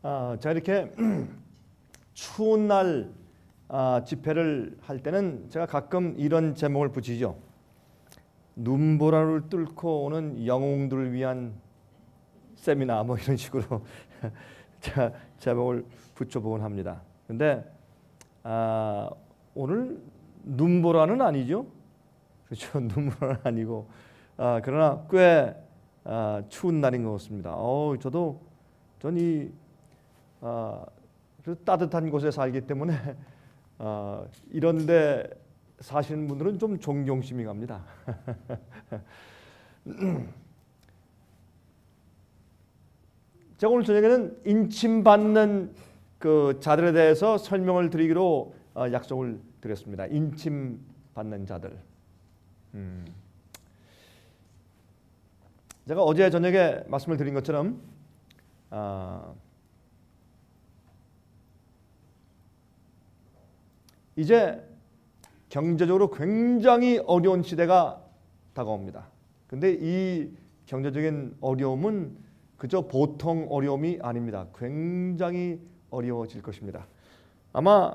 제가 이렇게 추운 날 집회를 할 때는 제가 가끔 이런 제목을 붙이죠. 눈보라를 뚫고 오는 영웅들을 위한 세미나 뭐 이런 식으로 제가 제목을 붙여보곤 합니다. 근데 오늘 눈보라는 아니죠. 그렇죠. 눈보라는 아니고 그러나 꽤 추운 날인 것 같습니다. 전이 따뜻한 곳에 살기 때문에 이런데 사시는 분들은 좀 존경심이 갑니다. 제가 오늘 저녁에는 인침받는 그 자들에 대해서 설명을 드리기로 약속을 드렸습니다. 인침받는 자들. 제가 어제 저녁에 말씀을 드린 것처럼 이제 경제적으로 굉장히 어려운 시대가 다가옵니다. 근데 이 경제적인 어려움은 그저 보통 어려움이 아닙니다. 굉장히 어려워질 것입니다. 아마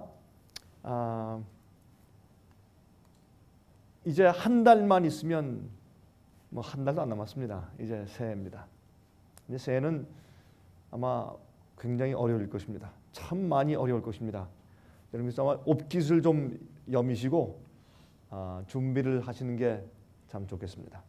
이제 한 달만 있으면 뭐 한 달도 안 남았습니다. 이제 새해입니다. 이제 새해는 아마 굉장히 어려울 것입니다. 참 많이 어려울 것입니다. 여러분께서 아마 옵깃을 좀 여미시고 준비를 하시는 게 참 좋겠습니다.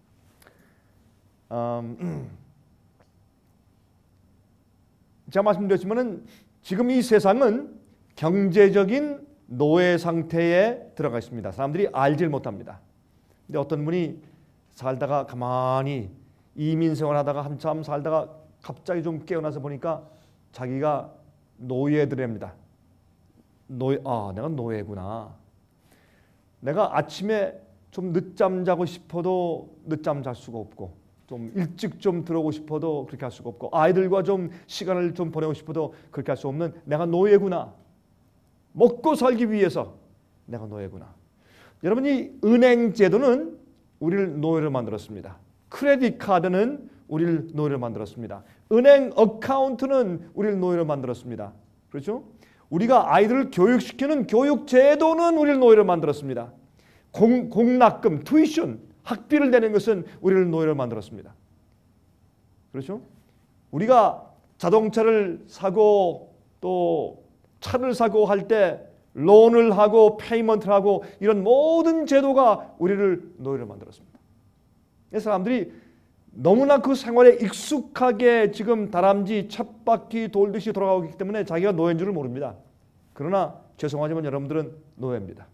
제가 말씀드렸지만은 지금 이 세상은 경제적인 노예 상태에 들어가 있습니다. 사람들이 알질 못합니다. 근데 어떤 분이 살다가 가만히 이민 생활하다가 한참 살다가 갑자기 좀 깨어나서 보니까 자기가 노예들입니다. 내가 노예구나. 내가 아침에 좀 늦잠 자고 싶어도 늦잠 잘 수가 없고, 좀 일찍 좀 들어오고 싶어도 그렇게 할 수가 없고, 아이들과 좀 시간을 좀 보내고 싶어도 그렇게 할 수 없는 내가 노예구나. 먹고 살기 위해서 내가 노예구나. 여러분, 이 은행 제도는 우리를 노예로 만들었습니다. 크레딧 카드는 우리를 노예로 만들었습니다. 은행 어카운트는 우리를 노예로 만들었습니다. 그렇죠? 우리가 아이들을 교육시키는 교육제도는 우리를 노예로 만들었습니다. 공납금, 튜이션, 학비를 내는 것은 우리를 노예로 만들었습니다. 그렇죠? 우리가 자동차를 사고 또 차를 사고 할 때 론을 하고 페이먼트를 하고 이런 모든 제도가 우리를 노예로 만들었습니다. 사람들이 너무나 그 생활에 익숙하게 지금 다람쥐 쳇바퀴 돌듯이 돌아가고 있기 때문에 자기가 노예인 줄을 모릅니다. 그러나 죄송하지만 여러분들은 노예입니다.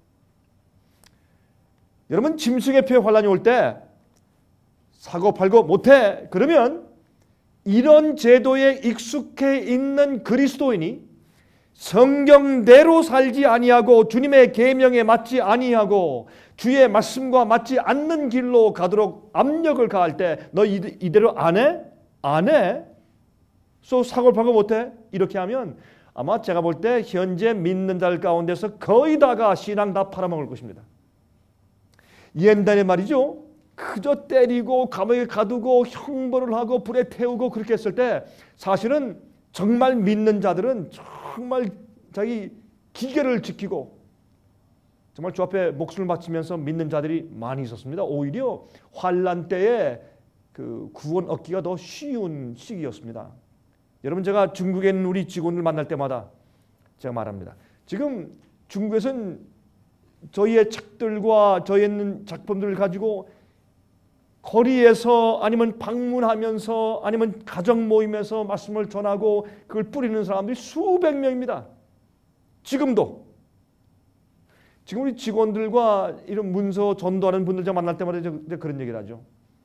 여러분, 짐승의 폐에 환란이 올 때 사고 팔고 못해 그러면 이런 제도에 익숙해 있는 그리스도인이 성경대로 살지 아니하고 주님의 계명에 맞지 아니하고 주의 말씀과 맞지 않는 길로 가도록 압력을 가할 때 너 이대로 안 해? 안 해? 사고를 팔고 못해? 이렇게 하면 아마 제가 볼 때 현재 믿는 자들 가운데서 거의 다가 신앙 다 팔아먹을 것입니다. 옛날에 말이죠. 그저 때리고 감옥에 가두고 형벌을 하고 불에 태우고 그렇게 했을 때 사실은 정말 믿는 자들은 정말 자기 기계를 지키고 정말 주 앞에 목숨을 바치면서 믿는 자들이 많이 있었습니다. 오히려 환란 때에 그 구원 얻기가 더 쉬운 시기였습니다. 여러분, 제가 중국에 있는 우리 직원을 만날 때마다 제가 말합니다. 지금 중국에서는 저희의 책들과 저희의 있는 작품들을 가지고 거리에서 아니면 방문하면서 아니면 가정 모임에서 말씀을 전하고 그걸 뿌리는 사람들이 수백 명입니다. 지금도. 지금 우리 직원들과 이런 문서 전도하는 분들 제가 만날 때마다 제가 그런 얘기를 하죠.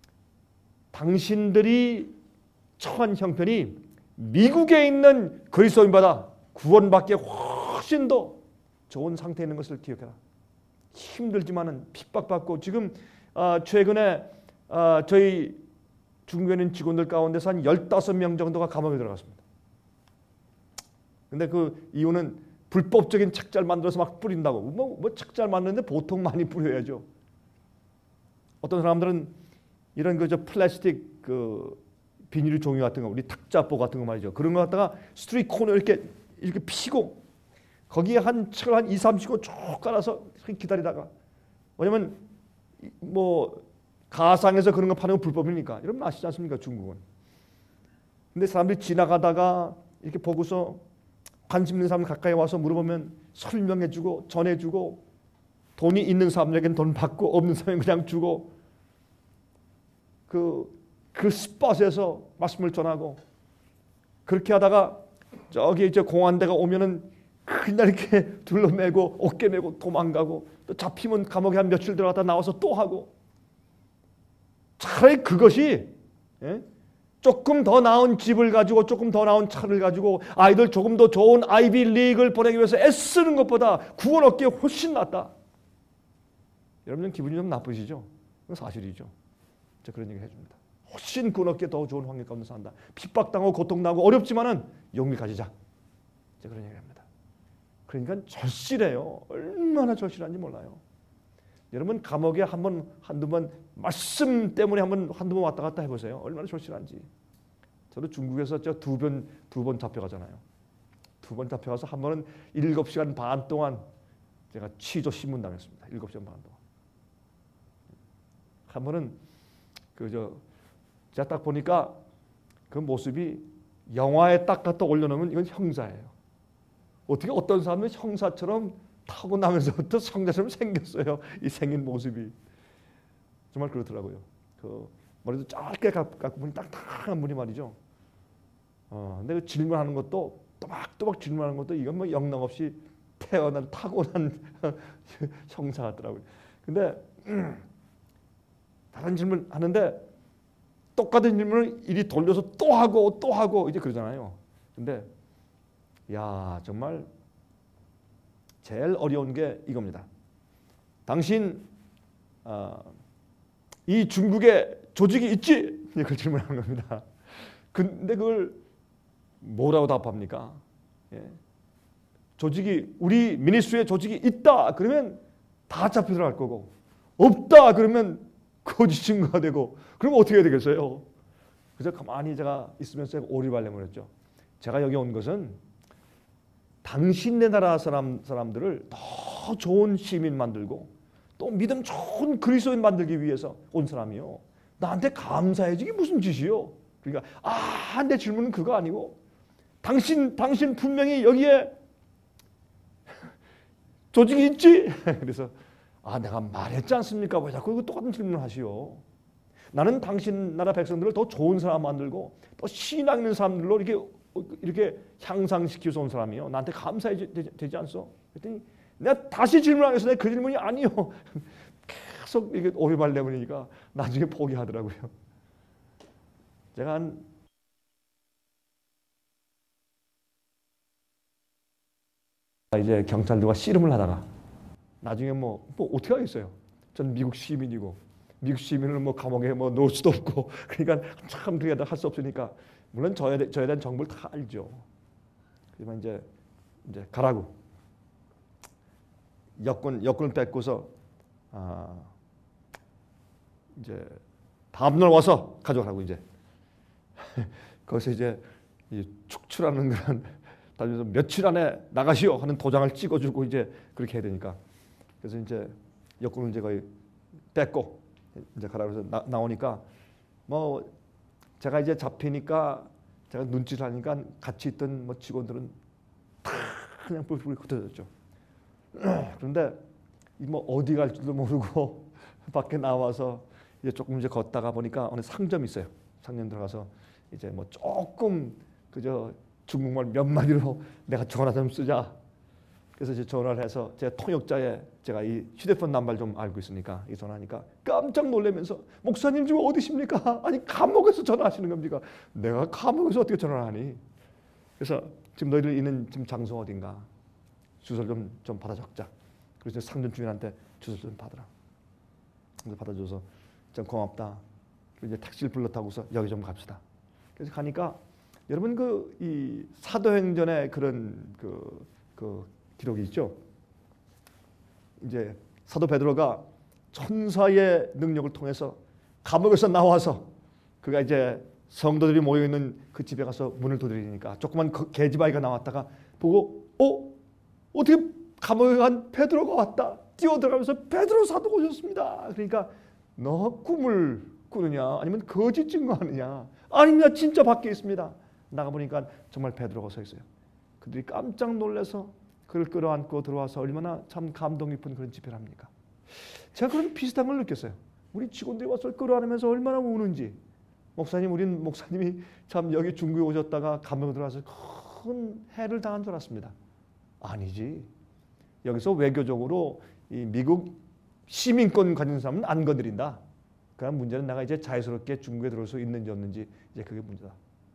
당신들이 처한 형편이 미국에 있는 그리스도인보다 구원받기에 훨씬 더 좋은 상태에 있는 것을 기억해라. 힘들지만은 핍박받고 지금 최근에 저희 중국에 있는 직원들 가운데서 한 15명 정도가 감옥에 들어갔습니다. 근데 그 이유는 불법적인 책자를 만들어서 막 뿌린다고. 뭐 책자를 만드는데 보통 많이 뿌려야죠. 어떤 사람들은 이런 그저 플라스틱 그 비닐 종이 같은 거, 우리 탁자보 같은 거 말이죠. 그런 거 갖다가 스트리트 코너 이렇게 피고 거기에 한 책을 한 2, 30권 쭉 깔아서 기다리다가, 왜냐면 뭐 가상에서 그런 거 파는 건 불법이니까. 여러분 아시지 않습니까? 중국은. 근데 사람들이 지나가다가 이렇게 보고서 관심 있는 사람 가까이 와서 물어보면 설명해주고 전해주고, 돈이 있는 사람에게는 돈 받고 없는 사람은 그냥 주고, 그 스팟에서 말씀을 전하고, 그렇게 하다가 저기 이제 공안대가 오면은 그냥 이렇게 둘러매고 어깨 메고 도망가고, 또 잡히면 감옥에 한 며칠 들어갔다 나와서 또 하고. 차라리 그것이, 조금 더 나은 집을 가지고 조금 더 나은 차를 가지고 아이들 조금 더 좋은 아이비 리그를 보내기 위해서 애쓰는 것보다 구원 얻기에 훨씬 낫다. 여러분 기분이 좀 나쁘시죠? 그건 사실이죠. 제가 그런 얘기 해줍니다. 훨씬 구원 얻기에 더 좋은 환경 가운데 산다. 핍박당하고 고통나고 어렵지만은 용기 가지자. 제가 그런 얘기를 합니다. 그러니까 절실해요. 얼마나 절실한지 몰라요. 여러분 감옥에 한두 번 말씀 때문에 한두 번 왔다 갔다 해보세요. 얼마나 절실한지. 저도 중국에서 두 번 잡혀가잖아요. 2번 잡혀가서 한 번은 7시간 반 동안 제가 취조 신문 당했습니다. 7시간 반 동안. 한 번은 제가 딱 보니까 그 모습이 영화에 딱 갖다 올려놓으면 이건 형사예요. 어떻게 어떤 사람은 형사처럼 타고나면서부터 성자처럼 생겼어요. 이 생긴 모습이 정말 그렇더라고요. 그 머리도 짧게 갖고 보니 딱딱한 분이 말이죠. 근데 그 질문하는 것도 또박또박 질문하는 것도 이건 뭐 영락 없이 타고난 형사 같더라고요. 근데 다른 질문 하는데 똑같은 질문을 이리 돌려서 또 하고 이제 그러잖아요. 근데 야 정말 제일 어려운 게 이겁니다. 당신 이 중국에 조직이 있지? 그걸 질문하는 겁니다. 근데 그걸 뭐라고 답합니까? 조직이 우리 미니스트리에 조직이 있다 그러면 다 잡혀 들어갈 거고, 없다 그러면 거짓 증거가 되고, 그러면 어떻게 해야 되겠어요? 그래서 가만히 제가 있으면서 오리발렘을 했죠. 제가 여기 온 것은 당신네 나라 사람들을 더 좋은 시민 만들고 또 믿음 좋은 그리스도인 만들기 위해서 온 사람이요. 나한테 감사해야지. 이게 무슨 짓이요? 그러니까 내 질문은 그거 아니고, 당신 분명히 여기에 조직이 있지? 그래서 내가 말했지 않습니까? 왜 자꾸 똑같은 질문을 하시오? 나는 당신 나라 백성들을 더 좋은 사람 만들고 또 신앙 있는 사람들로 이렇게 향상시켜서 온 사람이요. 나한테 감사해 되지 않소? 그랬더니 내가 다시 질문하겠어. 내가 그 질문이 아니요. 계속 이게 오리발레문이니까 나중에 포기하더라고요. 제가 이제 경찰들과 씨름을 하다가 나중에 뭐 어떻게 하겠어요? 전 미국 시민이고 미국 시민을 감옥에 넣을 수도 없고, 그러니까 참 그게 할 수 없으니까 물론 저에 대한 정보를 다 알죠. 그러면 이제 가라고 여권을 뺏고서 이제 다음날 와서 가져가라고 이제 거기서 이제 축출하는 그런 다니면서 며칠 안에 나가시오 하는 도장을 찍어주고 이제 그렇게 해야 되니까, 그래서 이제 여권을 이제 거의 뺏고 이제 가라고 해서 나오니까 제가 이제 잡히니까 제가 눈치를 하니까 같이 있던 직원들은 다 그냥 뿔뿔이 흩어졌죠. 그런데 어디 갈 줄도 모르고 밖에 나와서 이제 조금 이제 걷다가 보니까 어느 상점이 있어요. 상점 들어가서 이제 조금 그저 중국말 몇 마디로 내가 전화 좀 쓰자. 그래서 이제 전화를 해서 제 통역자에 제가 이 휴대폰 남발 좀 알고 있으니까 이 전화하니까 깜짝 놀라면서 목사님 지금 어디십니까? 아니 감옥에서 전화하시는 겁니까? 내가 감옥에서 어떻게 전화를 하니? 그래서 지금 너희들 있는 지금 장소 어딘가 주소를 좀 받아 적자. 그래서 상점 주인한테 주소를 좀 받으라. 그래서 받아줘서 좀 고맙다. 그래서 이제 택시를 불러 타고서 여기 좀 갑시다. 그래서 가니까 여러분 이 사도행전의 그런 그 기록이 있죠. 이제 사도 베드로가 천사의 능력을 통해서 감옥에서 나와서 그가 이제 성도들이 모여 있는 그 집에 가서 문을 두드리니까 조그만 계집아이가 나왔다가 보고 어떻게 감옥에 간 베드로가 왔다. 뛰어들어가면서 베드로 사도 오셨습니다. 그러니까 너 꿈을 꾸느냐 아니면 거짓 증거하느냐. 아닙니다. 진짜 밖에 있습니다. 나가보니까 정말 베드로가 서 있어요. 그들이 깜짝 놀라서 그를 끌어안고 들어와서 얼마나 참 감동 깊은 그런 집회를 합니까? 제가 그런 비슷한 걸 느꼈어요. 우리 직원들이 와서 끌어안으면서 얼마나 우는지. 우린 목사님이 참 여기 중국에 오셨다가 감옥에 들어와서 큰 해를 당한 줄 알았습니다. 아니지. 여기서 외교적으로 이 미국 시민권 가진 사람은 안 건드린다. 그런 문제는 내가 이제 자유스럽게 중국에 들어올 수 있는지 없는지 이제 그게 문제다.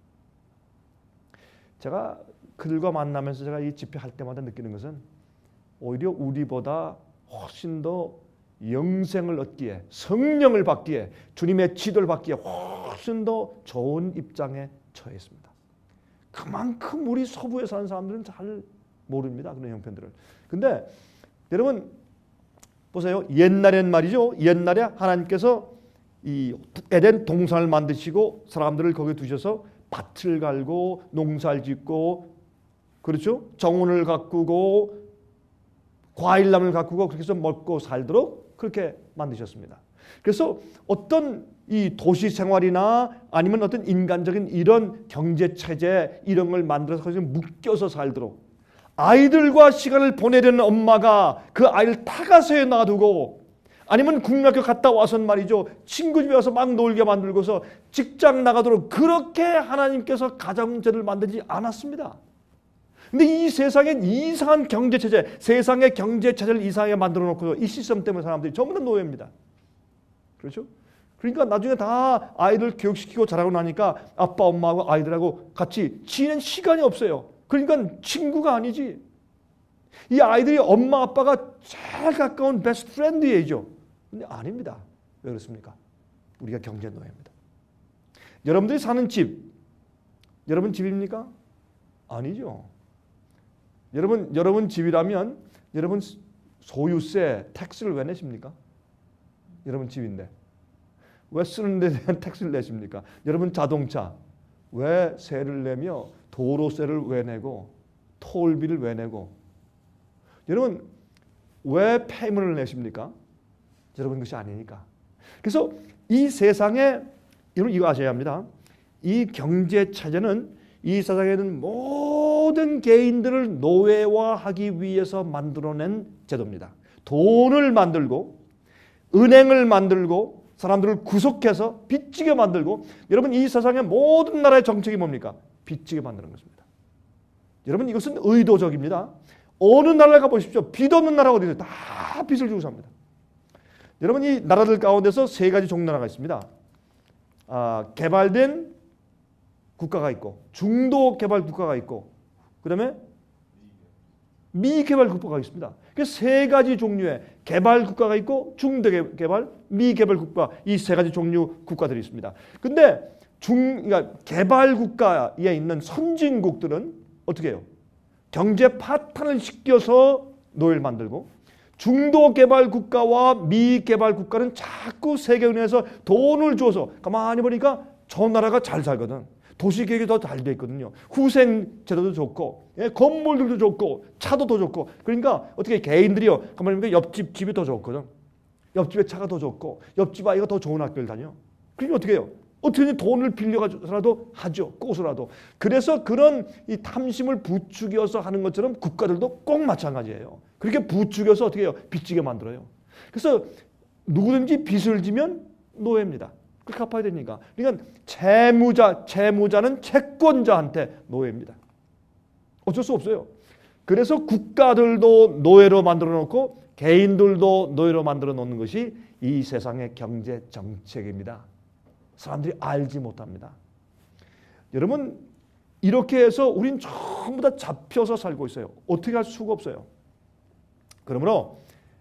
제가 그들과 만나면서 제가 이 집회할 때마다 느끼는 것은 오히려 우리보다 훨씬 더 영생을 얻기에 성령을 받기에 주님의 지도를 받기에 훨씬 더 좋은 입장에 처해 있습니다. 그만큼 우리 서부에 사는 사람들은 잘 모릅니다. 그런 형편들을. 근데 여러분 보세요. 옛날엔 말이죠. 옛날에 하나님께서 이 에덴 동산을 만드시고 사람들을 거기에 두셔서 밭을 갈고 농사를 짓고 그렇죠? 정원을 가꾸고 과일나무를 가꾸고 그렇게 해서 먹고 살도록 그렇게 만드셨습니다. 그래서 어떤 이 도시 생활이나 아니면 어떤 인간적인 이런 경제 체제 이런 걸 만들어서 거기서 묶여서 살도록 아이들과 시간을 보내려는 엄마가 그 아이를 타가서에 놔두고 아니면 국민학교 갔다 와서는 말이죠. 친구 집에 와서 막 놀게 만들고서 직장 나가도록 그렇게 하나님께서 가정제를 만들지 않았습니다. 근데 이 세상엔 이상한 경제체제, 세상의 경제체제를 이상하게 만들어 놓고 이 시스템 때문에 사람들이 전부 다 노예입니다. 그렇죠? 그러니까 나중에 다 아이들 교육시키고 자라고 나니까 아빠, 엄마하고 아이들하고 같이 지내는 시간이 없어요. 그러니까 친구가 아니지. 이 아이들이 엄마, 아빠가 제일 가까운 베스트 프렌드이죠. 근데 아닙니다. 왜 그렇습니까? 우리가 경제 노예입니다. 여러분들이 사는 집, 여러분 집입니까? 아니죠. 여러분 집이라면 여러분 소유세, 텍스를 왜 내십니까? 여러분 집인데. 왜 쓰는 데 대한 텍스를 내십니까? 여러분 자동차 왜 세를 내며 도로세를 왜 내고 톨비를 왜 내고 여러분 왜 페이먼을 내십니까? 여러분 것이 아니니까. 그래서 이 세상에 여러분 이거 아셔야 합니다. 이 경제 체제는 이 세상에 있는 모든 개인들을 노예화하기 위해서 만들어낸 제도입니다. 돈을 만들고 은행을 만들고 사람들을 구속해서 빚지게 만들고 여러분 이 세상의 모든 나라의 정책이 뭡니까? 빚지게 만드는 것입니다. 여러분 이것은 의도적입니다. 어느 나라에 가보십시오. 빚 없는 나라가 어디 있어요? 다 빚을 주고 삽니다. 여러분 이 나라들 가운데서 세 가지 종류 나라가 있습니다. 개발된 국가가 있고 중도 개발 국가가 있고 그 다음에 미개발 국가가 있습니다. 세 가지 종류의 개발 국가가 있고 중도 개발, 미개발 국가 이 세 가지 종류 국가들이 있습니다. 근데 그러니까 개발 국가에 있는 선진국들은 어떻게 해요? 경제 파탄을 시켜서 노예를 만들고 중도 개발 국가와 미개발 국가는 자꾸 세계은행에서 돈을 줘서 가만히 보니까 저 나라가 잘 살거든. 도시계획이 더 잘 돼 있거든요. 후생제도도 좋고 건물들도 좋고 차도 더 좋고 그러니까 어떻게 개인들이요. 가만히 보니까 옆집 집이 더 좋거든. 옆집에 차가 더 좋고 옆집 아이가 더 좋은 학교를 다녀. 그러니까 어떻게 해요? 어떻게든 돈을 빌려가지고라도 하죠. 꼬수라도. 그래서 그런 이 탐심을 부추겨서 하는 것처럼 국가들도 꼭 마찬가지예요. 그렇게 부추겨서 어떻게 해요? 빚지게 만들어요. 그래서 누구든지 빚을 지면 노예입니다. 그렇게 갚아야 되니까. 그러니까 채무자는 채권자한테 노예입니다. 어쩔 수 없어요. 그래서 국가들도 노예로 만들어 놓고 개인들도 노예로 만들어 놓는 것이 이 세상의 경제 정책입니다. 사람들이 알지 못합니다. 여러분 이렇게 해서 우린 전부 다 잡혀서 살고 있어요. 어떻게 할 수가 없어요. 그러므로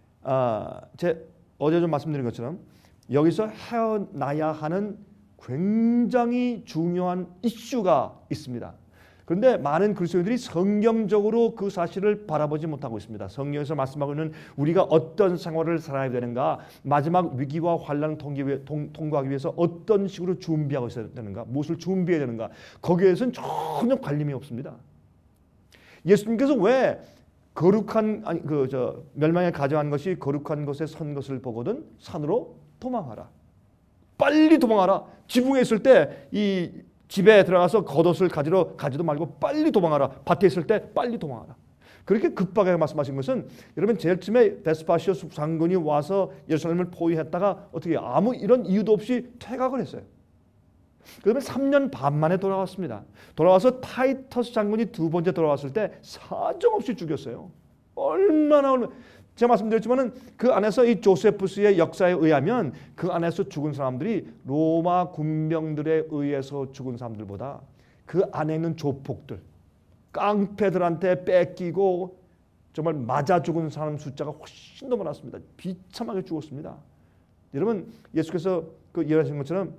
어제 좀 말씀드린 것처럼 여기서 헤어나야 하는 굉장히 중요한 이슈가 있습니다. 그런데 많은 그리스도인들이 성경적으로 그 사실을 바라보지 못하고 있습니다. 성경에서 말씀하고 있는 우리가 어떤 생활을 살아야 되는가, 마지막 위기와 환란을 통과하기 위해서 어떤 식으로 준비하고 있어야 되는가, 무엇을 준비해야 되는가, 거기에서는 전혀 관심이 없습니다. 예수님께서 왜 거룩한 멸망에 가져간 것이 거룩한 곳에 선 것을 보거든 산으로 도망하라. 빨리 도망하라. 지붕에 있을 때 이 집에 들어가서 겉옷을 가지도 말고 빨리 도망하라. 밭에 있을 때 빨리 도망하라. 그렇게 급하게 말씀하신 것은 여러분 제일 처음에 베스파시오스 장군이 와서 예루살렘을 포위했다가 어떻게 아무 이런 이유도 없이 퇴각을 했어요. 그러면 3년 반 만에 돌아왔습니다. 돌아와서 타이터스 장군이 두 번째 돌아왔을 때 사정없이 죽였어요. 얼마나 제가 말씀드렸지만은 그 안에서 이 조세푸스의 역사에 의하면 그 안에서 죽은 사람들이 로마 군병들에 의해서 죽은 사람들보다 그 안에 있는 조폭들, 깡패들한테 뺏기고 정말 맞아 죽은 사람 숫자가 훨씬 더 많았습니다. 비참하게 죽었습니다. 여러분 예수께서 그 예언하신 것처럼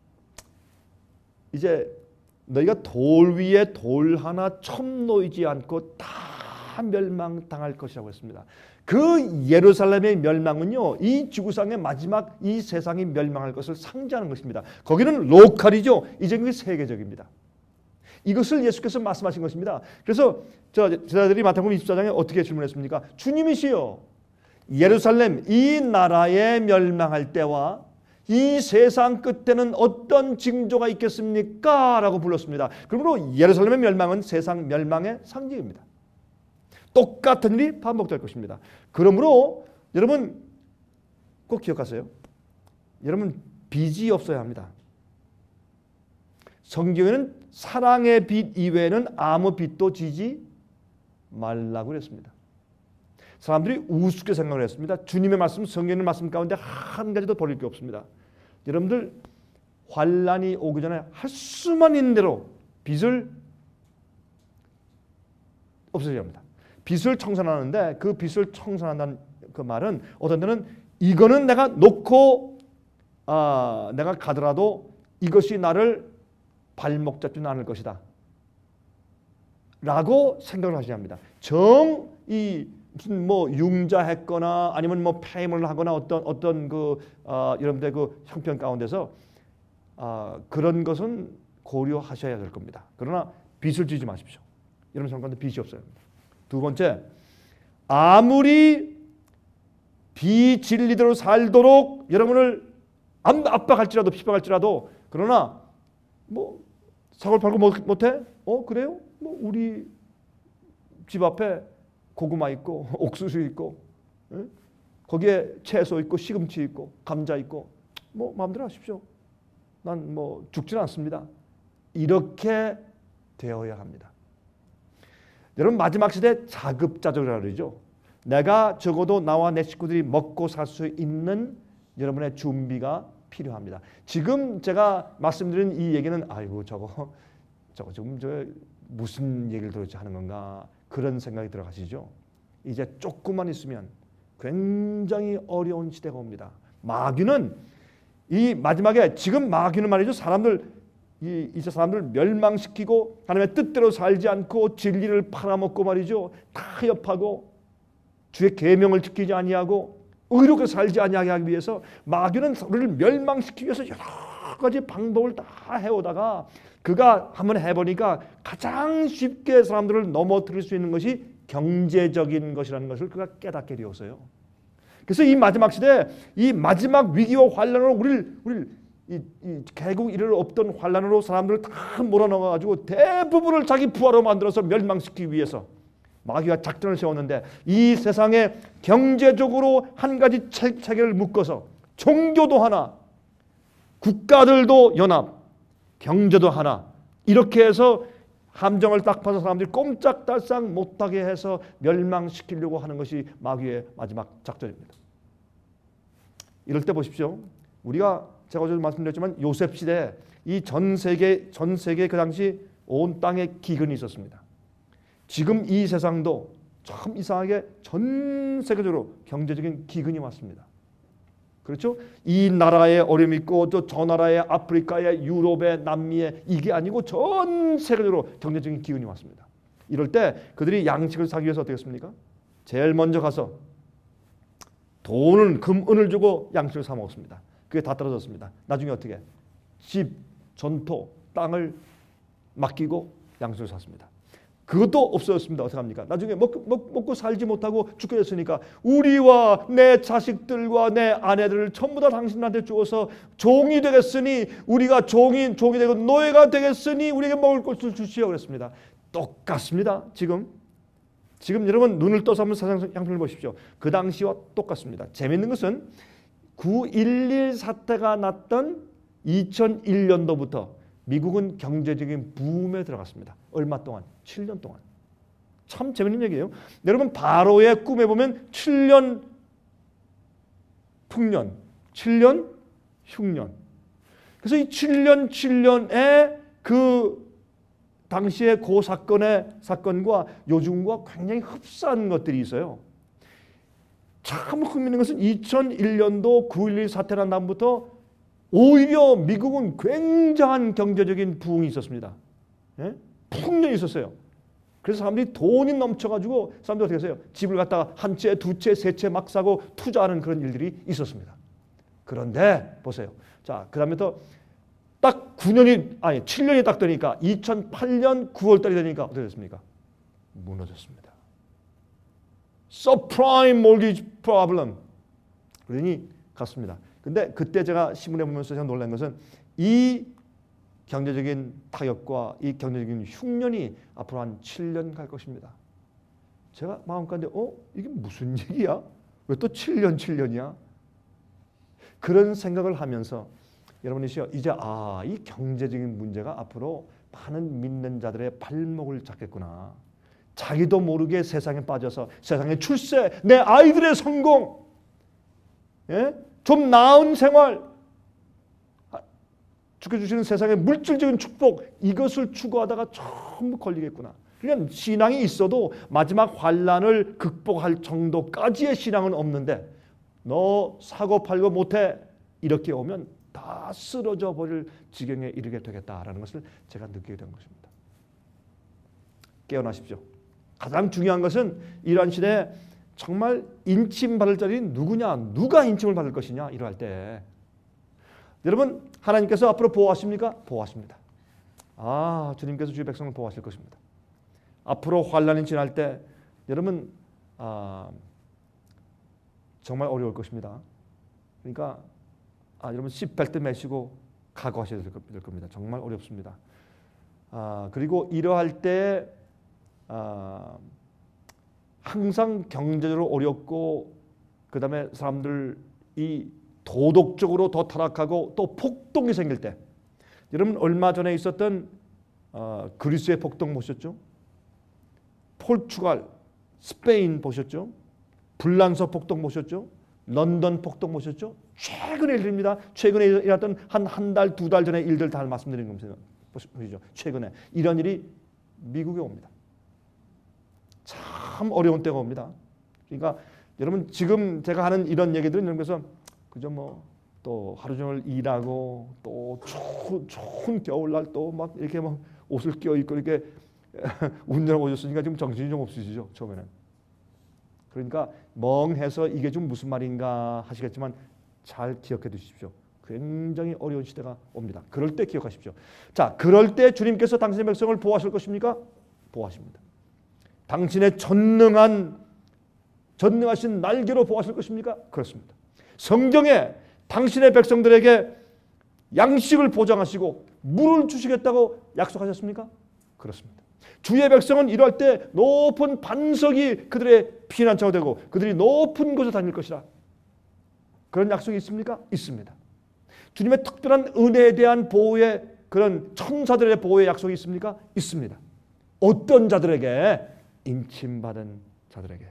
이제 너희가 돌 위에 돌 하나 첨 놓이지 않고 다 멸망당할 것이라고 했습니다. 그 예루살렘의 멸망은요, 이 지구상의 마지막 이 세상이 멸망할 것을 상징하는 것입니다. 거기는 로컬이죠. 이제 그게 세계적입니다. 이것을 예수께서 말씀하신 것입니다. 그래서 제자들이 마태복음 24장에 어떻게 질문했습니까? 주님이시여, 예루살렘 이 나라에 멸망할 때와 이 세상 끝에는 어떤 징조가 있겠습니까? 라고 불렀습니다. 그러므로 예루살렘의 멸망은 세상 멸망의 상징입니다. 똑같은 일이 반복될 것입니다. 그러므로 여러분 꼭 기억하세요. 여러분 빚이 없어야 합니다. 성경에는 사랑의 빚 이외에는 아무 빚도 지지 말라고 그랬습니다. 사람들이 우습게 생각을 했습니다. 주님의 말씀, 성경의 말씀 가운데 한 가지도 버릴 게 없습니다. 여러분들 환란이 오기 전에 할 수만 있는 대로 빚을 없애야 합니다. 빚을 청산하는데 그 빚을 청산한다는 그 말은 어떤 때는 이거는 내가 놓고 내가 가더라도 이것이 나를 발목 잡지는 않을 것이다 라고 생각을 하셔야 합니다. 이 무슨 뭐 융자했거나 아니면 뭐 폐임을 하거나 어떤 여러분들 그 형편 가운데서 그런 것은 고려하셔야 될 겁니다. 그러나 빚을 지지 마십시오. 여러분 상관도 빚이 없어야 합니다. 두 번째, 아무리 비진리대로 살도록 여러분을 압박할지라도 핍박할지라도 그러나 뭐 사골 팔고 못해? 그래요? 뭐 우리 집 앞에 고구마 있고 옥수수 있고 거기에 채소 있고 시금치 있고 감자 있고 뭐 마음대로 하십시오. 난 뭐 죽지는 않습니다. 이렇게 되어야 합니다. 여러분 마지막 시대 자급자족이라고 그러죠. 내가 적어도 나와 내 식구들이 먹고 살 수 있는 여러분의 준비가 필요합니다. 지금 제가 말씀드린 이 얘기는 아이고 저거 지금 무슨 얘기를 도대체 하는 건가 그런 생각이 들어가시죠. 이제 조금만 있으면 굉장히 어려운 시대가 옵니다. 마귀는 이 마지막에 지금 마귀는 말이죠. 이제 사람들 멸망시키고 하나님의 뜻대로 살지 않고 진리를 팔아먹고 말이죠. 타협하고 주의 계명을 지키지 아니하고 의롭게 살지 아니하기 위해서 마귀는 우리를 멸망시키기 위해서 여러 가지 방법을 다 해오다가 그가 한번 해보니까 가장 쉽게 사람들을 넘어뜨릴 수 있는 것이 경제적인 것이라는 것을 그가 깨닫게 되었어요. 그래서 이 마지막 시대, 이 마지막 위기와 환란으로 우리를 이 개국 이를 없던 환란으로 사람들을 다 몰아넣어가지고 대부분을 자기 부하로 만들어서 멸망시키기 위해서 마귀가 작전을 세웠는데 이 세상에 경제적으로 한 가지 체계를 묶어서 종교도 하나, 국가들도 연합, 경제도 하나 이렇게 해서 함정을 딱 파서 사람들이 꼼짝달싹 못하게 해서 멸망시키려고 하는 것이 마귀의 마지막 작전입니다. 이럴 때 보십시오. 제가 어제 말씀드렸지만 요셉 시대 이 전 세계 그 당시 온 땅에 기근이 있었습니다. 지금 이 세상도 참 이상하게 전 세계적으로 경제적인 기근이 왔습니다. 그렇죠? 이 나라에 어려움이 있고 또 저 나라에 아프리카에 유럽에 남미에 이게 아니고 전 세계적으로 경제적인 기운이 왔습니다. 이럴 때 그들이 양식을 사기 위해서 어떻게 했습니까? 제일 먼저 가서 돈을 금은을 주고 양식을 사 먹었습니다. 그게 다 떨어졌습니다. 나중에 어떻게? 집, 전토, 땅을 맡기고 양식을 샀습니다. 그것도 없어졌습니다. 어떻게 합니까? 나중에 먹고 살지 못하고 죽게 됐으니까 우리와 내 자식들과 내 아내들을 전부 다 당신한테 주어서 종이 되겠으니 우리가 종이 되고 노예가 되겠으니 우리에게 먹을 것을 주시오 그랬습니다. 똑같습니다. 지금 여러분 눈을 떠서 한번 세상 양편을 보십시오. 그 당시와 똑같습니다. 재미있는 것은 9.11 사태가 났던 2001년도부터 미국은 경제적인 붐에 들어갔습니다. 얼마 동안? 7년 동안. 참 재밌는 얘기예요. 여러분 바로의 꿈에 보면 7년 풍년, 7년 흉년. 그래서 이 7년에 그 당시의 그 사건과 요즘과 굉장히 흡사한 것들이 있어요. 참 흥미있는 것은 2001년도 9.11 사태 난 다음부터 오히려 미국은 굉장한 경제적인 부흥이 있었습니다. 예? 풍년이 있었어요. 그래서 사람들이 돈이 넘쳐가지고 사람들이 어떻게 했어요? 집을 갖다가 한 채, 두 채, 세 채 막 사고 투자하는 그런 일들이 있었습니다. 그런데 보세요. 자, 그 다음부터 딱 7년이 딱 되니까 2008년 9월달이 되니까 어떻게 됐습니까? 무너졌습니다. Subprime mortgage problem. 그러니 갔습니다. 근데 그때 제가 신문에 보면서 제가 놀란 것은 이 경제적인 타격과 이 경제적인 흉년이 앞으로 한 7년 갈 것입니다. 제가 마음가운데 이게 무슨 얘기야? 왜 또 7년이야? 그런 생각을 하면서 여러분이시여 이제 이 경제적인 문제가 앞으로 많은 믿는 자들의 발목을 잡겠구나. 자기도 모르게 세상에 빠져서 세상의 출세, 내 아이들의 성공, 예? 좀 나은 생활, 주께 주시는 세상의 물질적인 축복 이것을 추구하다가 전부 걸리겠구나. 그러니까 신앙이 있어도 마지막 환난을 극복할 정도까지의 신앙은 없는데 너 사고 팔고 못해 이렇게 오면 다 쓰러져 버릴 지경에 이르게 되겠다라는 것을 제가 느끼게 된 것입니다. 깨어나십시오. 가장 중요한 것은 이러한 시대에 정말 인침받을 자리는 누구냐? 누가 인침을 받을 것이냐? 이러할 때 여러분 하나님께서 앞으로 보호하십니까? 보호하십니다. 주님께서 주의 백성을 보호하실 것입니다. 앞으로 환난이 지날 때 여러분 정말 어려울 것입니다. 그러니까 여러분 시벨트 매시고 각오하셔야 될 겁니다. 정말 어렵습니다. 그리고 이러할 때 항상 경제적으로 어렵고 그 다음에 사람들이 도덕적으로 더 타락하고 또 폭동이 생길 때 여러분 얼마 전에 있었던 그리스의 폭동 보셨죠? 포르투갈, 스페인 보셨죠? 불란서 폭동 보셨죠? 런던 폭동 보셨죠? 최근의 일입니다. 최근에 일어났던 한 달, 두 달 전의 일들 다 말씀드린 겁니다. 보시죠. 최근에 이런 일이 미국에 옵니다. 참 어려운 때가 옵니다. 그러니까 여러분 지금 제가 하는 이런 얘기들은 여러분께서 그저 또 하루 종일 일하고 또 추운 겨울날 또 막 이렇게 막 옷을 껴입고 이렇게 운전하고 오셨으니까 지금 정신이 좀 없으시죠 처음에는. 그러니까 멍해서 이게 좀 무슨 말인가 하시겠지만 잘 기억해 두십시오. 굉장히 어려운 시대가 옵니다. 그럴 때 기억하십시오. 자, 그럴 때 주님께서 당신의 백성을 보호하실 것입니까? 보호하십니다. 당신의 전능하신 날개로 보호하실 것입니까? 그렇습니다. 성경에 당신의 백성들에게 양식을 보장하시고 물을 주시겠다고 약속하셨습니까? 그렇습니다. 주의 백성은 이럴 때 높은 반석이 그들의 피난처가 되고 그들이 높은 곳에 다닐 것이라. 그런 약속이 있습니까? 있습니다. 주님의 특별한 은혜에 대한 보호의 그런 천사들의 보호의 약속이 있습니까? 있습니다. 어떤 자들에게? 인침받은 자들에게.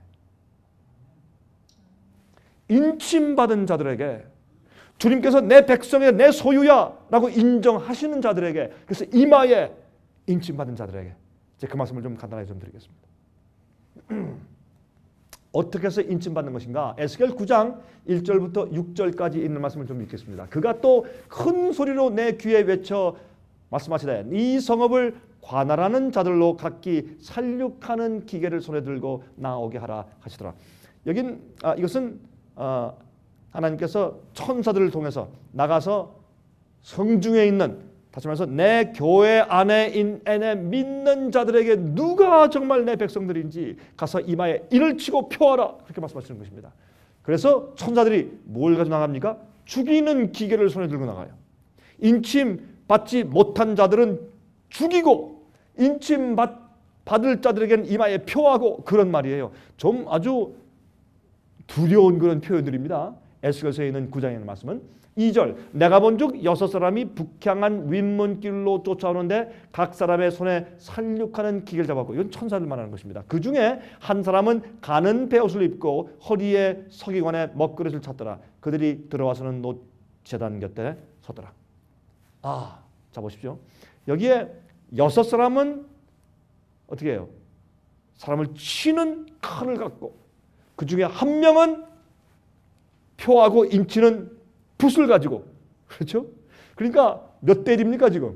인침받은 자들에게. 주님께서 내 백성의 내 소유야 라고 인정하시는 자들에게. 그래서 이마에 인침받은 자들에게. 그 말씀을 좀 간단하게 좀 드리겠습니다. 어떻게 해서 인침받는 것인가? 에스겔 9장 1절부터 6절까지 있는 말씀을 좀 읽겠습니다. 그가 또 큰 소리로 내 귀에 외쳐 말씀하시되 이 성읍을 관할하는 자들로 각기 살육하는 기계를 손에 들고 나오게 하라 하시더라. 이것은 하나님께서 천사들을 통해서 나가서 성중에 있는, 다시 말해서 내 교회 안에 믿는 자들에게 누가 정말 내 백성들인지 가서 이마에 인을 치고 표하라, 그렇게 말씀하시는 것입니다. 그래서 천사들이 뭘 가지고 나갑니까? 죽이는 기계를 손에 들고 나가요. 인침 받지 못한 자들은 죽이고 인침 받을 자들에게는 이마에 표하고, 그런 말이에요. 좀 아주 두려운 그런 표현들입니다. 에스겔서에 있는 9장에 있는 말씀은 2절 내가 본즉 6사람이 북향한 윗문길로 쫓아오는데 각 사람의 손에 살육하는 기계를 잡았고, 이건 천사들 말하는 것입니다. 그 중에 한 사람은 가는 베옷을 입고 허리에 서기관의 먹그릇을 찼더라. 그들이 들어와서는 놋 제단 곁에 서더라. 자 보십시오. 여기에 6사람은 어떻게 해요? 사람을 치는 칼을 갖고, 그 중에 한 명은 표하고 인치는 붓을 가지고, 그렇죠? 그러니까 몇 대 1입니까 지금?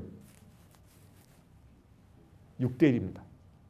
6대 1입니다.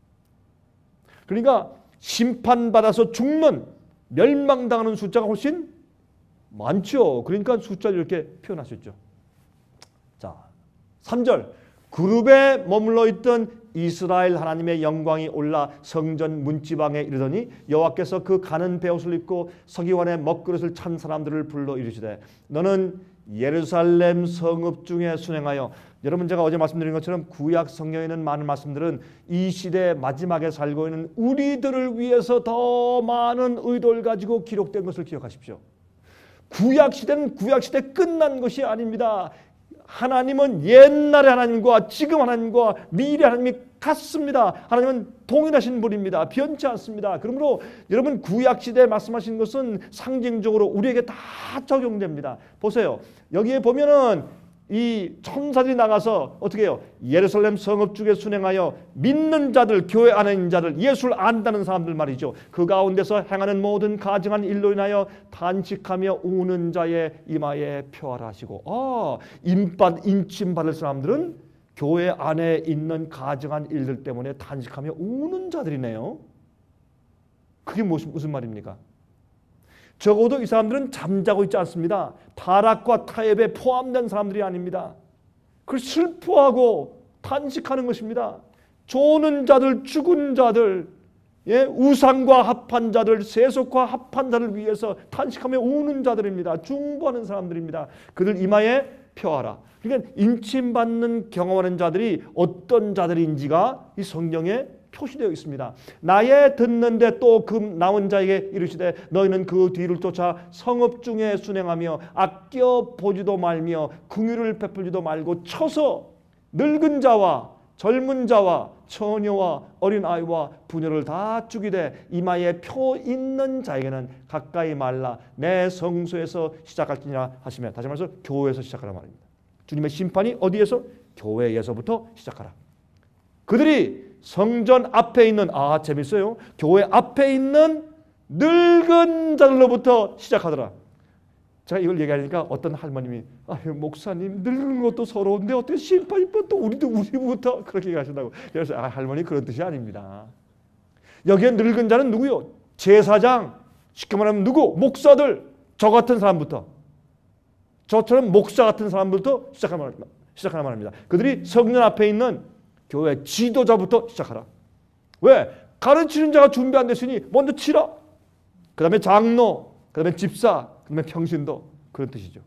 그러니까 심판받아서 죽는, 멸망당하는 숫자가 훨씬 많죠. 그러니까 숫자를 이렇게 표현하셨죠. 자, 3절 그룹에 머물러 있던 이스라엘 하나님의 영광이 올라 성전 문지방에 이르더니 여호와께서 그 가는 베옷을 입고 서기관의 먹그릇을 찬 사람들을 불러 이르시되 너는 예루살렘 성읍 중에 순행하여, 여러분 제가 어제 말씀드린 것처럼 구약 성경에 있는 많은 말씀들은 이 시대 마지막에 살고 있는 우리들을 위해서 더 많은 의도를 가지고 기록된 것을 기억하십시오. 구약 시대는 구약 시대 끝난 것이 아닙니다. 하나님은 옛날의 하나님과 지금 하나님과 미래 하나님이 같습니다. 하나님은 동일하신 분입니다. 변치 않습니다. 그러므로 여러분 구약시대에 말씀하신 것은 상징적으로 우리에게 다 적용됩니다. 보세요. 여기에 보면은 이 천사들이 나가서 어떻게 해요? 예루살렘 성읍 중에 순행하여 믿는 자들, 교회 안에 있는 자들, 예수를 안다는 사람들 말이죠. 그 가운데서 행하는 모든 가증한 일로 인하여 탄식하며 우는 자의 이마에 표하라 하시고, 인침 받을 사람들은 교회 안에 있는 가증한 일들 때문에 탄식하며 우는 자들이네요. 그게 무슨 말입니까? 적어도 이 사람들은 잠자고 있지 않습니다. 타락과 타협에 포함된 사람들이 아닙니다. 그걸 슬퍼하고 탄식하는 것입니다. 조는 자들, 죽은 자들, 우상과 합한 자들, 세속과 합한 자를 위해서 탄식하며 우는 자들입니다. 중보하는 사람들입니다. 그들 이마에 표하라. 그러니까 인침받는 경험하는 자들이 어떤 자들인지가 이 성경에 표시되어 있습니다. 나의 듣는데 또 그 나온 자에게 이르시되 너희는 그 뒤를 쫓아 성읍 중에 순행하며 아껴 보지도 말며 긍휼을 베풀지도 말고 쳐서 늙은 자와 젊은 자와 처녀와 어린아이와 부녀를 다 죽이되 이마에 표 있는 자에게는 가까이 말라 내 성소에서 시작할지니라 하시며, 다시 말해서 교회에서 시작하라 말입니다. 주님의 심판이 어디에서? 교회에서부터 시작하라. 그들이 성전 앞에 있는, 재밌어요. 교회 앞에 있는 늙은 자들로부터 시작하더라. 제가 이걸 얘기하니까 어떤 할머님이 목사님 늙은 것도 서러운데 어떻게 심판이 또 우리부터 그렇게 얘기하신다고. 그래서 할머니 그런 뜻이 아닙니다. 여기에 늙은 자는 누구요? 제사장, 쉽게 말하면 누구? 목사들, 저 같은 사람부터, 저처럼 목사 같은 사람부터 시작하는 말입니다. 그들이 성전 앞에 있는 교회 지도자부터 시작하라. 왜? 가르치는 자가 준비 안 됐으니 먼저 치라. 그 다음에 장로, 그 다음에 집사, 그 다음에 평신도, 그런 뜻이죠.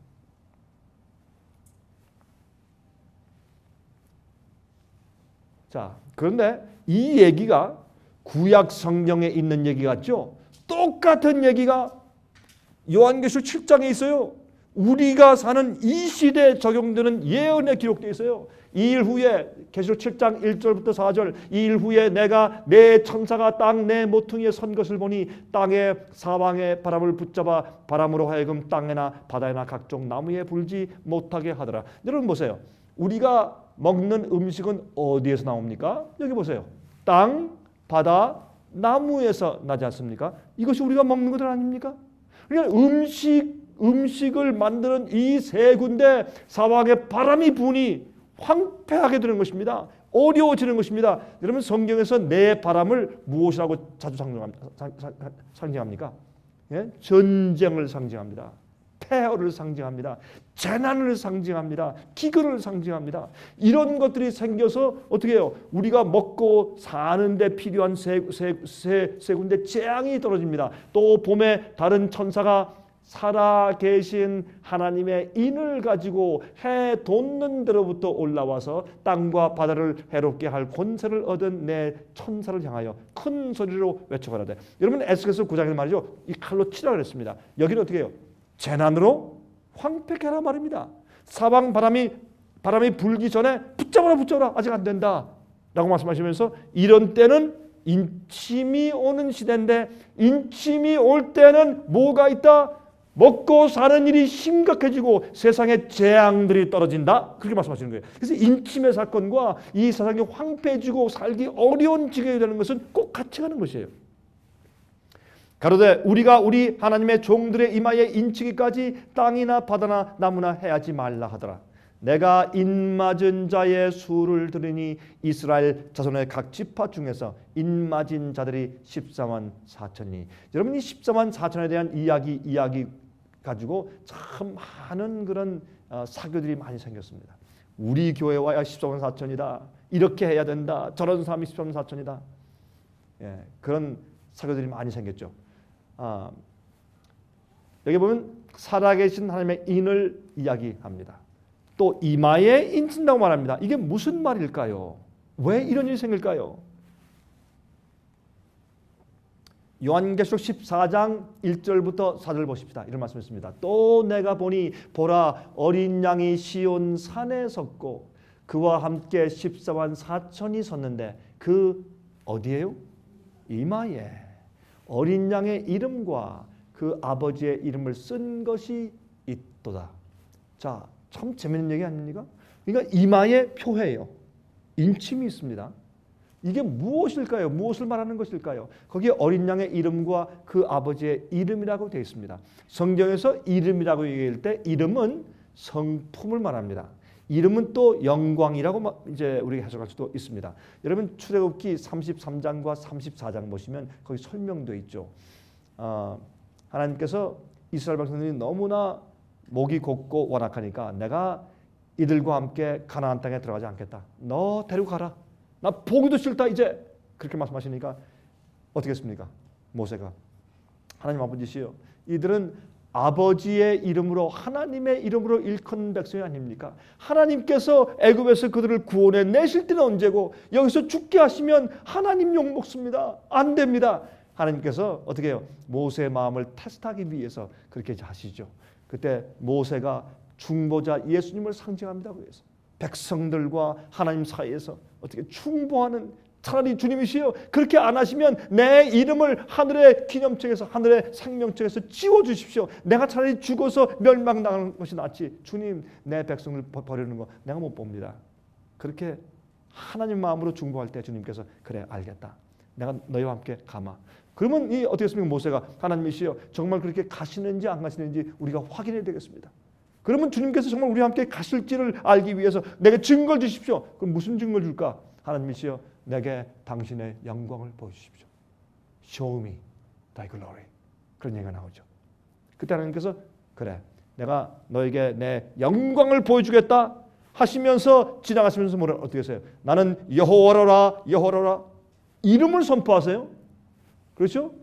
자, 그런데 이 얘기가 구약 성경에 있는 얘기 같죠? 똑같은 얘기가 요한계시록 7장에 있어요. 우리가 사는 이 시대에 적용되는 예언에 기록되어 있어요. 2일 후에, 계시록 7장 1절부터 4절, 2일 후에 내가 내 천사가 땅 내 모퉁이에 선 것을 보니 땅에 사방에 바람을 붙잡아 바람으로 하여금 땅에나 바다에나 각종 나무에 불지 못하게 하더라. 여러분 보세요. 우리가 먹는 음식은 어디에서 나옵니까? 여기 보세요. 땅, 바다, 나무에서 나지 않습니까? 이것이 우리가 먹는 것들 아닙니까? 그러니까 음식을 만드는 이 세 군데 사방에 바람이 부니 황폐하게 되는 것입니다. 어려워지는 것입니다. 여러분 성경에서 내 바람을 무엇이라고 자주 상징합니까? 예? 전쟁을 상징합니다. 폐허를 상징합니다. 재난을 상징합니다. 기근을 상징합니다. 이런 것들이 생겨서 어떻게 해요? 우리가 먹고 사는데 필요한 세 군데 재앙이 떨어집니다. 또 봄에 다른 천사가 살아계신 하나님의 인을 가지고 해 돋는 데로부터 올라와서 땅과 바다를 해롭게 할 권세를 얻은 내 천사를 향하여 큰 소리로 외쳐가라되. 여러분 에스겔서 9장에 말이죠. 이 칼로 치라 그랬습니다. 여기는 어떻게 해요? 재난으로 황폐케 하라 말입니다. 사방 바람이 불기 전에 붙잡아라 아직 안 된다 라고 말씀하시면서 이런 때는 인침이 오는 시대인데 인침이 올 때는 뭐가 있다? 먹고 사는 일이 심각해지고 세상에 재앙들이 떨어진다. 그렇게 말씀하시는 거예요. 그래서 인침의 사건과 이 세상이 황폐해지고 살기 어려운 지경이 되는 것은 꼭 같이 가는 것이에요. 가로되 우리가 우리 하나님의 종들의 이마에 인치기까지 땅이나 바다나 나무나 해하지 말라 하더라. 내가 인맞은 자의 수를 들으니 이스라엘 자손의 각 지파 중에서 인맞은 자들이 14만 4천이니. 여러분 이 14만 4천에 대한 이야기 가지고 참 많은 그런 사교들이 많이 생겼습니다. 우리 교회 와야 14만 4천이다. 이렇게 해야 된다. 저런 사람이 14만 4천이다. 예, 그런 사교들이 많이 생겼죠. 여기 보면 살아계신 하나님의 인을 이야기합니다. 또 이마에 인친다고 말합니다. 이게 무슨 말일까요? 왜 이런 일이 생길까요? 요한계시록 14장 1절부터 4절 보십시다. 이런 말씀이 있습니다. 또 내가 보니 보라 어린 양이 시온 산에 섰고 그와 함께 14만 4천이 섰는데 그 어디에요? 이마에 어린 양의 이름과 그 아버지의 이름을 쓴 것이 있도다. 자, 참 재밌는 얘기 아닙니까? 그러니까 이마에 표해예요. 인침이 있습니다. 이게 무엇일까요? 무엇을 말하는 것일까요? 거기에 어린 양의 이름과 그 아버지의 이름이라고 되어 있습니다. 성경에서 이름이라고 얘기할 때 이름은 성품을 말합니다. 이름은 또 영광이라고 이제 우리가 해석할 수도 있습니다. 여러분 출애굽기 33장과 34장 보시면 거기 설명도 있죠. 하나님께서 이스라엘 백성들이 너무나 목이 곱고 완악하니까 내가 이들과 함께 가나안 땅에 들어가지 않겠다. 너 데리고 가라. 나 보기도 싫다 이제. 그렇게 말씀하시니까 어떻게 했습니까? 모세가 하나님 아버지시여 이들은 아버지의 이름으로 하나님의 이름으로 일컫는 백성이 아닙니까? 하나님께서 애굽에서 그들을 구원해 내실 때는 언제고 여기서 죽게 하시면 하나님 욕 먹습니다. 안 됩니다. 하나님께서 어떻게 해요? 모세의 마음을 테스트하기 위해서 그렇게 하시죠. 그때 모세가 중보자 예수님을 상징합니다. 그래서 백성들과 하나님 사이에서 어떻게 충보하는 차라리 주님이시여 그렇게 안 하시면 내 이름을 하늘의 기념책에서 하늘의 생명책에서 지워주십시오. 내가 차라리 죽어서 멸망당하는 것이 낫지 주님 내 백성을 버리는 거 내가 못 봅니다. 그렇게 하나님 마음으로 중보할 때 주님께서 그래 알겠다. 내가 너희와 함께 가마. 그러면 이 어떻게 했습니까? 모세가 하나님이시여 정말 그렇게 가시는지 안 가시는지 우리가 확인해야 되겠습니다. 그러면 주님께서 정말 우리와 함께 가실지를 알기 위해서 내게 증거를 주십시오. 그럼 무슨 증거를 줄까? 하나님이시여 내게 당신의 영광을 보여주십시오. Show me thy glory. 그런 얘기가 나오죠. 그때 하나님께서 그래 내가 너에게 내 영광을 보여주겠다 하시면서 지나가시면서 뭐라 어떻게 하세요? 나는 여호와로라 여호와로라 이름을 선포하세요. 그렇죠?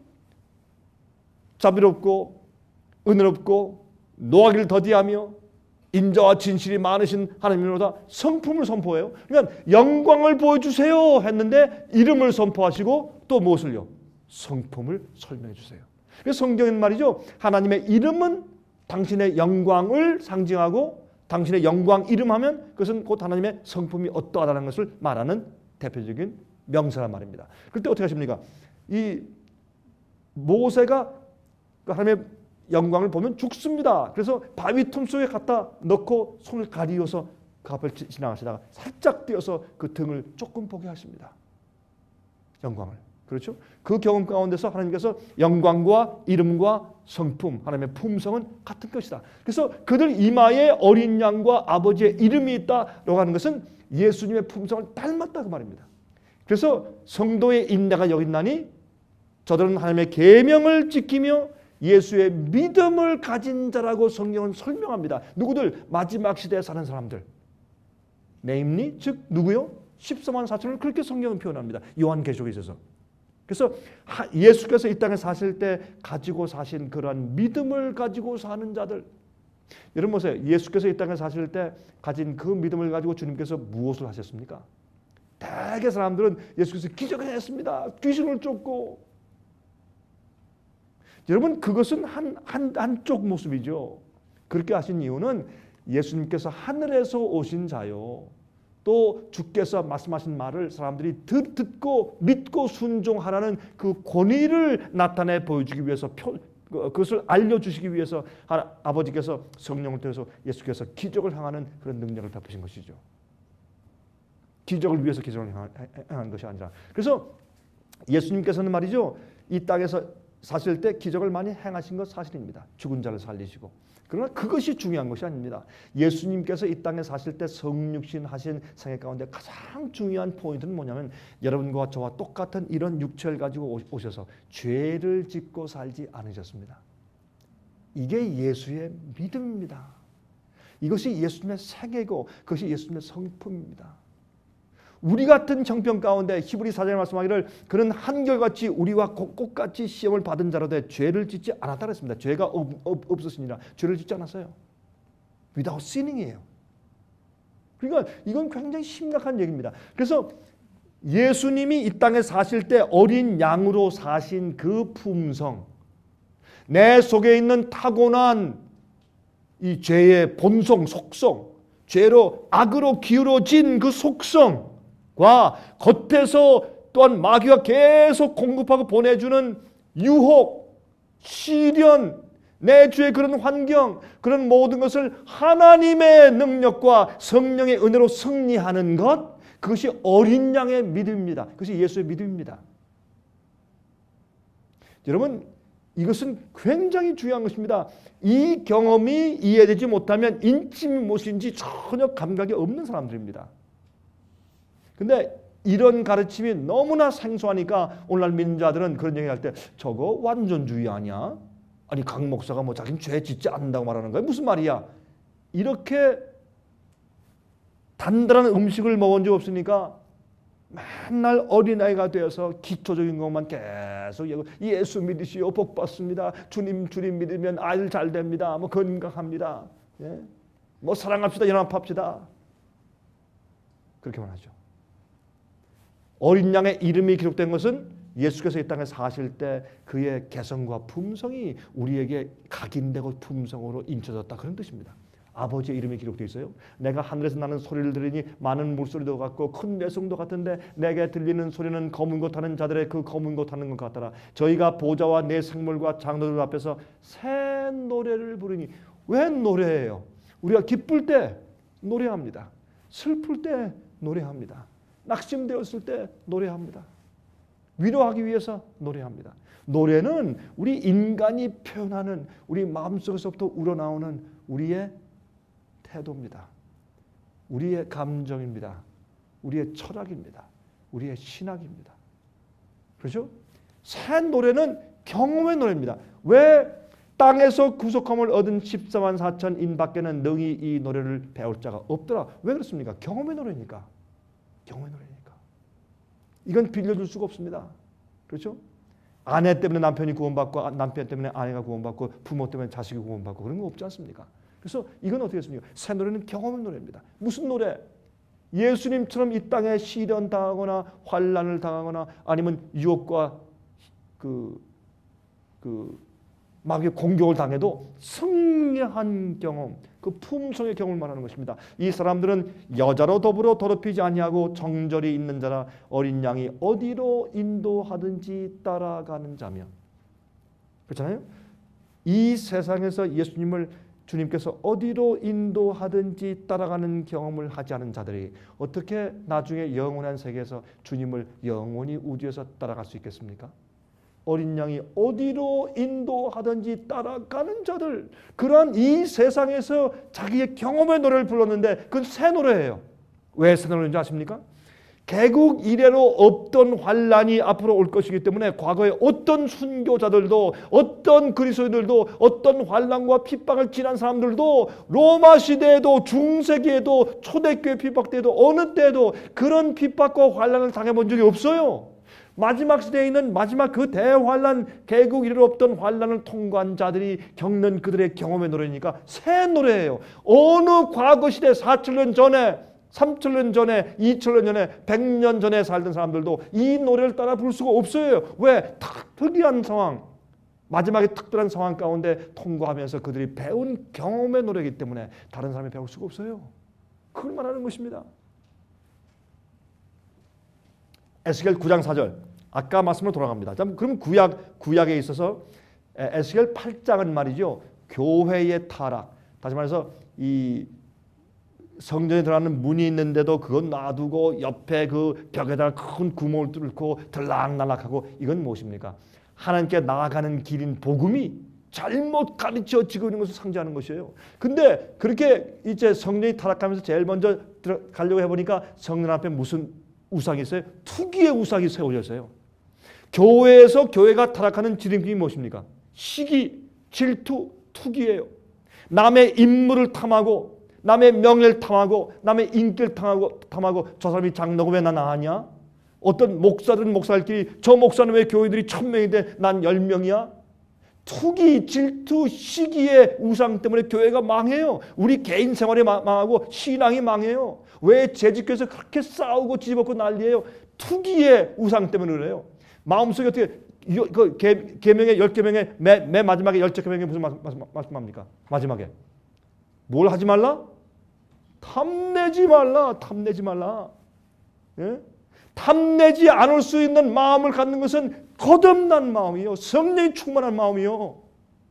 자비롭고 은혜롭고 노하기를 더디하며 인자와 진실이 많으신 하나님으로다 성품을 선포해요. 그러니까 영광을 보여주세요 했는데 이름을 선포하시고 또 무엇을요? 성품을 설명해 주세요. 그래서 성경은 말이죠. 하나님의 이름은 당신의 영광을 상징하고 당신의 영광 이름하면 그것은 곧 하나님의 성품이 어떠하다는 것을 말하는 대표적인 명사란 말입니다. 그때 어떻게 하십니까? 이 모세가 하나님의 영광을 보면 죽습니다. 그래서 바위 틈 속에 갖다 넣고 손을 가리워서 그 앞을 지나가시다가 살짝 띄어서 그 등을 조금 보게 하십니다. 영광을. 그렇죠? 그 경험 가운데서 하나님께서 영광과 이름과 성품, 하나님의 품성은 같은 것이다. 그래서 그들 이마에 어린 양과 아버지의 이름이 있다라고 하는 것은 예수님의 품성을 닮았다 그 말입니다. 그래서 성도의 인내가 여기 있나니 저들은 하나님의 계명을 지키며 예수의 믿음을 가진 자라고 성경은 설명합니다. 누구들? 마지막 시대에 사는 사람들. 네임리, 즉 누구요? 14만 4천을 그렇게 성경은 표현합니다. 요한계시록에 있어서. 그래서 예수께서 이 땅에 사실 때 가지고 사신 그러한 믿음을 가지고 사는 자들. 여러분 보세요. 예수께서 이 땅에 사실 때 가진 그 믿음을 가지고 주님께서 무엇을 하셨습니까? 대개 사람들은 예수께서 기적을 했습니다. 귀신을 쫓고. 여러분 그것은 한쪽 모습이죠. 그렇게 하신 이유는 예수님께서 하늘에서 오신 자요. 또 주께서 말씀하신 말을 사람들이 듣고 믿고 순종하라는 그 권위를 나타내 보여주기 위해서 그것을 알려주시기 위해서 아버지께서 성령을 통해서 예수께서 기적을 행하는 그런 능력을 베푸신 것이죠. 기적을 위해서 기적을 행한 것이 아니라. 그래서 예수님께서는 말이죠. 이 땅에서 사실 때 기적을 많이 행하신 것 사실입니다. 죽은 자를 살리시고. 그러나 그것이 중요한 것이 아닙니다. 예수님께서 이 땅에 사실 때 성육신 하신 생애 가운데 가장 중요한 포인트는 뭐냐면 여러분과 저와 똑같은 이런 육체를 가지고 오셔서 죄를 짓고 살지 않으셨습니다. 이게 예수의 믿음입니다. 이것이 예수님의 생애고 그것이 예수님의 성품입니다. 우리 같은 형편 가운데 히브리 4장에 말씀하기를 그는 한결같이 우리와 똑같이 시험을 받은 자로되 죄를 짓지 않았다 그랬습니다. 죄가 없으시니라. 죄를 짓지 않았어요. without sinning이에요. 그러니까 이건 굉장히 심각한 얘기입니다. 그래서 예수님이 이 땅에 사실 때 어린 양으로 사신 그 품성, 내 속에 있는 타고난 이 죄의 본성, 속성, 죄로 악으로 기울어진 그 속성 과 겉에서 또한 마귀가 계속 공급하고 보내주는 유혹, 시련, 내 주의 그런 환경, 그런 모든 것을 하나님의 능력과 성령의 은혜로 승리하는 것, 그것이 어린 양의 믿음입니다. 그것이 예수의 믿음입니다. 여러분, 이것은 굉장히 중요한 것입니다. 이 경험이 이해되지 못하면 인침이 무엇인지 전혀 감각이 없는 사람들입니다. 근데 이런 가르침이 너무나 생소하니까 오늘날 믿는 자들은 그런 얘기할 때 저거 완전주의 아니야? 아니 강 목사가 뭐 자기는 죄 짓지 않는다고 말하는 거야? 무슨 말이야? 이렇게 단단한 음식을 먹은 적 없으니까 맨날 어린아이가 되어서 기초적인 것만 계속 예수 믿으시오 복 받습니다. 주님 믿으면 아이들 잘 됩니다. 뭐 건강합니다. 예? 뭐 사랑합시다 연합합시다. 그렇게만 하죠. 어린 양의 이름이 기록된 것은 예수께서 이 땅에 사실 때 그의 개성과 품성이 우리에게 각인되고 품성으로 인쳐졌다 그런 뜻입니다. 아버지의 이름이 기록되어 있어요. 내가 하늘에서 나는 소리를 들으니 많은 물소리도 같고 큰 내성도 같은데 내게 들리는 소리는 검은 것 하는 자들의 그 검은 것 하는 것 같더라. 저희가 보좌와 내 생물과 장로들 앞에서 새 노래를 부르니. 왜 노래예요? 우리가 기쁠 때 노래합니다. 슬플 때 노래합니다. 낙심되었을 때 노래합니다. 위로하기 위해서 노래합니다. 노래는 우리 인간이 표현하는 우리 마음속에서부터 우러나오는 우리의 태도입니다. 우리의 감정입니다. 우리의 철학입니다. 우리의 신학입니다. 그렇죠? 새 노래는 경험의 노래입니다. 왜 땅에서 구속함을 얻은 14만 4천인 밖에는 능히 이 노래를 배울 자가 없더라. 왜 그렇습니까? 경험의 노래니까. 경험의 노래니까. 이건 빌려줄 수가 없습니다. 그렇죠? 아내 때문에 남편이 구원받고 남편 때문에 아내가 구원받고 부모 때문에 자식이 구원받고 그런 거 없지 않습니까? 그래서 이건 어떻게 했습니까? 새 노래는 경험의 노래입니다. 무슨 노래? 예수님처럼 이 땅에 시련 당하거나 환난을 당하거나 아니면 유혹과 마귀의 공격을 당해도 승리한 경험, 그 품성의 경험을 말하는 것입니다. 이 사람들은 여자로 더불어 더럽히지 아니하고 정절이 있는 자라 어린 양이 어디로 인도하든지 따라가는 자며. 그렇잖아요. 이 세상에서 예수님을 주님께서 어디로 인도하든지 따라가는 경험을 하지 않은 자들이 어떻게 나중에 영원한 세계에서 주님을 영원히 우주에서 따라갈 수 있겠습니까? 어린 양이 어디로 인도하든지 따라가는 자들, 그러한 이 세상에서 자기의 경험의 노래를 불렀는데 그건 새 노래예요. 왜 새 노래인지 아십니까? 개국 이래로 없던 환란이 앞으로 올 것이기 때문에 과거에 어떤 순교자들도 어떤 그리스도인들도 어떤 환란과 핍박을 지난 사람들도 로마 시대에도 중세기에도 초대교회 핍박 때에도 어느 때에도 그런 핍박과 환란을 당해본 적이 없어요. 마지막 시대에 있는 마지막 그 대환란, 개국 이래로 없던 환란을 통과한 자들이 겪는 그들의 경험의 노래니까 새 노래예요. 어느 과거 시대 4,000년 전에 3,000년 전에 2,000년 전에 100년 전에 살던 사람들도 이 노래를 따라 부를 수가 없어요. 왜? 특이한 상황, 마지막에 특별한 상황 가운데 통과하면서 그들이 배운 경험의 노래이기 때문에 다른 사람이 배울 수가 없어요. 그걸 말하는 것입니다. 에스겔 9장 4절, 아까 말씀으로 돌아갑니다. 그럼 구약에 있어서 에스겔 8장은 말이죠, 교회의 타락, 다시 말해서 이 성전에 들어가는 문이 있는데도 그건 놔두고 옆에 그 벽에다가 큰 구멍을 뚫고 들락날락하고, 이건 무엇입니까? 하나님께 나아가는 길인 복음이 잘못 가르쳐지고 있는 것을 상징하는 것이에요. 근데 그렇게 이제 성전이 타락하면서 제일 먼저 가려고 해보니까 성전 앞에 무슨 우상이 있어요? 투기의 우상이 세워졌어요. 교회에서 교회가 타락하는 지름길이 무엇입니까? 시기, 질투, 투기예요. 남의 인물을 탐하고 남의 명예를 탐하고 남의 인기를 탐하고 저 사람이 장로고 왜 난 아냐? 어떤 목사들은 목사들끼리 저 목사는 왜 교회들이 1,000명인데 난 10명이야? 투기, 질투, 시기의 우상 때문에 교회가 망해요. 우리 개인 생활이 망하고 신앙이 망해요. 왜 재직교에서 그렇게 싸우고 뒤집어고 난리예요? 투기의 우상 때문에 그래요. 마음속에 어떻게 그 계명의 10계명의 맨 마지막에 10계명에 무슨 말씀합니까? 마지막에 뭘 하지 말라? 탐내지 말라. 탐내지 말라. 예? 탐내지 않을 수 있는 마음을 갖는 것은 거듭난 마음이요, 성령이 충만한 마음이요.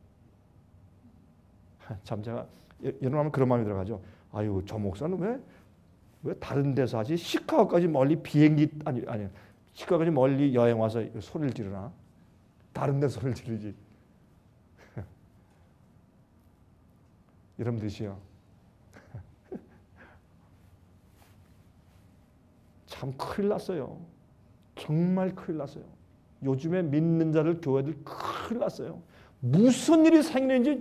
참 제가 여러분 그런 마음이 들어가죠. 아유, 저 목사는 왜 다른 데서 하지? 시카고까지 멀리 비행기 아니 시카고까지 멀리 여행 와서 소리를 지르나? 다른 데서 소리를 지르지. 여러분들이시요, 참 큰일 났어요. 정말 큰일 났어요. 요즘에 믿는 자들, 교회들 큰일 났어요. 무슨 일이 생기는지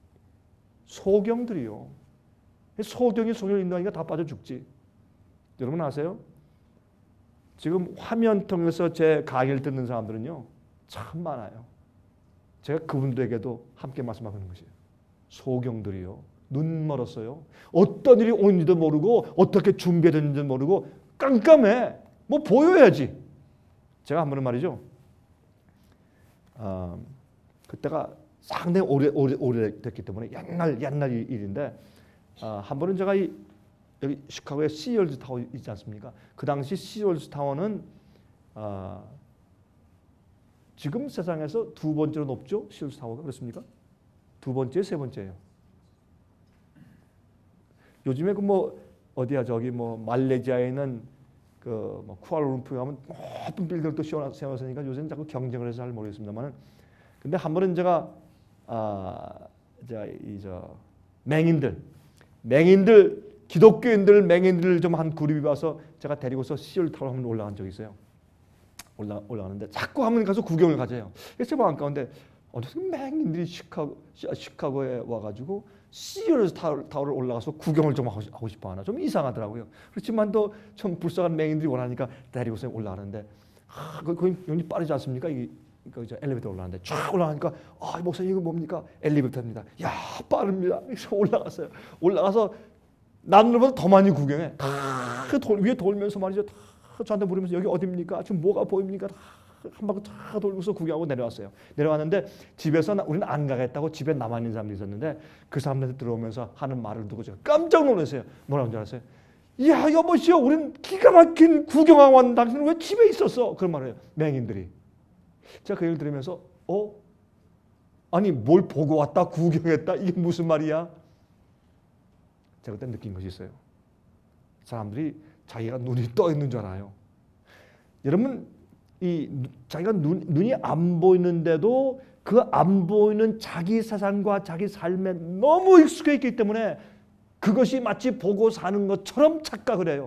소경들이요. 소경이 소경을 인도하니까 다 빠져 죽지. 여러분 아세요? 지금 화면 통해서 제 강의를 듣는 사람들은요, 참 많아요. 제가 그분들에게도 함께 말씀하고 있는 것이에요. 소경들이요, 눈 멀었어요. 어떤 일이 오는지도 모르고 어떻게 준비되는지도 모르고 깜깜해. 뭐 보여야지. 제가 한 번은 말이죠, 그때가 상당히 오래됐기 때문에 옛날 일인데, 한 번은 제가 여기 시카고에 시월즈 타워 있지 않습니까? 그 당시 시월즈 타워는 지금 세상에서 두 번째로 높죠? 시월즈 타워가 그렇습니까? 두 번째, 세 번째예요. 요즘에 그 뭐 어디야, 저기 뭐 말레이시아에 있는 그 뭐 쿠알라룸푸르 가면 모든 빌딩을 또 세워서니까 요새는 자꾸 경쟁을 해서 잘 모르겠습니다만은, 근데 한 번은 제가 맹인들 기독교인들 맹인들 좀 한 그룹이 와서 제가 데리고서 시월 타워 한번 올라간 적이 있어요. 올라가는데 자꾸 한번 가서 구경을 가져요. 그래서 제 마음 가운데 어디서 맹인들이 시카고에 와가지고 시월 타워를 올라가서 구경을 좀 하고 싶어 하나, 좀 이상하더라고요. 그렇지만 또 좀 불쌍한 맹인들이 원하니까 데리고서 올라가는데, 거기 굉장히 빠르지 않습니까? 저 엘리베이터 올라가는데 쫙 올라가니까, 목사님 이거 뭡니까? 엘리베이터입니다. 야, 빠릅니다. 그래서 올라갔어요. 올라가서 남들보다 더 많이 구경해. 위에 돌면서 말이죠. 다 저한테 물으면서 여기 어디입니까? 지금 뭐가 보입니까? 한 바퀴 다 돌고서 구경하고 내려왔어요. 내려왔는데 집에서 우리는 안 가겠다고 집에 남아 있는 사람들이 있었는데, 그 사람들한테 들어오면서 하는 말을 듣고 제가 깜짝 놀랐어요. 뭐라고 줄 알았어요? 야, 여보시오, 우리는 기가 막힌 구경하고 왔는데 당신은 왜 집에 있었어? 그런 말을 해요, 맹인들이. 제가 그 얘기를 들으면서 아니 뭘 보고 왔다 구경했다, 이게 무슨 말이야? 제가 그때 느낀 것이 있어요. 사람들이 자기가 눈이 떠 있는 줄 알아요. 여러분, 자기가 눈이 안 보이는데도 그 안 보이는 자기 세상과 자기 삶에 너무 익숙해 있기 때문에 그것이 마치 보고 사는 것처럼 착각을 해요.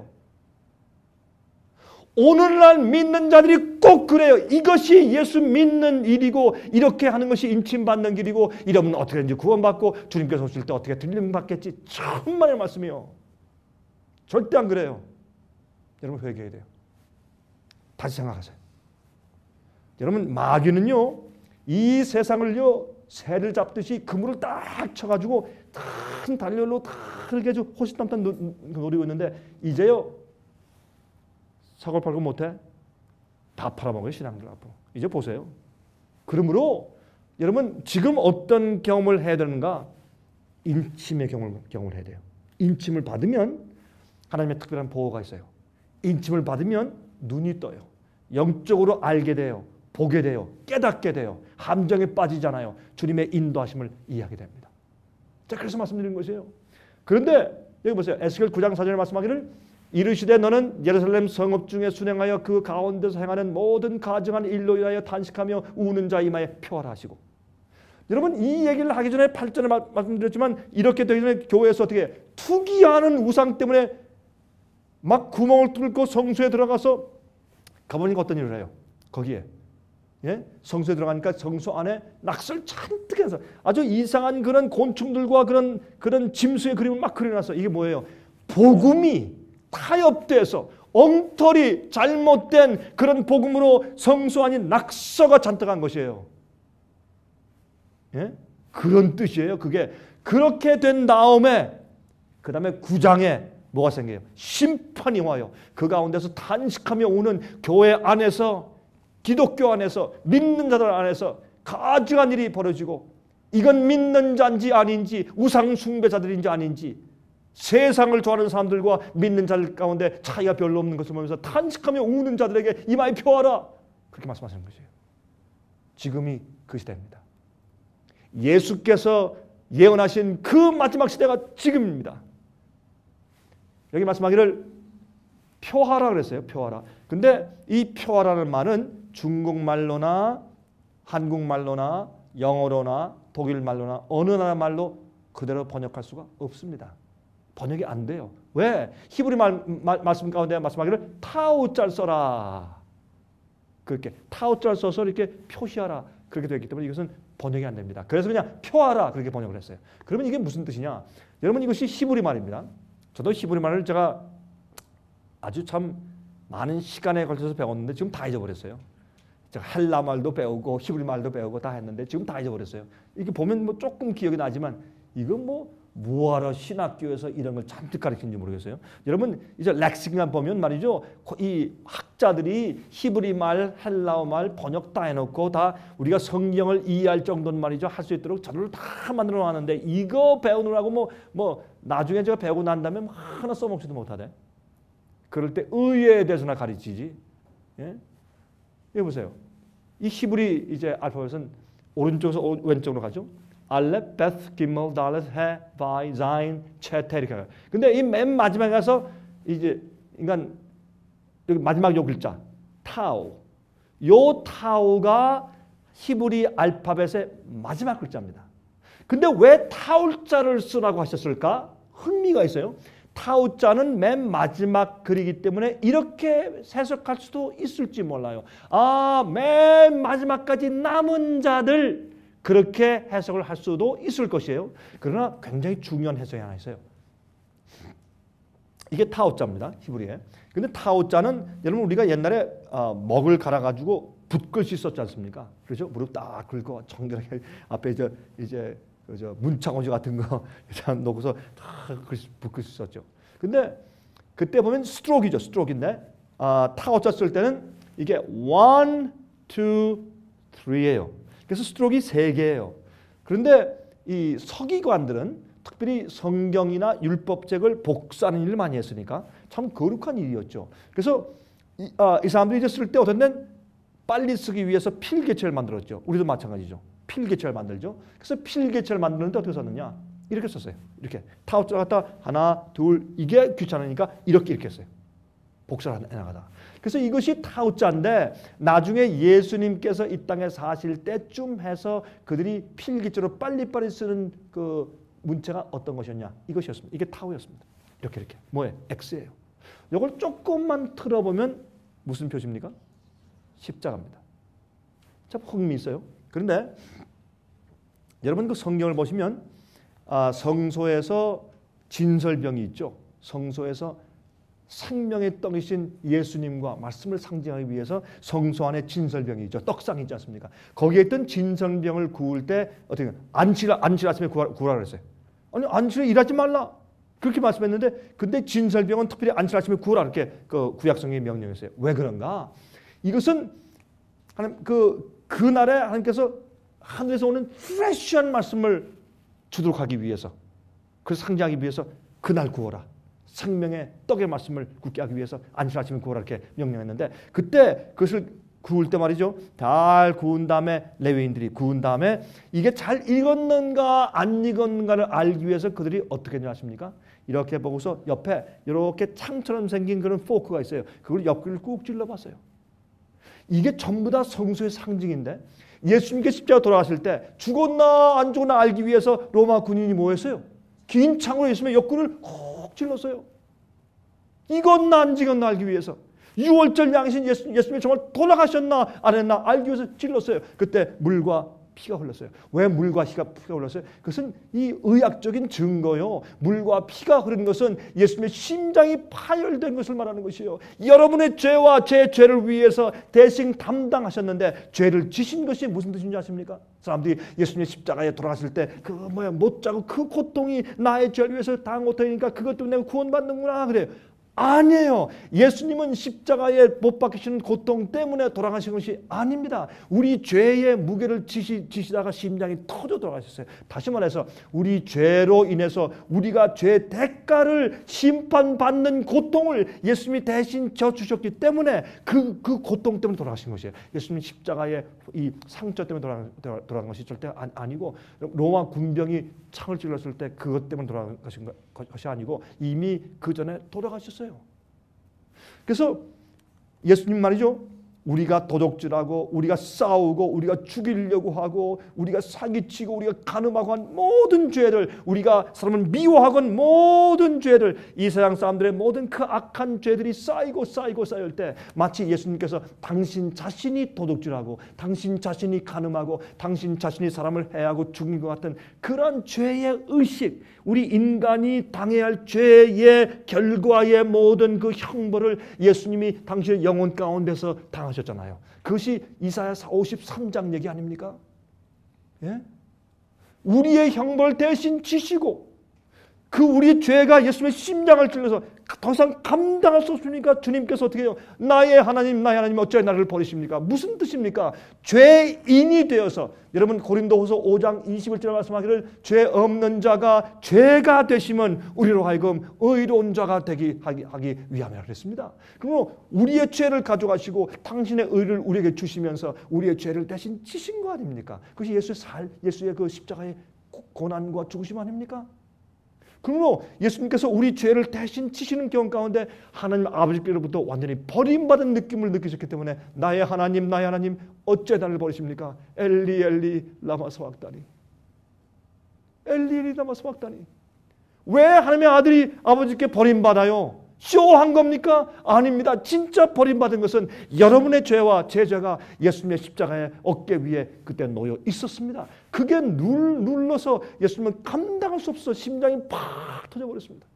오늘날 믿는 자들이 꼭 그래요. 이것이 예수 믿는 일이고 이렇게 하는 것이 인침받는 길이고 이러면 어떻게든지 구원받고 주님께서 오실 때 어떻게 들림받겠지. 천만의 말씀이요. 절대 안 그래요. 여러분 회개해야 돼요. 다시 생각하세요. 여러분 마귀는요. 이 세상을요. 새를 잡듯이 그물을 딱 쳐가지고 큰 달렬로 다 이렇게 호시탐탐 노리고 있는데 이제요. 사골 팔고 못해? 다 팔아먹어요. 신앙들 앞으로. 이제 보세요. 그러므로 여러분 지금 어떤 경험을 해야 되는가? 인침의 경험을 해야 돼요. 인침을 받으면 하나님의 특별한 보호가 있어요. 인침을 받으면 눈이 떠요. 영적으로 알게 돼요. 보게 돼요. 깨닫게 돼요. 함정에 빠지잖아요. 주님의 인도하심을 이해하게 됩니다. 자, 그래서 말씀드리는 것이에요. 그런데 여기 보세요. 에스겔 9장 4절에 말씀하기를 이르시되 너는 예루살렘 성읍 중에 순행하여 그 가운데서 행하는 모든 가증한 일로 인하여 탄식하며 우는 자 이마에 표하라 하시고. 여러분 이 얘기를 하기 전에 8절에 말씀드렸지만 이렇게 되기 전에 교회에서 어떻게 투기하는 우상 때문에 막 구멍을 뚫고 성소에 들어가서 가보니까 어떤 일을 해요. 거기에 성소에 들어가니까 성소 안에 낙서를 잔뜩 해서 아주 이상한 그런 곤충들과 그런 짐승의 그림을 막 그려놨어. 이게 뭐예요? 복음이 타협돼서 엉터리 잘못된 그런 복음으로 성소 안이 낙서가 잔뜩 한 것이에요. 그런 뜻이에요. 그게 그렇게 된 다음에 그 다음에 9장에 뭐가 생겨요? 심판이 와요. 그 가운데서 탄식하며 우는 교회 안에서 기독교 안에서 믿는 자들 안에서 가증한 일이 벌어지고 이건 믿는 자인지 아닌지 우상 숭배자들인지 아닌지 세상을 좋아하는 사람들과 믿는 자들 가운데 차이가 별로 없는 것을 보면서 탄식하며 우는 자들에게 이마에 표하라. 그렇게 말씀하시는 것이에요. 지금이 그 시대입니다. 예수께서 예언하신 그 마지막 시대가 지금입니다. 여기 말씀하기를 표하라 그랬어요. 표하라. 근데 이 표하라는 말은 중국말로나 한국말로나 영어로나 독일말로나 어느 나라 말로 그대로 번역할 수가 없습니다. 번역이 안 돼요. 왜? 히브리 말씀 가운데 말씀하기를 타우자를 써라. 그렇게 타우자를 써서 이렇게 표시하라. 그렇게 되어 있기 때문에 이것은 번역이 안 됩니다. 그래서 그냥 표하라 그렇게 번역을 했어요. 그러면 이게 무슨 뜻이냐? 여러분 이것이 히브리 말입니다. 저도 히브리 말을 제가 아주 참 많은 시간에 걸쳐서 배웠는데 지금 다 잊어버렸어요. 제가 헬라 말도 배우고 히브리 말도 배우고 다 했는데 지금 다 잊어버렸어요. 이렇게 보면 뭐 조금 기억이 나지만 이건 뭐하러 신학교에서 이런 걸 잔뜩 가르치는지 모르겠어요. 여러분 이제 렉시간 보면 말이죠. 이 학자들이 히브리 말, 헬라어 말 번역 다 해놓고 다 우리가 성경을 이해할 정도는 말이죠. 할 수 있도록 자료를 다 만들어 놨는데 이거 배우느라고 뭐 나중에 제가 배우고 난 다음에 하나 써먹지도 못하대. 그럴 때 의에 대해서나 가르치지. 여기 보세요. 이 히브리 이제 알파벳은 오른쪽에서 왼쪽으로 가죠. 알렙, 베스, 기멀, 달렛, 해, 바이, 자인, 체테 이렇게 가요. 근데 이 맨 마지막에 가서 이제 인간 여기 마지막 요 글자 타우. 요 타우가 히브리 알파벳의 마지막 글자입니다. 근데 왜 타울자를 쓰라고 하셨을까? 흥미가 있어요. 타우자는 맨 마지막 글이기 때문에 이렇게 해석할 수도 있을지 몰라요. 맨 마지막까지 남은 자들 그렇게 해석을 할 수도 있을 것이에요. 그러나 굉장히 중요한 해석이 하나 있어요. 이게 타오자입니다. 히브리에. 근데 타오자는 여러분 우리가 옛날에 먹을 갈아가지고 붓글씨 썼지 않습니까? 그렇죠? 무릎 딱 긁고 정결하게 앞에 이제 문창호지 같은 거 놓고서 다 붓글씨 썼죠. 근데 그때 보면 스트로크이죠. 스트로크인데 타오자 쓸 때는 이게 1, 2, 3예요. 그래서 스트로크가 3개예요. 그런데 이 서기관들은 특별히 성경이나 율법책을 복사하는 일을 많이 했으니까 참 거룩한 일이었죠. 그래서 이 사람들이 이제 쓸 때 어떤 데는 빨리 쓰기 위해서 필개체를 만들었죠. 우리도 마찬가지죠. 필개체를 만들죠. 그래서 필개체를 만드는데 어떻게 썼느냐? 이렇게 썼어요. 이렇게 타우자 갖다 하나, 둘 이게 귀찮으니까 이렇게 했어요. 복사를 해나가다. 그래서 이것이 타우자인데 나중에 예수님께서 이 땅에 사실 때쯤 해서 그들이 필기체로 빨리빨리 쓰는 그 문체가 어떤 것이었냐? 이것이었습니다. 이게 타우였습니다. 이렇게 뭐예요? X예요. 이걸 조금만 틀어보면 무슨 표시입니까? 십자가입니다. 참 흥미 있어요. 그런데 여러분 그 성경을 보시면 성소에서 진설병이 있죠. 성소에서 생명의 떡이신 예수님과 말씀을 상징하기 위해서 성소 안에 진설병이 있죠. 떡상이 있지 않습니까? 거기에 있던 진설병을 구울 때 어떻게 안칠 아침에 구하라 그랬어요. 아니 안칠에 일하지 말라 그렇게 말씀했는데 근데 진설병은 특별히 안칠 아침에 구하라 이렇게 그 구약성경이 명령했어요. 왜 그런가? 이것은 하나님 그날에 하나님께서 하늘에서 오는 프레시한 말씀을 주도록 하기 위해서 그 상징하기 위해서 그날 구워라. 생명의 떡의 말씀을 굳게 하기 위해서 안식 아침에 구워라 이렇게 명령했는데 그때 그것을 구울 때 말이죠. 잘 구운 다음에 레위인들이 구운 다음에 이게 잘 익었는가 안 익었는가를 알기 위해서 그들이 어떻게 했냐 아십니까? 이렇게 보고서 옆에 이렇게 창처럼 생긴 그런 포크가 있어요. 그걸 옆구리를 꾹 찔러봤어요. 이게 전부 다 성소의 상징인데 예수님께 십자가 돌아가실 때 죽었나 안 죽었나 알기 위해서 로마 군인이 뭐 했어요? 긴 창으로 예수님의 옆구리를 콕 찔렀어요. 익었나 안 익었나 알기 위해서. 6월절 양이신 예수님이 정말 돌아가셨나 안 했나 알기 위해서 찔렀어요. 그때 물과 피가 흘렀어요. 왜 물과 피가 흘렀어요? 그것은 이 의학적인 증거요. 물과 피가 흐른 것은 예수님의 심장이 파열된 것을 말하는 것이에요. 여러분의 죄와 제 죄를 위해서 대신 담당하셨는데 죄를 지신 것이 무슨 뜻인지 아십니까? 사람들이 예수님의 십자가에 돌아가실 때 못 자고 그 고통이 나의 죄를 위해서 당한 고통이니까 그것 때문에 내가 구원받는구나 그래요. 아니에요. 예수님은 십자가에 못 박히시는 고통 때문에 돌아가신 것이 아닙니다. 우리 죄의 무게를 지시다가 심장이 터져 돌아가셨어요. 다시 말해서 우리 죄로 인해서 우리가 죄 대가를 심판받는 고통을 예수님이 대신 져주셨기 때문에 그 고통 때문에 돌아가신 것이에요. 예수님 십자가의 이 상처 때문에 돌아간 것이 절대 아니고 로마 군병이 창을 찔렀을 때 그것 때문에 돌아간 것이 아니고 이미 그 전에 돌아가셨어요. 그래서 예수님 말이죠. 우리가 도둑질하고 우리가 싸우고 우리가 죽이려고 하고 우리가 사기치고 우리가 간음하고 한 모든 죄를 우리가 사람을 미워하고 한 모든 죄를 이 세상 사람들의 모든 그 악한 죄들이 쌓이고 쌓일 때 마치 예수님께서 당신 자신이 도둑질하고 당신 자신이 간음하고 당신 자신이 사람을 해하고 죽인 것 같은 그런 죄의 의식 우리 인간이 당해야 할 죄의 결과의 모든 그 형벌을 예수님이 당신의 영혼 가운데서 당하셨잖아요. 그것이 이사야 53장 얘기 아닙니까? 예? 우리의 형벌 대신 지시고 그 우리의 죄가 예수님의 심장을 찔러서 더 이상 감당할 수 없으니까 주님께서 어떻게 해요? 나의 하나님 어찌하여 나를 버리십니까? 무슨 뜻입니까? 죄인이 되어서 여러분 고린도후서 5장 21절에 말씀하기를 죄 없는 자가 죄가 되시면 우리로 하여금 의로운 자가 하기 위함이라 그랬습니다. 그러므로 우리의 죄를 가져가시고 당신의 의를 우리에게 주시면서 우리의 죄를 대신 지신 거 아닙니까? 그것이 예수의 그 십자가의 고난과 죽으심 아닙니까? 그러므로 예수님께서 우리 죄를 대신 지시는 경험 가운데 하나님 아버지께로부터 완전히 버림받은 느낌을 느끼셨기 때문에 나의 하나님 어째 나를 버리십니까? 엘리 엘리 라마 사박다니 엘리 엘리 라마 사박다니 왜 하나님의 아들이 아버지께 버림받아요? 쇼한 겁니까? 아닙니다. 진짜 버림받은 것은 여러분의 죄와 제 죄가 예수님의 십자가의 어깨 위에 그때 놓여 있었습니다. 그게 눌러서 예수님은 감당할 수 없어 심장이 팍 터져버렸습니다.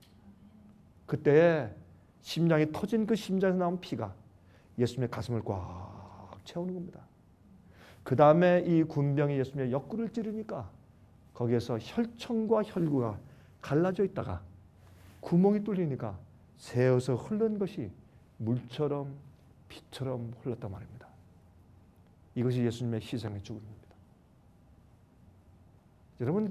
그때 심장이 터진 그 심장에서 나온 피가 예수님의 가슴을 꽉 채우는 겁니다. 그 다음에 이 군병이 예수님의 옆구리를 찌르니까 거기에서 혈청과 혈구가 갈라져 있다가 구멍이 뚫리니까 새어서 흐른 것이 물처럼 피처럼 흘렀단 말입니다. 이것이 예수님의 희생의 죽음입니다. 여러분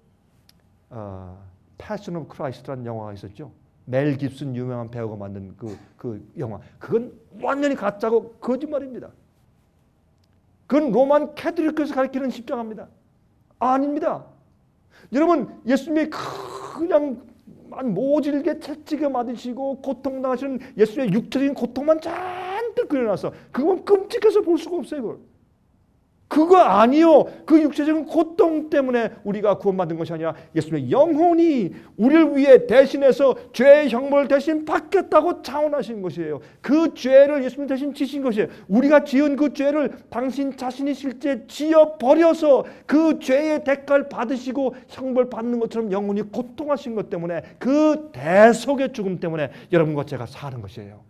Passion of Christ라는 영화가 있었죠. 멜 깁슨 유명한 배우가 만든 그 영화. 그건 완전히 가짜고 거짓말입니다. 그건 로만 캐톨릭에서 가리키는 십자가입니다. 아닙니다. 여러분 예수님이 그냥 모질게 채찍에 맞으시고 고통당하시는 예수님의 육체적인 고통만 잔뜩 그려놨어. 그건 끔찍해서 볼 수가 없어요. 이걸. 그거 아니요. 그 육체적인 고통 때문에 우리가 구원받은 것이 아니라 예수님의 영혼이 우리를 위해 대신해서 죄의 형벌을 대신 받겠다고 자원하신 것이에요. 그 죄를 예수님 대신 지신 것이에요. 우리가 지은 그 죄를 당신 자신이 실제 지어버려서 그 죄의 대가를 받으시고 형벌 받는 것처럼 영혼이 고통하신 것 때문에 그 대속의 죽음 때문에 여러분과 제가 사는 것이에요.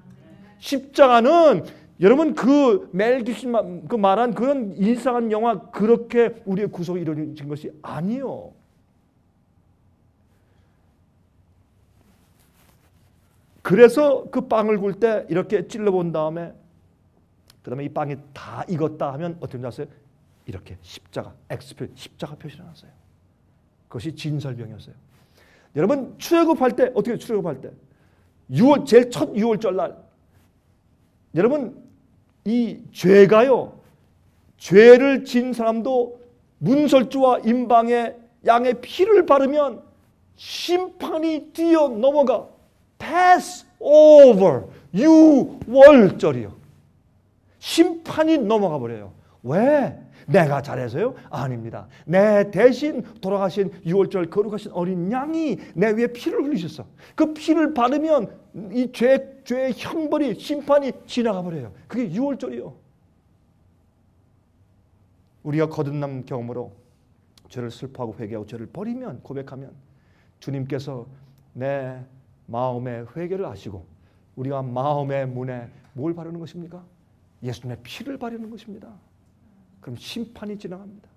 십자가는 여러분 그 멜 깁슨 그 말한 그런 일상한 영화 그렇게 우리의 구속이 이루어진 것이 아니요. 그래서 그 빵을 굴 때 이렇게 찔러본 다음에 그 다음에 이 빵이 다 익었다 하면 어떻게 나왔어요? 이렇게 십자가, 십자가 표시를 해놨어요. 그것이 진설병이었어요. 여러분 출애굽할 때 어떻게 출애굽할 때 제일 첫 6월절 날 여러분 이 죄가요, 죄를 진 사람도 문설주와 임방에 양의 피를 바르면 심판이 뛰어넘어가 pass over 6월절이요. 심판이 넘어가 버려요. 왜? 내가 잘해서요? 아닙니다. 내 대신 돌아가신 6월절 거룩하신 어린 양이 내 위에 피를 흘리셨어. 그 피를 바르면 이 죄의 형벌이 심판이 지나가 버려요. 그게 6월절이요. 우리가 거듭남 경험으로 죄를 슬퍼하고 회개하고 죄를 버리면 고백하면 주님께서 내 마음의 회개를 아시고 우리가 마음의 문에 뭘 바르는 것입니까? 예수님의 피를 바르는 것입니다. 그럼 심판이 지나갑니다.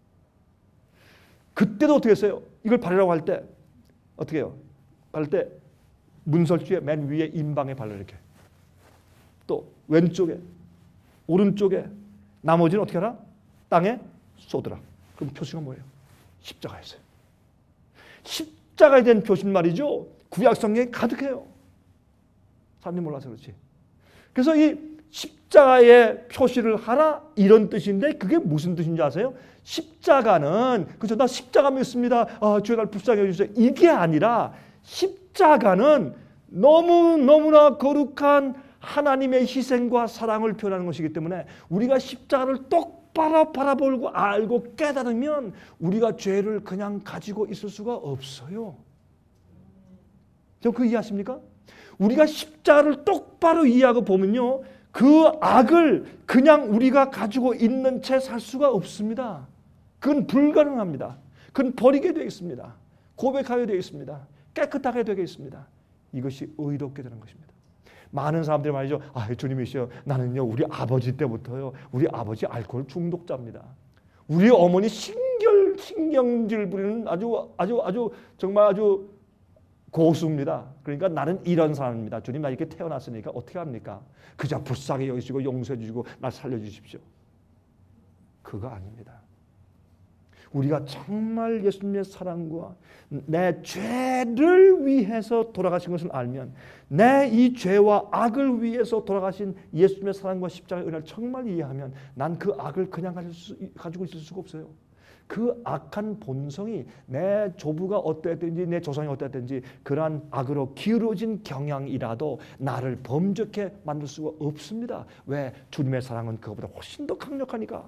그때도 어떻게 했어요? 이걸 바르라고 할 때 어떻게 해요? 바를 때 문설주의 맨 위에 임방에 발라 이렇게. 또 왼쪽에 오른쪽에 나머지는 어떻게 하라? 땅에 쏟으라. 그럼 표시가 뭐예요? 십자가였어요. 십자가에 대한 표시는 말이죠. 구약 성경에 가득해요. 사람들이 몰라서 그렇지. 그래서 이 십자가에 표시를 하라 이런 뜻인데 그게 무슨 뜻인지 아세요? 십자가는 그죠? 나 십자가 믿습니다. 주여 날 불쌍히 해주세요. 이게 아니라 십자가는 너무나 거룩한 하나님의 희생과 사랑을 표현하는 것이기 때문에 우리가 십자가를 똑바로 바라보고 알고 깨달으면 우리가 죄를 그냥 가지고 있을 수가 없어요. 그 이해하십니까? 우리가 십자가를 똑바로 이해하고 보면요. 그 악을 그냥 우리가 가지고 있는 채 살 수가 없습니다. 그건 불가능합니다. 그건 버리게 되겠습니다. 고백하게 되겠습니다. 깨끗하게 되겠습니다. 이것이 의롭게 되는 것입니다. 많은 사람들이 말이죠. 주님이시여 나는요 우리 아버지 때부터요 우리 아버지 알코올 중독자입니다. 우리 어머니 신경질 부리는 아주 정말 아주 고수입니다. 그러니까 나는 이런 사람입니다. 주님 나 이렇게 태어났으니까 어떻게 합니까? 그저 불쌍히 여기시고 용서해 주시고 날 살려주십시오. 그거 아닙니다. 우리가 정말 예수님의 사랑과 내 죄를 위해서 돌아가신 것을 알면 내 이 죄와 악을 위해서 돌아가신 예수님의 사랑과 십자가의 은혜를 정말 이해하면 난 그 악을 그냥 가지고 있을 수가 없어요. 그 악한 본성이 내 조부가 어떠했든지 내 조상이 어떠했든지 그러한 악으로 기울어진 경향이라도 나를 범죄케 만들 수가 없습니다. 왜? 주님의 사랑은 그것보다 훨씬 더 강력하니까.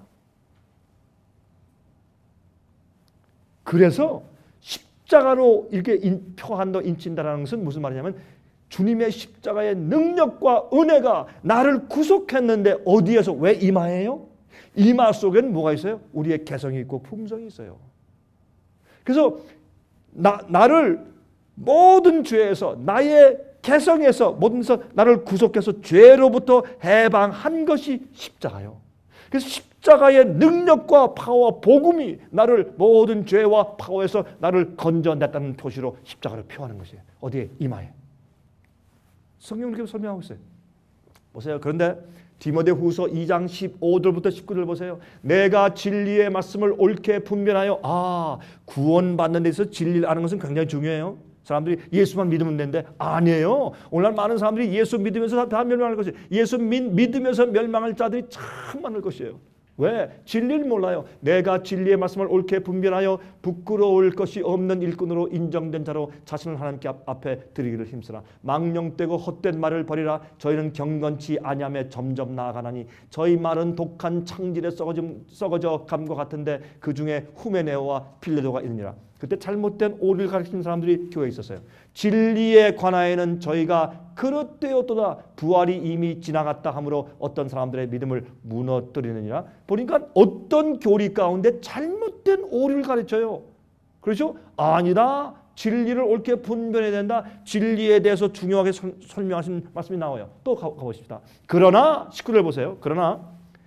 그래서 십자가로 이렇게 표한다 인친다라는 것은 무슨 말이냐면 주님의 십자가의 능력과 은혜가 나를 구속했는데 어디에서 왜 이마예요? 이마 속에는 뭐가 있어요? 우리의 개성이 있고 품성이 있어요. 그래서 나를 모든 죄에서 나의 개성에서 모든 데서 나를 구속해서 죄로부터 해방한 것이 십자가요. 그래서 십자가의 능력과 파워와 복음이 나를 모든 죄와 파워에서 나를 건져냈다는 표시로 십자가를 표하는 것이에요. 어디에? 이마에. 성경은 그렇게 설명하고 있어요. 보세요. 그런데 디모데후서 2장 15절부터 19절 보세요. 내가 진리의 말씀을 옳게 분별하여 구원받는 데서 진리를 아는 것은 굉장히 중요해요. 사람들이 예수만 믿으면 되는데 아니에요. 오늘날 많은 사람들이 예수 믿으면서 다 멸망할 것이에요. 예수 믿으면서 멸망할 자들이 참 많을 것이에요. 왜? 진리를 몰라요. 내가 진리의 말씀을 옳게 분별하여 부끄러울 것이 없는 일꾼으로 인정된 자로 자신을 하나님께 앞에 드리기를 힘쓰라. 망령되고 헛된 말을 버리라. 저희는 경건치 아니함에 점점 나아가나니 저희 말은 독한 창질에 썩어져 감과 같은데 그 중에 후메네오와 필레도가 있느니라. 그때 잘못된 오리를 가르치는 사람들이 교회에 있었어요. 진리에 관하여는 저희가 그릇되었도다. 부활이 이미 지나갔다 하므로 어떤 사람들의 믿음을 무너뜨리느니라. 보니까 어떤 교리 가운데 잘못된 오리를 가르쳐요. 그렇죠? 아니다. 진리를 옳게 분별해야 된다. 진리에 대해서 중요하게 설명하신 말씀이 나와요. 또 가보십시다. 그러나 19절 보세요. 그러나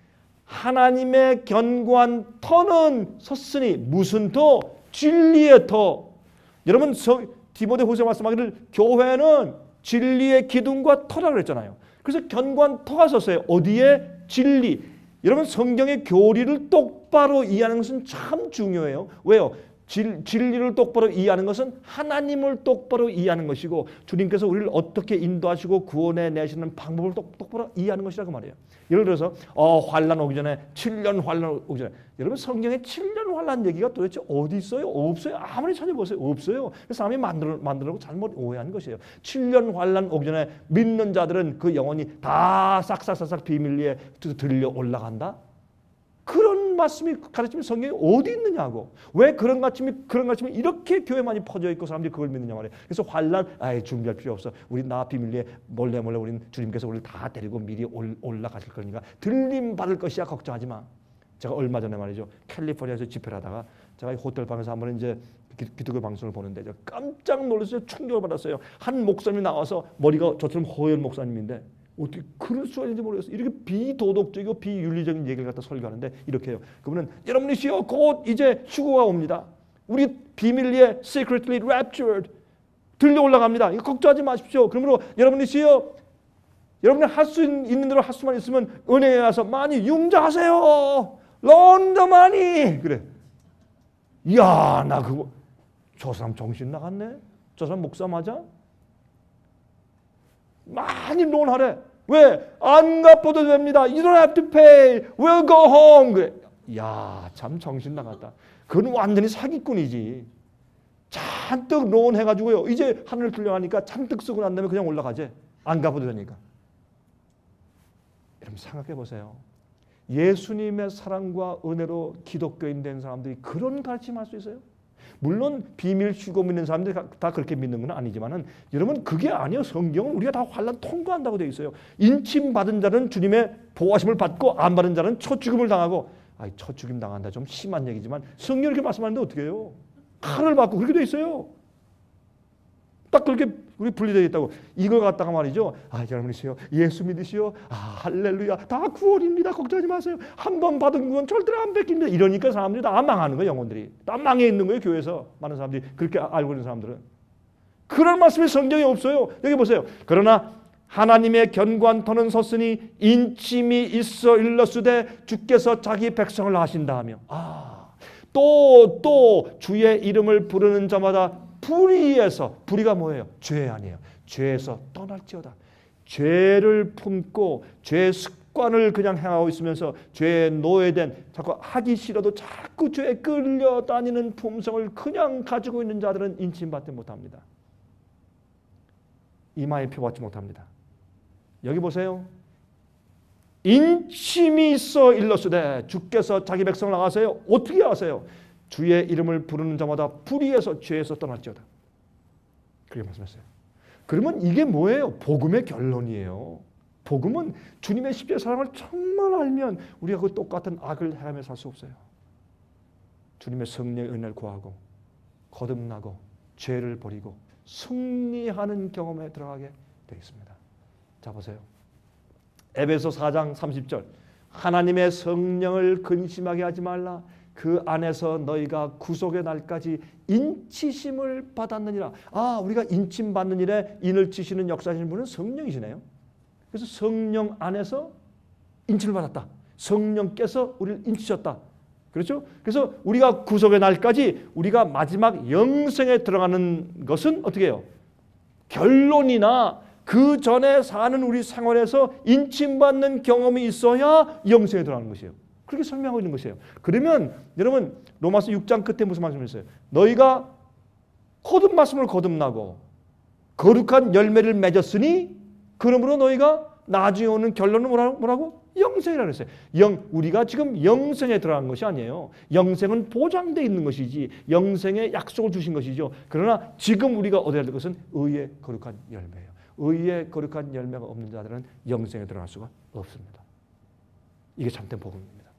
하나님의 견고한 터는 섰으니 무슨 터? 진리의 터. 여러분 디모데후서 말씀하기를 교회는 진리의 기둥과 터라고 그랬잖아요. 그래서 견고한 터가 섰어요. 어디에? 진리. 여러분 성경의 교리를 똑바로 이해하는 것은 참 중요해요. 왜요? 진리를 똑바로 이해하는 것은 하나님을 똑바로 이해하는 것이고 주님께서 우리를 어떻게 인도하시고 구원해 내시는 방법을 똑바로 이해하는 것이라고 말이에요. 예를 들어서 환난 오기 전에 7년 환난 오기 전에 여러분 성경에 7년 환난 얘기가 도대체 어디 있어요? 없어요. 아무리 찾아보세요. 없어요. 그래서 사람이 만들고 잘못 오해하는 것이에요. 7년 환난 오기 전에 믿는 자들은 그 영혼이 다 싹싹싹 비밀리에 들려 올라간다. 그런 말씀이 가르치면 성경이 어디 있느냐고. 왜 그런 가르침이 이렇게 교회 많이 퍼져 있고 사람들이 그걸 믿느냐 말이에요. 그래서 환난 준비할 필요 없어. 우리 나 비밀리에 몰래 우리는 주님께서 우리를 다 데리고 미리 올라가실 거니까 들림 받을 것이야 걱정하지 마. 제가 얼마 전에 말이죠. 캘리포니아에서 집회를 하다가 제가 호텔 방에서 한번 이제 기독교 방송을 보는데 제가 깜짝 놀랐어요. 충격을 받았어요. 한 목사님이 나와서 머리가 저처럼 허연 목사님인데 어떻게 그럴 수가 있는지 모르겠어요. 이렇게 비도덕적이고 비윤리적인 얘기를 갖다 설교하는데 이렇게 해요. 그분은 여러분이시여 곧 이제 휴거가 옵니다. 우리 비밀리에 secretly raptured 들려 올라갑니다. 이거 걱정하지 마십시오. 그러므로 여러분이시여 여러분이 할 수 있는 대로 할 수만 있으면 은혜에 와서 많이 융자하세요. Loan the money. 그래. 이야 나 그거 저 사람 정신 나갔네. 저 사람 목사 맞아? 많이 론하래. 왜? 안 갚아도 됩니다. You don't have to pay. We'll go home. 그래. 야, 참 정신 나갔다. 그건 완전히 사기꾼이지. 잔뜩 론해가지고요. 이제 하늘을 들려가니까 잔뜩 쓰고 난 다음에 그냥 올라가지. 안 갚아도 되니까. 여러분 생각해 보세요. 예수님의 사랑과 은혜로 기독교인 된 사람들이 그런 가르침할 수 있어요? 물론 비밀 휴거 믿는 사람들이 다 그렇게 믿는 건 아니지만은 여러분 그게 아니에요. 성경은 우리가 다 환난 통과한다고 되어 있어요. 인침 받은 자는 주님의 보호하심을 받고 안 받은 자는 첫 죽음을 당하고 첫 죽임 당한다 좀 심한 얘기지만 성경이 이렇게 말씀하는데 어떻게 해요? 칼을 받고 그렇게 되어 있어요. 딱 그렇게 우리 분리되어 있다고. 이걸 갖다가 말이죠. 여러분이시여 예수 믿으시오. 할렐루야. 다 구원입니다. 걱정하지 마세요. 한 번 받은 구원 절대로 안 뺏깁니다. 이러니까 사람들이 다 망하는 거예요. 영혼들이. 다 망해 있는 거예요. 교회에서. 많은 사람들이 그렇게 알고 있는 사람들은. 그런 말씀이 성경에 없어요. 여기 보세요. 그러나 하나님의 견고한 터는 섰으니 인침이 있어 일렀으되 주께서 자기 백성을 하신다 하며 또 주의 이름을 부르는 자마다 불의에서 불의가 뭐예요? 죄 아니에요. 죄에서 떠날지어다. 죄를 품고 죄 습관을 그냥 행하고 있으면서 죄에 노예된 자꾸 하기 싫어도 자꾸 죄에 끌려다니는 품성을 그냥 가지고 있는 자들은 인침받지 못합니다. 이마에 표받지 못합니다. 여기 보세요. 인침이 있어 일렀으되 주께서 자기 백성을 나가세요. 어떻게 하세요? 주의 이름을 부르는 자마다 불의에서 죄에서 떠날지어다. 그렇게 말씀했어요. 그러면 이게 뭐예요? 복음의 결론이에요. 복음은 주님의 십자가의 사랑을 정말 알면 우리가 그 똑같은 악을 행하며 살 수 없어요. 주님의 성령의 은혜를 구하고 거듭나고 죄를 버리고 승리하는 경험에 들어가게 되어 있습니다. 자 보세요. 에베소 4장 30절 하나님의 성령을 근심하게 하지 말라. 그 안에서 너희가 구속의 날까지 인치심을 받았느니라. 우리가 인침 받는 일에 인을 치시는 역사하시는 분은 성령이시네요. 그래서 성령 안에서 인침을 받았다. 성령께서 우리를 인치셨다. 그렇죠? 그래서 우리가 구속의 날까지 우리가 마지막 영생에 들어가는 것은 어떻게 해요? 결론이나 그 전에 사는 우리 생활에서 인침받는 경험이 있어야 영생에 들어가는 것이에요. 그렇게 설명하고 있는 것이에요. 그러면 여러분 로마서 6장 끝에 무슨 말씀을 했어요? 너희가 거듭 말씀을 거듭나고 거룩한 열매를 맺었으니 그러므로 너희가 나중에 오는 결론은 뭐라고? 영생이라고 했어요. 우리가 지금 영생에 들어간 것이 아니에요. 영생은 보장되어 있는 것이지 영생의 약속을 주신 것이죠. 그러나 지금 우리가 얻어야 될 것은 의의 거룩한 열매예요. 의의 거룩한 열매가 없는 자들은 영생에 들어갈 수가 없습니다. 이게 참된 복음입니다.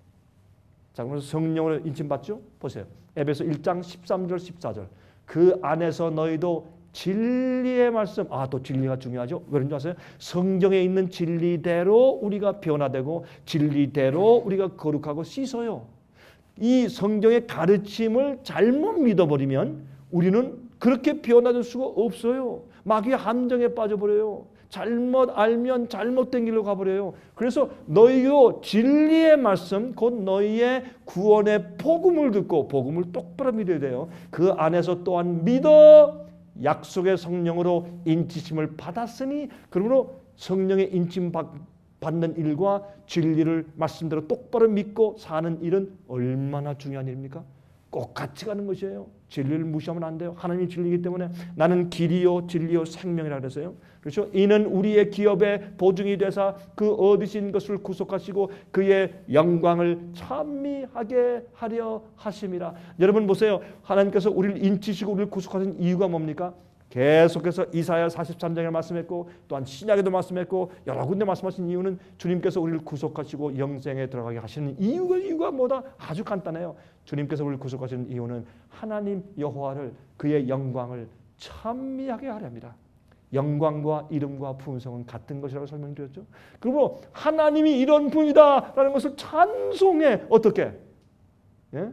자, 그래서 성령을 인침받죠? 보세요. 에베소 1장 13절 14절. 그 안에서 너희도 진리의 말씀, 또 진리가 중요하죠. 왜 그런지 아세요? 성경에 있는 진리대로 우리가 변화되고 진리대로 우리가 거룩하고 씻어요. 이 성경의 가르침을 잘못 믿어버리면 우리는 그렇게 변화될 수가 없어요. 마귀의 함정에 빠져버려요. 잘못 알면 잘못된 길로 가버려요. 그래서 너희도 진리의 말씀, 곧 너희의 구원의 복음을 듣고 복음을 똑바로 믿어야 돼요. 그 안에서 또한 믿어 약속의 성령으로 인치심을 받았으니 그러므로 성령의 인침 받는 일과 진리를 말씀대로 똑바로 믿고 사는 일은 얼마나 중요한 일입니까? 꼭 같이 가는 것이에요. 진리를 무시하면 안 돼요. 하나님이 진리이기 때문에 나는 길이요 진리요 생명이라 그랬어요. 그렇죠? 이는 우리의 기업의 보증이 되사 그 얻으신 것을 구속하시고 그의 영광을 찬미하게 하려 하심이라. 여러분 보세요. 하나님께서 우리를 인치시고 우리를 구속하신 이유가 뭡니까? 계속해서 이사야 43장에 말씀했고 또한 신약에도 말씀했고 여러 군데 말씀하신 이유는 주님께서 우리를 구속하시고 영생에 들어가게 하시는 이유가 뭐다? 아주 간단해요. 주님께서 우리를 구속하시는 이유는 하나님 여호와를 그의 영광을 찬미하게 하려 합니다. 영광과 이름과 품성은 같은 것이라고 설명드렸죠. 그리고 하나님이 이런 분이다라는 것을 찬송해. 어떻게? 예?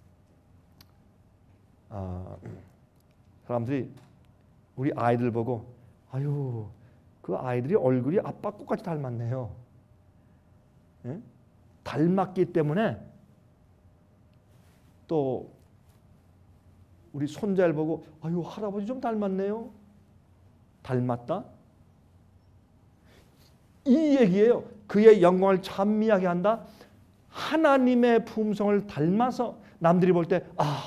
사람들이 우리 아이들 보고 아유 그 아이들이 얼굴이 아빠 똑같이 닮았네요. 예? 닮았기 때문에 또 우리 손자를 보고 아유 할아버지 좀 닮았네요. 닮았다? 이 얘기예요. 그의 영광을 찬미하게 한다. 하나님의 품성을 닮아서 남들이 볼 때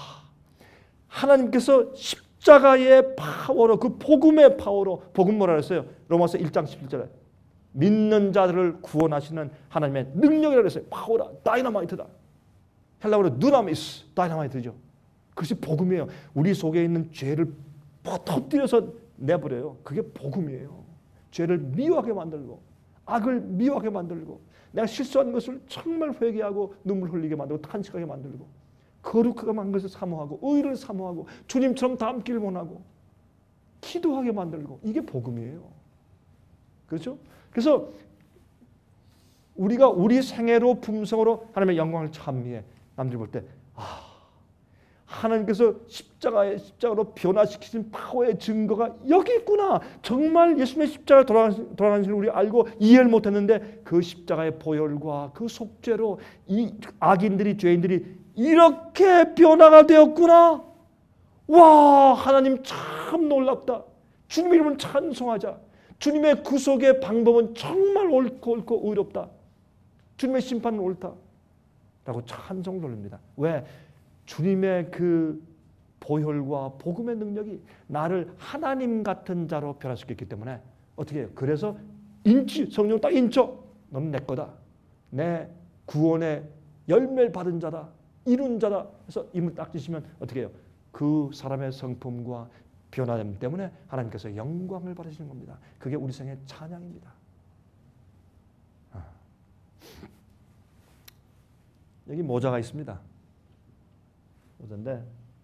하나님께서 십자가의 파워로 그 복음의 파워로 복음 뭐라 그랬어요? 로마서 1장 17절에 믿는 자들을 구원하시는 하나님의 능력이라고 그랬어요. 파워라 다이너마이트다. 헬라어로 누나미스 다이너마이트죠. 그것이 복음이에요. 우리 속에 있는 죄를 터뜨려서 내버려요. 그게 복음이에요. 죄를 미워하게 만들고 악을 미워하게 만들고 내가 실수한 것을 정말 회개하고 눈물 흘리게 만들고 탄식하게 만들고 거룩하게 만든 것을 사모하고 의를 사모하고 주님처럼 닮기를 원하고 기도하게 만들고 이게 복음이에요. 그렇죠? 그래서 우리가 우리 생애로 품성으로 하나님의 영광을 찬미해 남들이 볼 때 하나님께서 십자가로 변화시키신 파워의 증거가 여기 있구나. 정말 예수님의 십자가에 돌아가신 우리 알고 이해를 못했는데 그 십자가의 보혈과 그 속죄로 이 악인들이 죄인들이 이렇게 변화가 되었구나. 와 하나님 참 놀랍다. 주님 이름을 찬송하자. 주님의 구속의 방법은 정말 옳고 의롭다. 주님의 심판은 옳다. 라고 찬송을 돌립니다. 왜? 주님의 그 보혈과 복음의 능력이 나를 하나님 같은 자로 변화시켰기 때문에 어떻게 해요? 그래서 성령 딱 인쳐. 너는 내 거다. 내 구원의 열매를 받은 자다. 이룬 자다. 그래서 이름을 딱 지시면 어떻게 해요? 그 사람의 성품과 변화됨 때문에 하나님께서 영광을 받으시는 겁니다. 그게 우리 생의 찬양입니다. 여기 모자가 있습니다. 모자인데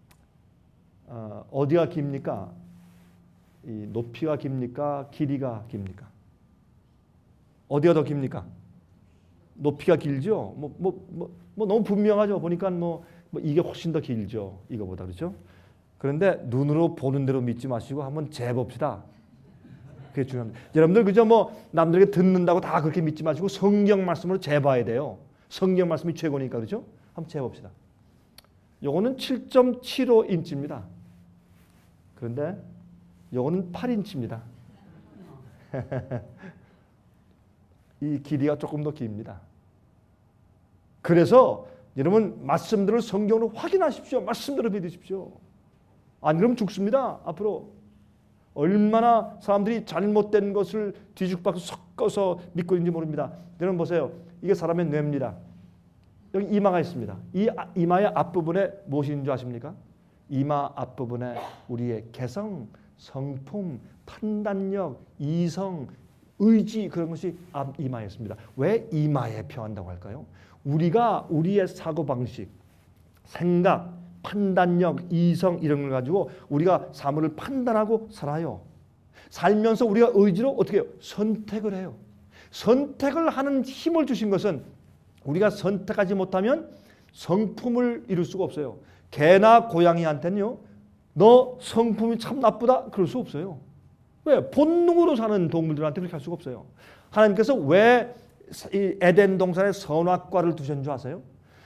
어디가 깁니까? 이 높이가 깁니까? 길이가 깁니까? 어디가 더 깁니까? 높이가 길죠. 너무 분명하죠. 보니까 이게 훨씬 더 길죠. 이거보다 그렇죠? 그런데 눈으로 보는 대로 믿지 마시고 한번 재봅시다. 그게 중요합니다. 여러분들 그죠? 남들에게 듣는다고 다 그렇게 믿지 마시고 성경 말씀으로 재봐야 돼요. 성경 말씀이 최고니까 그렇죠? 한번 재봅시다. 요거는 7.75인치입니다. 그런데 요거는 8인치입니다. 이 길이가 조금 더 깁니다. 그래서 여러분 말씀들을 성경으로 확인하십시오. 말씀대로 믿으십시오. 안 그러면 죽습니다. 앞으로. 얼마나 사람들이 잘못된 것을 뒤죽박죽 섞어서 믿고 있는지 모릅니다. 여러분 보세요. 이게 사람의 뇌입니다. 여기 이마가 있습니다. 이 이마의 앞부분에 무엇이 있는 줄 아십니까? 이마 앞부분에 우리의 개성, 성품, 판단력, 이성, 의지 그런 것이 앞 이마에 있습니다. 왜 이마에 표한다고 할까요? 우리가 우리의 사고방식, 생각, 판단력, 이성 이런 걸 가지고 우리가 사물을 판단하고 살아요. 살면서 우리가 의지로 어떻게 해요? 선택을 해요. 선택을 하는 힘을 주신 것은 우리가 선택하지 못하면 성품을 이룰 수가 없어요. 개나 고양이한테는요. 너 성품이 참 나쁘다 그럴 수 없어요. 왜? 본능으로 사는 동물들한테 그렇게 할 수가 없어요. 하나님께서 왜 에덴 동산에 선악과를 두신 줄 아세요?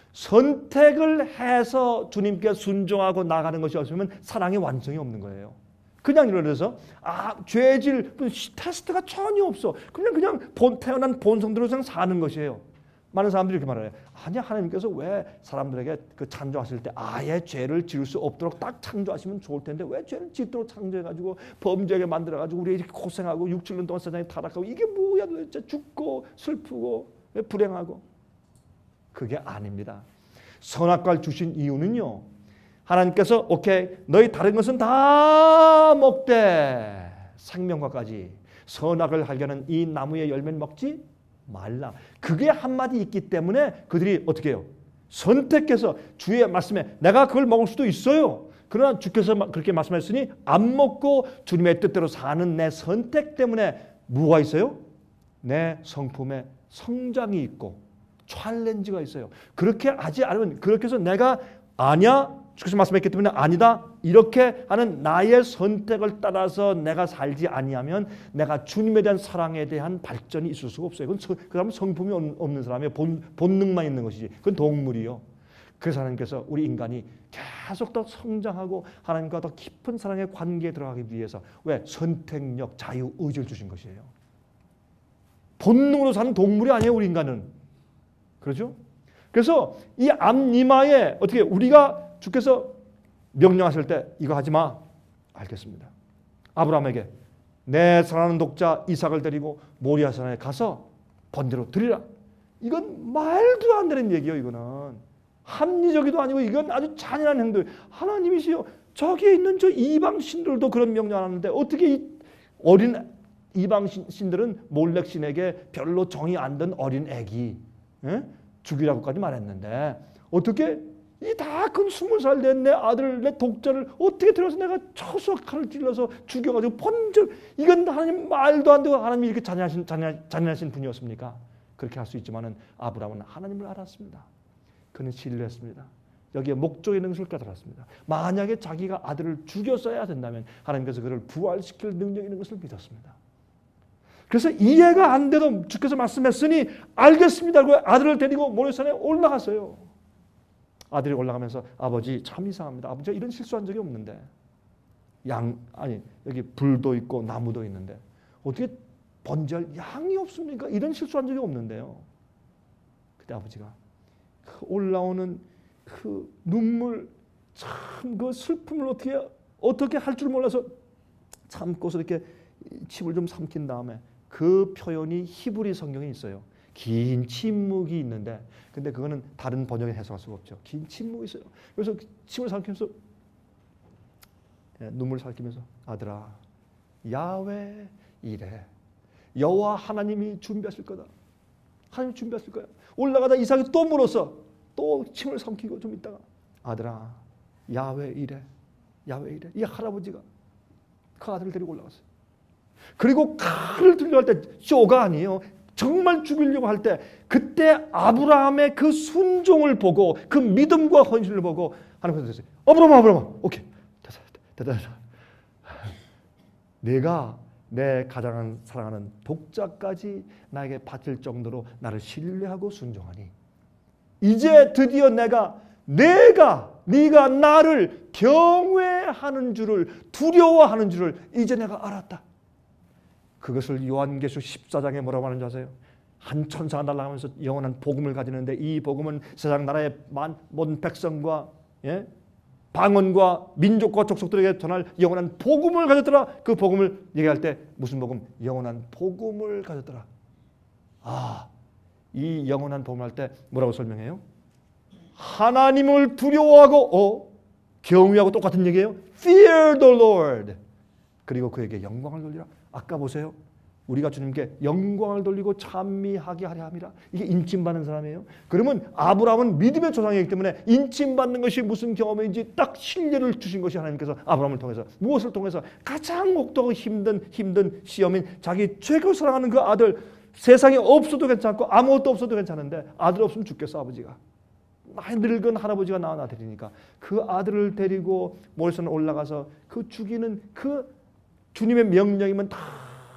선택을 해서 주님께 순종하고 나가는 것이 없으면 사랑의 완성이 없는 거예요. 그냥 예를 들어서 죄질 테스트가 전혀 없어. 그냥 태어난 본성대로 그냥 사는 것이에요. 많은 사람들이 이렇게 말해요. 아니야, 하나님께서 왜 사람들에게 그 창조하실 때 아예 죄를 지을 수 없도록 딱 창조하시면 좋을 텐데 왜 죄를 짓도록 창조해가지고 범죄하게 만들어가지고 우리 이렇게 고생하고 6, 7년 동안 세상에 타락하고 이게 뭐야 도대체 죽고 슬프고 불행하고. 그게 아닙니다. 선악과를 주신 이유는요. 하나님께서 오케이 너희 다른 것은 다 먹되 생명과까지 선악을 알게 하는 이 나무의 열매는 먹지 말라. 그게 한마디 있기 때문에 그들이 어떻게 해요? 선택해서 주의 말씀에 내가 그걸 먹을 수도 있어요. 그러나 주께서 그렇게 말씀하셨으니 안 먹고 주님의 뜻대로 사는 내 선택 때문에 뭐가 있어요? 내 성품에 성장이 있고 챌린지가 있어요. 그렇게 하지 않으면 그렇게 해서 내가 아니야 주께서 말씀했기 때문에 아니다 이렇게 하는 나의 선택을 따라서 내가 살지 아니하면 내가 주님에 대한 사랑에 대한 발전이 있을 수가 없어요. 그건 그 사람은 성품이 없는 사람이에요. 본능만 있는 것이지. 그건 동물이요. 그래서 하나님께서 우리 인간이 계속 더 성장하고 하나님과 더 깊은 사랑의 관계에 들어가기 위해서 왜? 선택력, 자유, 의지를 주신 것이에요. 본능으로 사는 동물이 아니에요. 우리 인간은. 그렇죠? 그래서 이 앞이마에 어떻게 우리가 주께서 명령하실 때 이거 하지 마. 알겠습니다. 아브라함에게 내 사랑하는 독자 이삭을 데리고 모리아 산에 가서 번제로 드리라. 이건 말도 안 되는 얘기예요. 이거는 합리적이도 아니고 이건 아주 잔인한 행동. 하나님이시여 저기에 있는 저 이방 신들도 그런 명령 안 하는데 어떻게 이 어린 이방 신들은 몰렉 신에게 별로 정이 안 든 어린 애기 죽이라고까지 말했는데 어떻게 이 다 큰 20살 된 내 아들 내 독자를 어떻게 들어서 내가 쳐서 칼을 찔러서 죽여가지고 번절 이건 하나님 말도 안 되고 하나님이 이렇게 잔인하신 분이었습니까? 그렇게 할 수 있지만은 아브라함은 하나님을 알았습니다. 그는 신뢰했습니다. 여기에 목적이 있는 것을 깨달았습니다. 만약에 자기가 아들을 죽였어야 된다면 하나님께서 그를 부활시킬 능력이 있는 것을 믿었습니다. 그래서 이해가 안 돼도 주께서 말씀했으니 알겠습니다. 그 아들을 데리고 모래산에 올라갔어요. 아들이 올라가면서 아버지 참 이상합니다. 아버지가 이런 실수한 적이 없는데 여기 불도 있고 나무도 있는데 어떻게 번제할 양이 없습니까? 이런 실수한 적이 없는데요. 그때 아버지가 그 올라오는 그 눈물 참 그 슬픔을 어떻게 할 줄 몰라서 참고서 이렇게 침을 좀 삼킨 다음에 그 표현이 히브리 성경에 있어요. 긴 침묵이 있는데 근데 그거는 다른 번역에 해석할 수가 없죠. 긴 침묵이 있어요. 그래서 침을 삼키면서 눈물을 삼키면서 아들아 야훼 이래 여호와 하나님이 준비하실 거다. 하나님이 준비하실 거야. 올라가다 이삭이 또 물어서 또 침을 삼키고 좀 있다가 아들아 야훼 이래 야훼 이래 이 할아버지가 그 아들을 데리고 올라갔어요. 그리고 칼을 들려 할 때 쇼가 아니에요. 정말 죽이려고 할 때 그때 아브라함의 그 순종을 보고 그 믿음과 헌신을 보고 하나님께서 그랬어요. 아브라함 오케이 됐다. 내가 내 가장 사랑하는 독자까지 나에게 바칠 정도로 나를 신뢰하고 순종하니 이제 드디어 네가 나를 경외하는 줄을 두려워하는 줄을 이제 내가 알았다. 그것을 요한계시록 14장에 뭐라고 하는지 아세요? 한 천사가 날아가면서 영원한 복음을 가지는데 이 복음은 세상 나라의 모든 백성과 방언과 민족과 족속들에게 전할 영원한 복음을 가졌더라. 그 복음을 얘기할 때 무슨 복음? 영원한 복음을 가졌더라. 이 영원한 복음을 할 때 뭐라고 설명해요? 하나님을 두려워하고 경외하고 똑같은 얘기예요. Fear the Lord. 그리고 그에게 영광을 돌리라. 아까 보세요. 우리가 주님께 영광을 돌리고 찬미하게 하려 함이라. 이게 인침받는 사람이에요. 그러면 아브라함은 믿음의 조상이기 때문에 인침받는 것이 무슨 경험인지 딱 신뢰를 주신 것이 하나님께서 아브라함을 통해서 무엇을 통해서 가장 혹독하고 힘든 시험인 자기 최고 사랑하는 그 아들 세상에 없어도 괜찮고 아무것도 없어도 괜찮은데 아들 없으면 죽겠어 아버지가. 많이 늙은 할아버지가 낳은 아들이니까 그 아들을 데리고 모래산 올라가서 그 죽이는 그 주님의 명령이면 다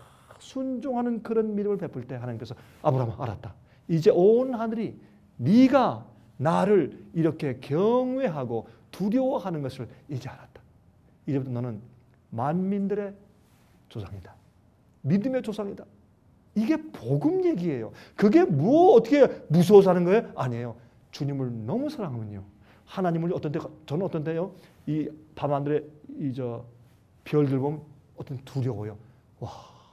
순종하는 그런 믿음을 베풀 때 하나님께서 아브라함아 알았다. 이제 온 하늘이 네가 나를 이렇게 경외하고 두려워하는 것을 이제 알았다. 이제부터 너는 만민들의 조상이다. 믿음의 조상이다. 이게 복음 얘기예요. 그게 어떻게 무서워서 하는 거예요? 아니에요. 주님을 너무 사랑하면요. 하나님을 저는 어떤 때요. 이 밤하늘에 별들 보면 어떤 두려워요. 와,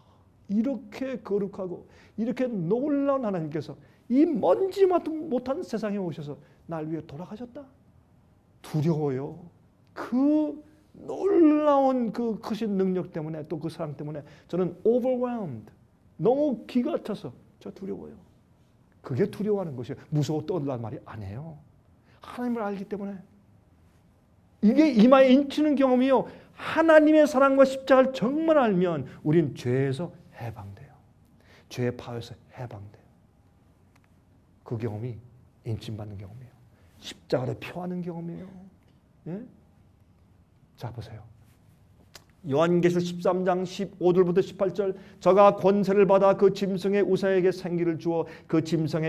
이렇게 거룩하고 이렇게 놀라운 하나님께서 이 먼지만도 못한 세상에 오셔서 날 위해 돌아가셨다. 두려워요. 그 놀라운 그 크신 능력 때문에 또 그 사랑 때문에 저는 overwhelmed. 너무 기가 차서 저 두려워요. 그게 두려워하는 것이에요. 무서워 떠들란 말이 아니에요. 하나님을 알기 때문에. 이게 이마에 인치는 경험이요. 하나님의 사랑과 십자가를 정말 알면 우린 죄에서 해방돼요. 죄의 파에서 해방돼요. 그 경험이 인침받는 경험이에요. 십자가를 표하는 경험이에요. 예? 자 보세요. 요한계시록 13장 15절부터 18절 저가 권세를 받아 그 짐승의 우상에게 생기를 주어 그 짐승의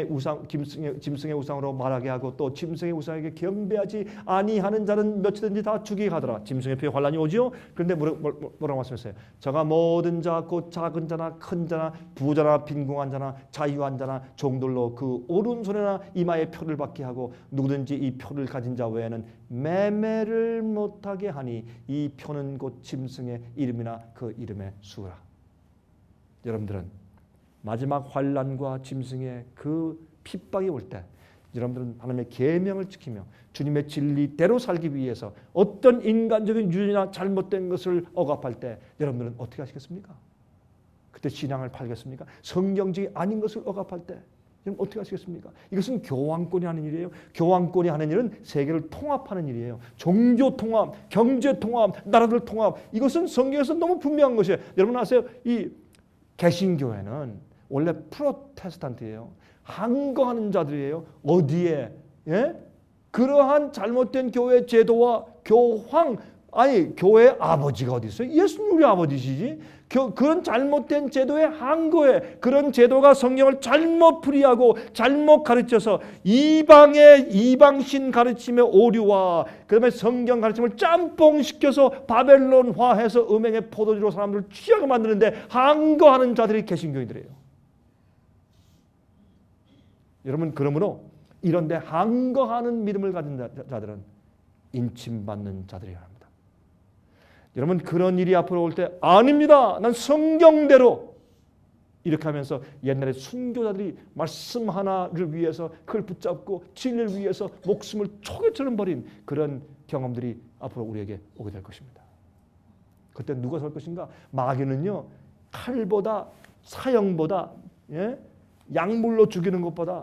우상으로 말하게 하고 또 짐승의 우상에게 경배하지 아니하는 자는 몇이든지 다 죽이게 하더라. 짐승의 피에 환란이 오지요. 그런데 뭐라고 말씀했어요? 저가 모든 자 곧 작은 자나 큰 자나 부자나 빈궁한 자나 자유한 자나 종들로 그 오른손이나 이마에 표를 받게 하고 누구든지 이 표를 가진 자 외에는 매매를 못하게 하니 이 표는 곧 짐승의 이름이나 그 이름의 수라. 여러분들은 마지막 환란과 짐승의 그 핍박이 올 때 여러분들은 하나님의 계명을 지키며 주님의 진리대로 살기 위해서 어떤 인간적인 유죄나 잘못된 것을 억압할 때 여러분들은 어떻게 하시겠습니까? 그때 신앙을 팔겠습니까? 성경적이 아닌 것을 억압할 때 여러분 어떻게 하시겠습니까? 이것은 교황권이 하는 일이에요. 교황권이 하는 일은 세계를 통합하는 일이에요. 종교 통합, 경제 통합, 나라들 통합. 이것은 성경에서 너무 분명한 것이에요. 여러분 아세요? 이 개신교회는 원래 프로테스탄트예요. 항거하는 자들이에요. 어디에? 예? 그러한 잘못된 교회 제도와 교황, 교회의 아버지가 어디 있어요? 예수님 우리 아버지시지. 그런 잘못된 제도에 항거해. 그런 제도가 성경을 잘못 풀이하고 잘못 가르쳐서 이방신 가르침의 오류와 그다음에 성경 가르침을 짬뽕시켜서 바벨론화해서 음행의 포도주로 사람들을 취하게 만드는데 항거하는 자들이 개신교인들이에요. 여러분 그러므로 이런데 항거하는 믿음을 가진 자들은 인침받는 자들이라 합니다. 여러분 그런 일이 앞으로 올 때 아닙니다. 난 성경대로 이렇게 하면서 옛날에 순교자들이 말씀 하나를 위해서 그걸 붙잡고 진리를 위해서 목숨을 초계처럼 버린 그런 경험들이 앞으로 우리에게 오게 될 것입니다. 그때 누가 설 것인가? 마귀는요. 칼보다 사형보다 약물로 죽이는 것보다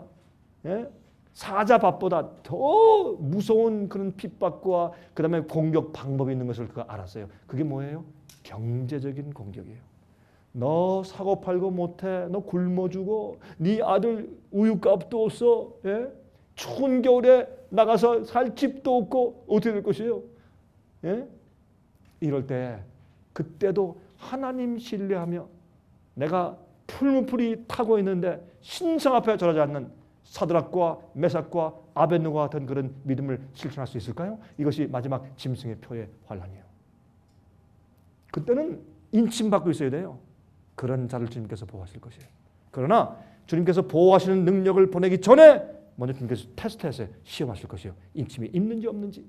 사자밥보다 더 무서운 그런 핍박과 그 다음에 공격 방법이 있는 것을 그가 알았어요. 그게 뭐예요? 경제적인 공격이에요. 너 사고 팔고 못해. 너 굶어 죽어. 네 아들 우유값도 없어. 추운 겨울에 나가서 살 집도 없고 어떻게 될 것이에요? 이럴 때 그때도 하나님 신뢰하며 내가 풀무풀이 타고 있는데 신성 앞에 절하지 않는 사드락과 메삭과 아벳느고와 같은 그런 믿음을 실천할 수 있을까요? 이것이 마지막 짐승의 표의 환란이에요. 그때는 인침받고 있어야 돼요. 그런 자를 주님께서 보호하실 것이에요. 그러나 주님께서 보호하시는 능력을 보내기 전에 먼저 주님께서 테스트해서 시험하실 것이요. 인침이 있는지 없는지.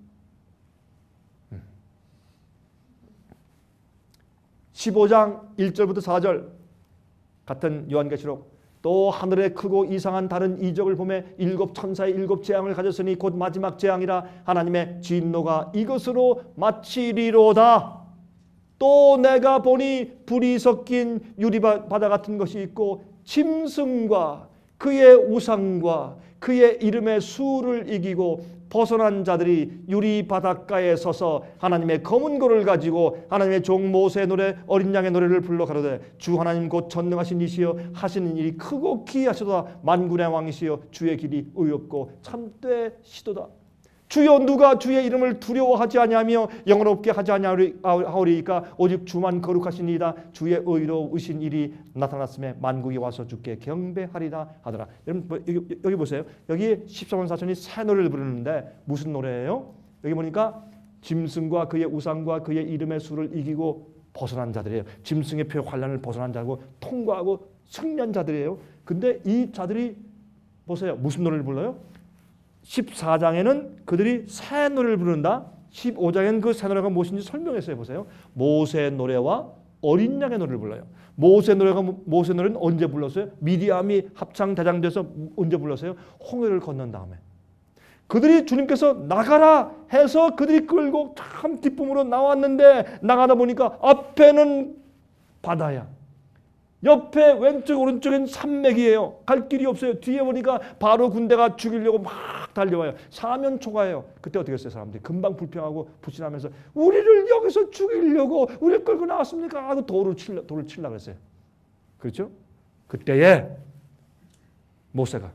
15장 1절부터 4절 같은 요한계시록 또 하늘에 크고 이상한 다른 이적을 보매 일곱 천사의 일곱 재앙을 가졌으니 곧 마지막 재앙이라 하나님의 진노가 이것으로 마치리로다. 또 내가 보니 불이 섞인 유리바다 같은 것이 있고 짐승과 그의 우상과 그의 이름의 수를 이기고 벗어난 자들이 유리 바닷가에 서서 하나님의 검은 고를 가지고 하나님의 종 모세의 노래 어린 양의 노래를 불러 가로되 주 하나님 곧 전능하신 이시여 하시는 일이 크고 기이하시도다. 만군의 왕이시여 주의 길이 의롭고 참되시도다. 주여 누가 주의 이름을 두려워하지 아니하며 영원롭게 하지 아니하오리이까 오직 주만 거룩하시니이다. 주의 의로우신 일이 나타났음에 만국이 와서 주께 경배하리라 하더라. 여러분 여기 보세요. 여기 14만 4천이 새 노래를 부르는데 무슨 노래예요? 여기 보니까 짐승과 그의 우상과 그의 이름의 수를 이기고 벗어난 자들이에요. 짐승의 표 환란을 벗어난 자고 통과하고 승리한 자들이에요. 근데 이 자들이 보세요. 무슨 노래를 불러요? 14장에는 그들이 새 노래를 부른다. 15장에는 그 새 노래가 무엇인지 설명했어요. 보세요. 모세의 노래와 어린 양의 노래를 불러요. 모세 노래는 언제 불렀어요? 미디암이 합창 대장돼서 언제 불렀어요? 홍해를 건넌 다음에. 그들이 주님께서 나가라 해서 그들이 끌고 참 기쁨으로 나왔는데 나가다 보니까 앞에는 바다야. 옆에 왼쪽 오른쪽엔 산맥이에요. 갈 길이 없어요. 뒤에 보니까 바로 군대가 죽이려고 막 달려와요. 사면 초가예요. 그때 어떻게 했어요? 사람들이 금방 불평하고 불신하면서 우리를 여기서 죽이려고 우리를 끌고 나왔습니까? 하고 돌을 치려고 했어요. 그렇죠? 그때에 모세가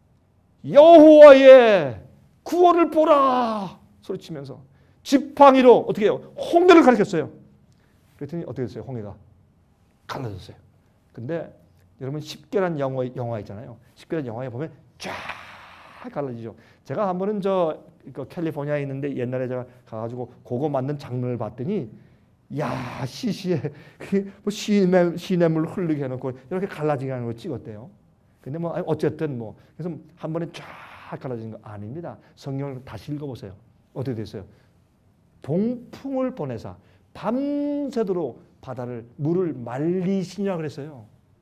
여호와의 구원을 보라 소리치면서 지팡이로 어떻게 해요? 홍해를 가리켰어요. 그랬더니 어떻게 됐어요? 홍해가 갈라졌어요. 근데 여러분 10개란 영화 있잖아요. 10개란 영화에 보면 쫙 갈라지죠. 제가 한 번은 캘리포니아에 있는데 옛날에 제가 가가지고 그거 만든 장면을 봤더니 야 시시해 뭐 시냇물 흐르게 해놓고 이렇게 갈라지게 하는 거 찍었대요. 근데 뭐 어쨌든 뭐 그래서 한 번에 쫙 갈라지는 거 아닙니다. 성경을 다시 읽어보세요. 어떻게 됐어요? 동풍을 보내사 밤새도록 바다를 물을 말리시냐 그랬어요.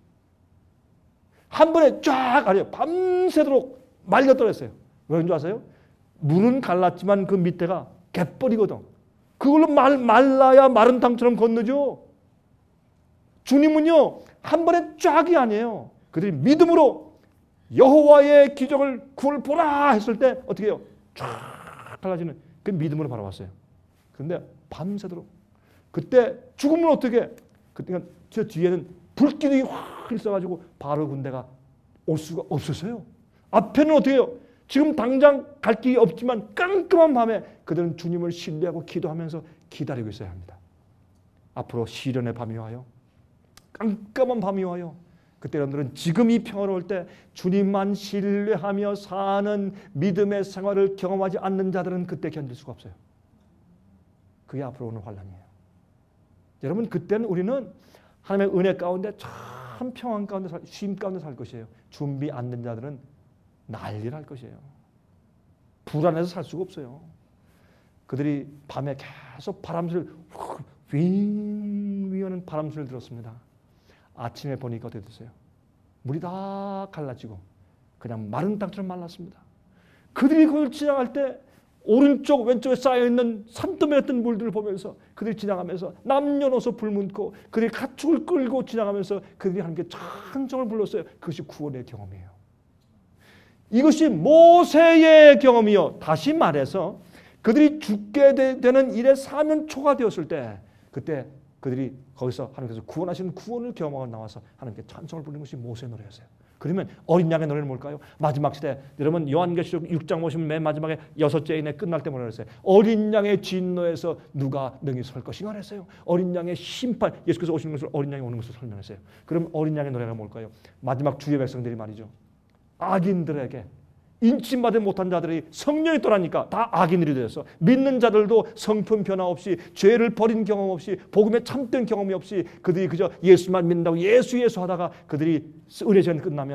한 번에 쫙 아니에요. 밤새도록 말렸더라 했어요. 왜 그런 줄 아세요? 물은 갈랐지만 그 밑에가 갯벌이거든. 그걸로 말라야 마른 땅처럼 건너죠. 주님은요 한 번에 쫙이 아니에요. 그들이 믿음으로 여호와의 기적을 구원을 보라 했을 때 어떻게 해요? 쫙 갈라지는 그 믿음으로 바라봤어요. 그런데 밤새도록 그때 죽으면 어떻게? 그때 저 뒤에는 불기둥이 확 있어가지고 바로 군대가 올 수가 없었어요. 앞에는 어떻게 해요? 지금 당장 갈 길이 없지만 깜깜한 밤에 그들은 주님을 신뢰하고 기도하면서 기다리고 있어야 합니다. 앞으로 시련의 밤이 와요. 깜깜한 밤이 와요. 그때 여러분들은 지금 이 평화로울 때 주님만 신뢰하며 사는 믿음의 생활을 경험하지 않는 자들은 그때 견딜 수가 없어요. 그게 앞으로 오는 환란이에요. 여러분 그때는 우리는 하나님의 은혜 가운데 참 평안 가운데 쉼 가운데 살 것이에요. 준비 안 된 자들은 난리를 할 것이에요. 불안해서 살 수가 없어요. 그들이 밤에 계속 바람소리를 윙 하는 바람소리를 들었습니다. 아침에 보니까 어떻게 됐어요? 물이 다 갈라지고 그냥 마른 땅처럼 말랐습니다. 그들이 그걸 지나갈 때 오른쪽 왼쪽에 쌓여있는 산더미 같은 물들을 보면서 그들이 지나가면서 남녀노소 불문고 그들이 가축을 끌고 지나가면서 그들이 하는 게 찬송을 불렀어요. 그것이 구원의 경험이에요. 이것이 모세의 경험이요. 다시 말해서 그들이 죽게 되는 일의 사면초가 되었을 때 그때 그들이 거기서 하나님께서 구원하시는 구원을 경험하고 나와서 하나님께 찬송을 부르는 것이 모세의 노래였어요. 그러면 어린 양의 노래는 뭘까요? 마지막 시대. 여러분 요한계시록 6장 보시면 맨 마지막에 6째인에 끝날 때 뭐라 그랬어요? 어린 양의 진노에서 누가 능히 설 것인가 그랬어요. 어린 양의 심판, 예수께서 오시는 것을 어린 양이 오는 것을 설명했어요. 그럼 어린 양의 노래가 뭘까요? 마지막 주의 백성들이 말이죠. 악인들에게 인침받지 못한 자들이 성령이 떠나니까 다 악인들이 되었어. 믿는 자들도 성품 변화 없이 죄를 버린 경험 없이 복음에 참된 경험이 없이 그들이 그저 예수만 믿는다고 예수 하다가 그들이 은혜 시간이 끝나면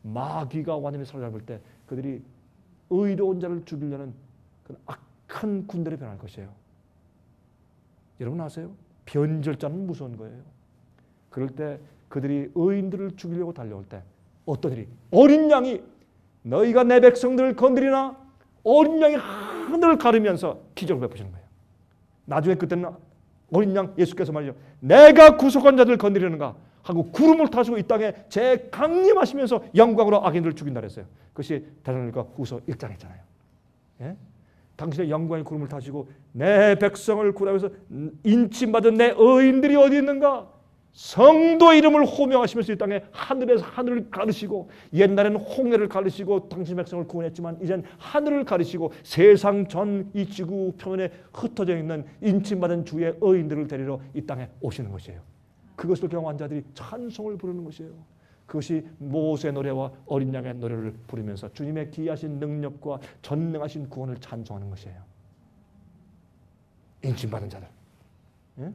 마귀가 완전히 사로잡을 때 그들이 의로운 자를 죽이려는 그런 악한 군대로 변할 것이에요. 여러분 아세요? 변절자는 무서운 거예요. 그럴 때 그들이 의인들을 죽이려고 달려올 때 어떤 일이? 어린 양이 너희가 내 백성들을 건드리나? 어린 양이 하늘을 가르면서 기적을 베푸시는 거예요. 나중에 그때는 어린 양 예수께서 말이죠. 내가 구속한 자들을 건드리는가 하고 구름을 타시고 이 땅에 제 강림하시면서 영광으로 악인들을 죽인다 그랬어요. 그것이 데살로니가 후서 1장에 있잖아요. 예? 당신의 영광의 구름을 타시고 내 백성을 구원하면서 인침받은 내 의인들이 어디 있는가? 성도 이름을 호명하시면서 이 땅에 하늘에서 하늘을 가르시고 옛날에는 홍해를 가르시고 당신 백성을 구원했지만 이젠 하늘을 가르시고 세상 전 이 지구 표면에 흩어져 있는 인침받은 주의 의인들을 데리러 이 땅에 오시는 것이에요. 그것을 경험한 자들이 찬송을 부르는 것이에요. 그것이 모세의 노래와 어린 양의 노래를 부르면서 주님의 기이하신 능력과 전능하신 구원을 찬송하는 것이에요. 인침받은 자들. 예?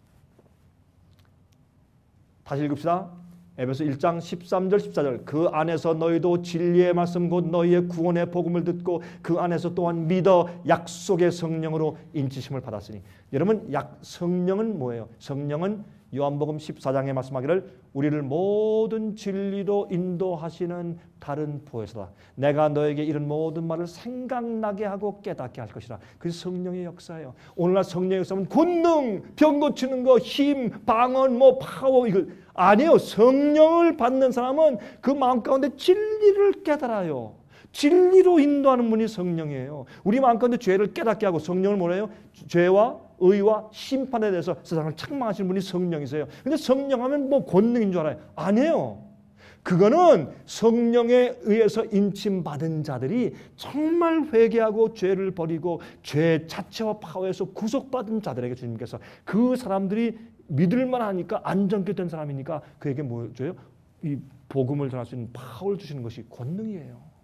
다시 읽읍시다. 에베소 1장 13절 14절 그 안에서 너희도 진리의 말씀 곧 너희의 구원의 복음을 듣고 그 안에서 또한 믿어 약속의 성령으로 인치심을 받았으니. 여러분 성령은 뭐예요? 성령은 요한복음 14장에 말씀하기를 우리를 모든 진리로 인도하시는 다른 보혜사다. 내가 너에게 이런 모든 말을 생각나게 하고 깨닫게 할 것이라. 그게 성령의 역사예요. 오늘날 성령의 역사는 권능, 병 고치는 거, 힘, 방언, 파워 이거 아니에요. 성령을 받는 사람은 그 마음 가운데 진리를 깨달아요. 진리로 인도하는 분이 성령이에요. 우리 마음 가운데 죄를 깨닫게 하고 성령을 뭐래요? 죄와 의와 심판에 대해서 세상을 책망하시는 분이 성령이세요. 근데 성령하면 권능인 줄 알아요. 아니에요. 그거는 성령에 의해서 인침받은 자들이 정말 회개하고 죄를 버리고 죄 자체와 파워에서 구속받은 자들에게 주님께서 그 사람들이 믿을만 하니까 안정케 된 사람이니까 그에게 뭐 줘요? 이 복음을 전할 수 있는 파워를 주시는 것이 권능이에요.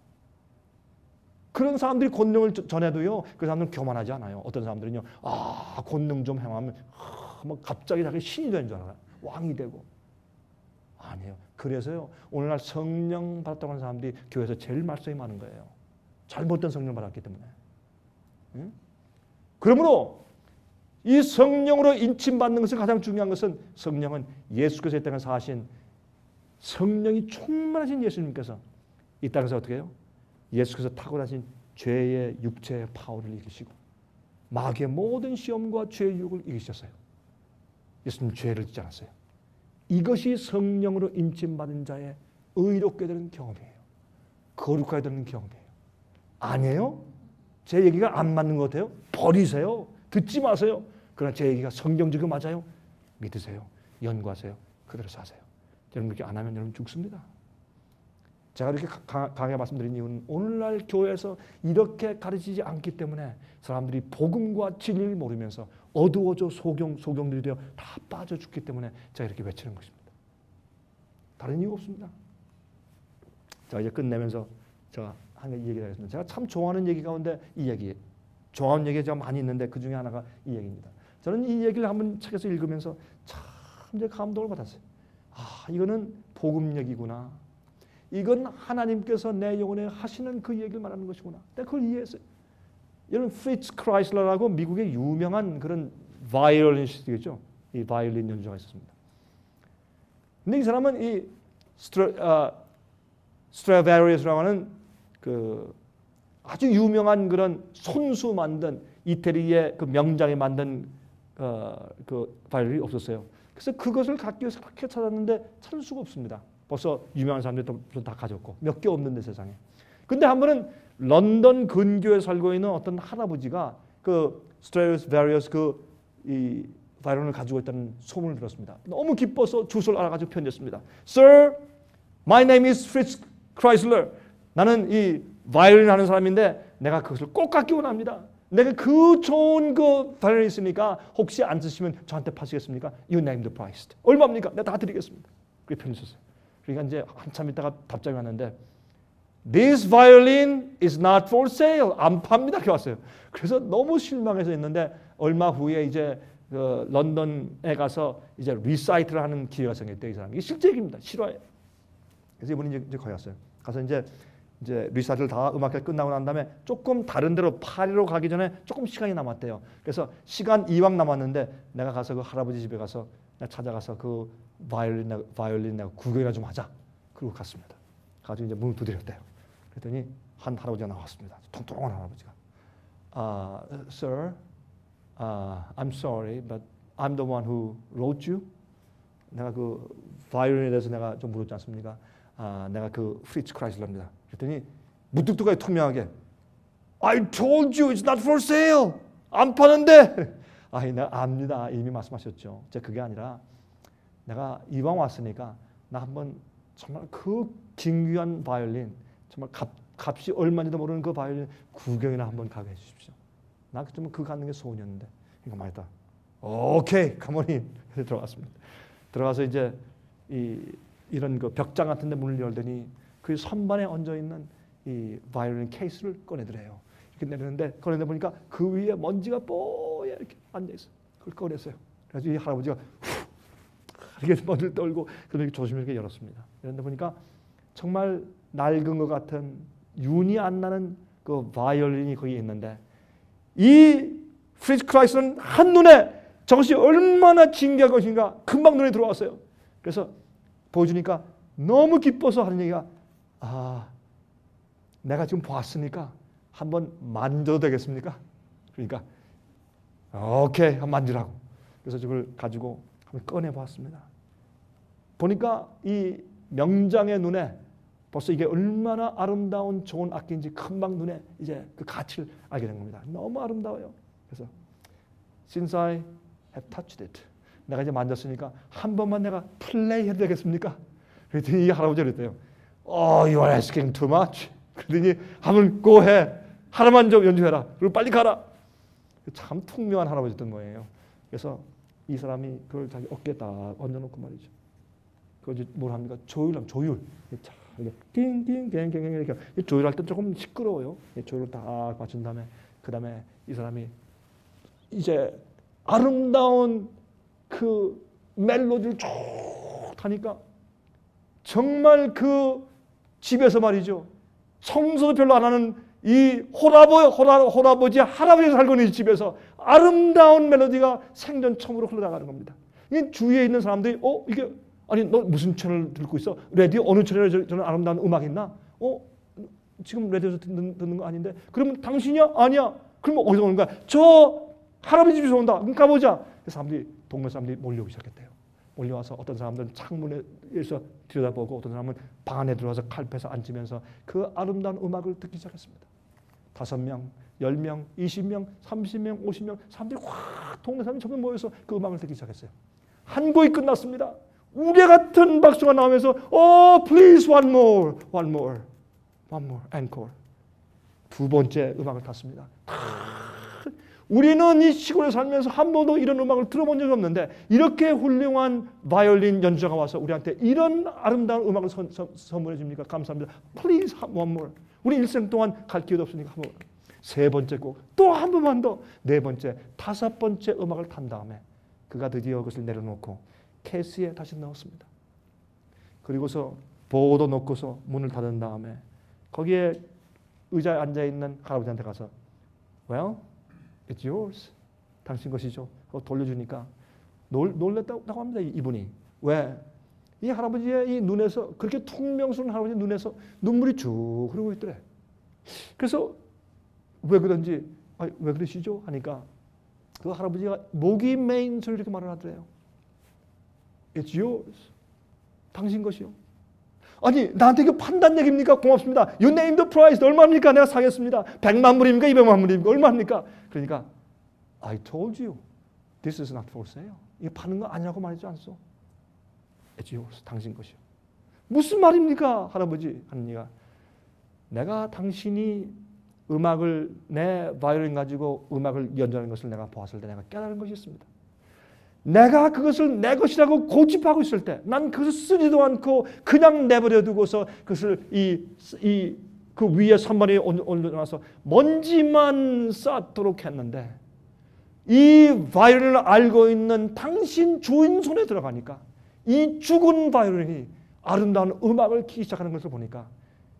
그런 사람들이 권능을 전해도요, 그 사람들은 교만하지 않아요. 어떤 사람들은요, 권능 좀 행하면 갑자기 자기 신이 되는 줄 알아요. 왕이 되고. 아니에요. 그래서요, 오늘날 성령 받았다고 하는 사람들이 교회에서 제일 말썽이 많은 거예요. 잘못된 성령 받았기 때문에. 응? 그러므로 이 성령으로 인침받는 것을 가장 중요한 것은 성령은 예수께서 이 땅에서 사신 성령이 충만하신 예수님께서 이 땅에서 어떻게 해요? 예수께서 타고나신 죄의 육체의 파워를 이기시고 마귀의 모든 시험과 죄의 유혹을 이기셨어요. 예수님 죄를 짓지 않았어요. 이것이 성령으로 인침받은 자의 의롭게 되는 경험이에요. 거룩하게 되는 경험이에요. 아니에요? 제 얘기가 안 맞는 것 같아요? 버리세요. 듣지 마세요. 그러나 제 얘기가 성경적이고 맞아요? 믿으세요. 연구하세요. 그대로 사세요. 여러분 그렇게 안 하면 여러분 죽습니다. 제가 이렇게 강하게 말씀드린 이유는 오늘날 교회에서 이렇게 가르치지 않기 때문에 사람들이 복음과 진리를 모르면서 어두워져 소경들이 되어 다 빠져 죽기 때문에 제가 이렇게 외치는 것입니다. 다른 이유 없습니다. 자, 이제 끝내면서 제가 한 가지 얘기를 하겠습니다. 제가 참 좋아하는 얘기 가운데 이 얘기예요. 좋아하는 얘기가 제가 많이 있는데 그 중에 하나가 이 얘기입니다. 저는 이 얘기를 한번 책에서 읽으면서 참 이제 감동을 받았어요. 이거는 복음 얘기구나. 이건 하나님께서 내 영혼에 하시는 그 얘기를 말하는 것이구나. 내가 그걸 이해했어요. 여러분 프리츠 크라이슬러라고 미국의 유명한 그런 바이올리니스트겠죠. 이 바이올린 연주자가 있었습니다. 근데 이 사람은 이 스트라베리우스라고 하는 그 아주 유명한 그런 손수 만든 이태리의 그 명장에 만든 그 바이올린이 없었어요. 그래서 그것을 갖기 위해서 그렇게 찾았는데 찾을 수가 없습니다. 벌써 유명한 사람들이 다 가졌고 몇 개 없는데 세상에. 근데 한 번은 런던 근교에 살고 있는 어떤 할아버지가 그 스트라디바리우스 이 바이올린을 가지고 있다는 소문을 들었습니다. 너무 기뻐서 주소를 알아가지고 편지했습니다. Sir, my name is Fritz Kreisler. 나는 이 바이올린 하는 사람인데 내가 그것을 꼭 갖기 원합니다. 내가 그 좋은 그 바이올린이 있으니까 혹시 안 쓰시면 저한테 파시겠습니까? You name the price. 얼마입니까? 내가 다 드리겠습니다. 그렇게 편지 썼어요. 그러니까 이제 한참 있다가 답장이 왔는데 This violin is not for sale. 안 팝니다. 이렇게 왔어요. 그래서 너무 실망해서 있는데 얼마 후에 이제 그 런던에 가서 이제 리사이트를 하는 기회가 생겼대요. 이 사람이. 이게 실제 얘기입니다. 실화예요. 그래서 이분이 이제 거기 갔어요. 가서 이제 리사이틀 다 음악회 끝나고 난 다음에 조금 다른 데로 파리로 가기 전에 조금 시간이 남았대요. 그래서 시간 이왕 남았는데 내가 가서 그 할아버지 집에 가서 내가 찾아가서 그 바이올린 내가 구경이나 좀 하자. 그러고 갔습니다. 가지고 이제 문을 두드렸대요. 그랬더니 한 할아버지가 나왔습니다. 통통한 할아버지가. Sir, I'm sorry, but I'm the one who wrote you. 내가 그 바이올린에 대해서 내가 좀 물었지 않습니까? 내가 그 프리츠 크라이슬러입니다. 그랬더니 무뚝뚝하게 투명하게 I told you it's not for sale. 안 파는데. 내가 압니다. 이미 말씀하셨죠. 제가 그게 아니라 내가 이왕 왔으니까 나 한번 정말 그 진귀한 바이올린 정말 값이 얼마인지도 모르는 그 바이올린 구경이나 한번 가게 해주십시오. 나 좀 그 가는 게 소원이었는데 이거 말이다. 오케이, 가만히 들어갔습니다. 들어가서 이제 이런 그 벽장 같은데 문을 열더니 그 선반에 얹어 있는 이 바이올린 케이스를 꺼내더래요. 이렇게 내리는데 꺼내 보니까 그 위에 먼지가 뽀얗게 이렇게 앉아 있어. 그걸 꺼냈어요. 그래서 이 할아버지가 이렇게 먼지를 떨고 그렇게 조심스럽게 열었습니다. 그런데 보니까 정말 낡은 것 같은 윤이 안 나는 그 바이올린이 거기 있는데 이 프리츠 크라이슬은 한눈에 저것이 얼마나 진귀한 것인가 금방 눈에 들어왔어요. 그래서 보여주니까 너무 기뻐서 하는 얘기가 내가 지금 봤으니까 한번 만져도 되겠습니까? 그러니까 오케이, 한번 만지라고. 그래서 저걸 가지고 한번 꺼내봤습니다. 보니까 이 명장의 눈에 벌써 이게 얼마나 아름다운 좋은 악기인지 금방 눈에 이제 그 가치를 알게 된 겁니다. 너무 아름다워요. 그래서 Since I have touched it, 내가 이제 만졌으니까 한 번만 내가 플레이해도 되겠습니까? 그랬더니 이 할아버지가 그랬대요. You are asking too much. 그러더니 한번 go 해. 하나만 좀 연주해라. 그리고 빨리 가라. 참 퉁명한 할아버지였던 거예요. 그래서 이 사람이 그걸 자기 어깨에 딱 얹어놓고 말이죠. 그걸 뭘 합니까? 조율. 이렇게 띵띵 이렇게 조율할 때 조금 시끄러워요. 조율을 딱 맞춘 다음에 그 다음에 이 사람이 이제 아름다운 그 멜로디를 쭉 타니까 정말 그 집에서 말이죠. 청소도 별로 안 하는 이 할아버지 살고 있는 집에서 아름다운 멜로디가 생전 처음으로 흘러나가는 겁니다. 이 주위에 있는 사람들이 이게 아니 너 무슨 채널 듣고 있어? 라디오 어느 채널에 저는 아름다운 음악 있나? 지금 라디오에서 듣는 거 아닌데? 그러면 당신이야? 아니야. 그러면 어디서 오는 거야? 저 할아버지 집에서 온다. 그럼 가보자. 사람들이 동네 사람들이 몰려오기 시작했대요. 몰려와서 어떤 사람들은 창문에서 들여다보고 어떤 사람은 방 안에 들어와서 칼패서 앉으면서 그 아름다운 음악을 듣기 시작했습니다. 5명, 10명, 20명, 30명, 50명 사람들이 확 동네 사람이 전부 모여서 그 음악을 듣기 시작했어요. 한 곡이 끝났습니다. 우리 같은 박수가 나오면서 please one more, encore. 두 번째 음악을 탔습니다. 우리는 이 시골에 살면서 한 번도 이런 음악을 들어본 적이 없는데 이렇게 훌륭한 바이올린 연주자가 와서 우리한테 이런 아름다운 음악을 선물해 줍니까? 감사합니다. Please one more. 우리 일생 동안 갈 기회도 없으니까 한 번. 세 번째 곡 또 한 번만 더. 네 번째, 다섯 번째 음악을 탄 다음에 그가 드디어 그것을 내려놓고 케이스에 다시 넣었습니다. 그리고서 보호도 놓고서 문을 닫은 다음에 거기에 의자에 앉아있는 할아버지한테 가서 Well, it's yours. 당신 것이죠. 그거 돌려주니까 놀랬다고 합니다. 이분이. 왜? 이 할아버지의 이 눈에서 그렇게 퉁명스러운 할아버지 눈에서 눈물이 쭉 흐르고 있더래. 그래서 왜 그런지 왜 그러시죠? 하니까 그 할아버지가 목이 메인 소리 이렇게 말을 하더래요. It's yours. 당신 것이요. 아니 나한테 이거 판단 얘기입니까? 고맙습니다. You name the price. 얼마입니까? 내가 사겠습니다. 100만 불입니까? 200만 불입니까? 얼마입니까? 그러니까 I told you this is not for sale. 이거 파는 거 아니라고 말하지 않소. It's yours. 당신 것이요. 무슨 말입니까? 할아버지 하는 얘기가 내가 당신이 음악을 내 바이올린 가지고 음악을 연주하는 것을 내가 보았을 때 내가 깨달은 것이 있습니다. 내가 그것을 내 것이라고 고집하고 있을 때 난 그것을 쓰지도 않고 그냥 내버려 두고서 그것을 그 위에 선반에 올려놔서 먼지만 쌓도록 했는데 이 바이올린을 알고 있는 당신 주인 손에 들어가니까 이 죽은 바이올린이 아름다운 음악을 키기 시작하는 것을 보니까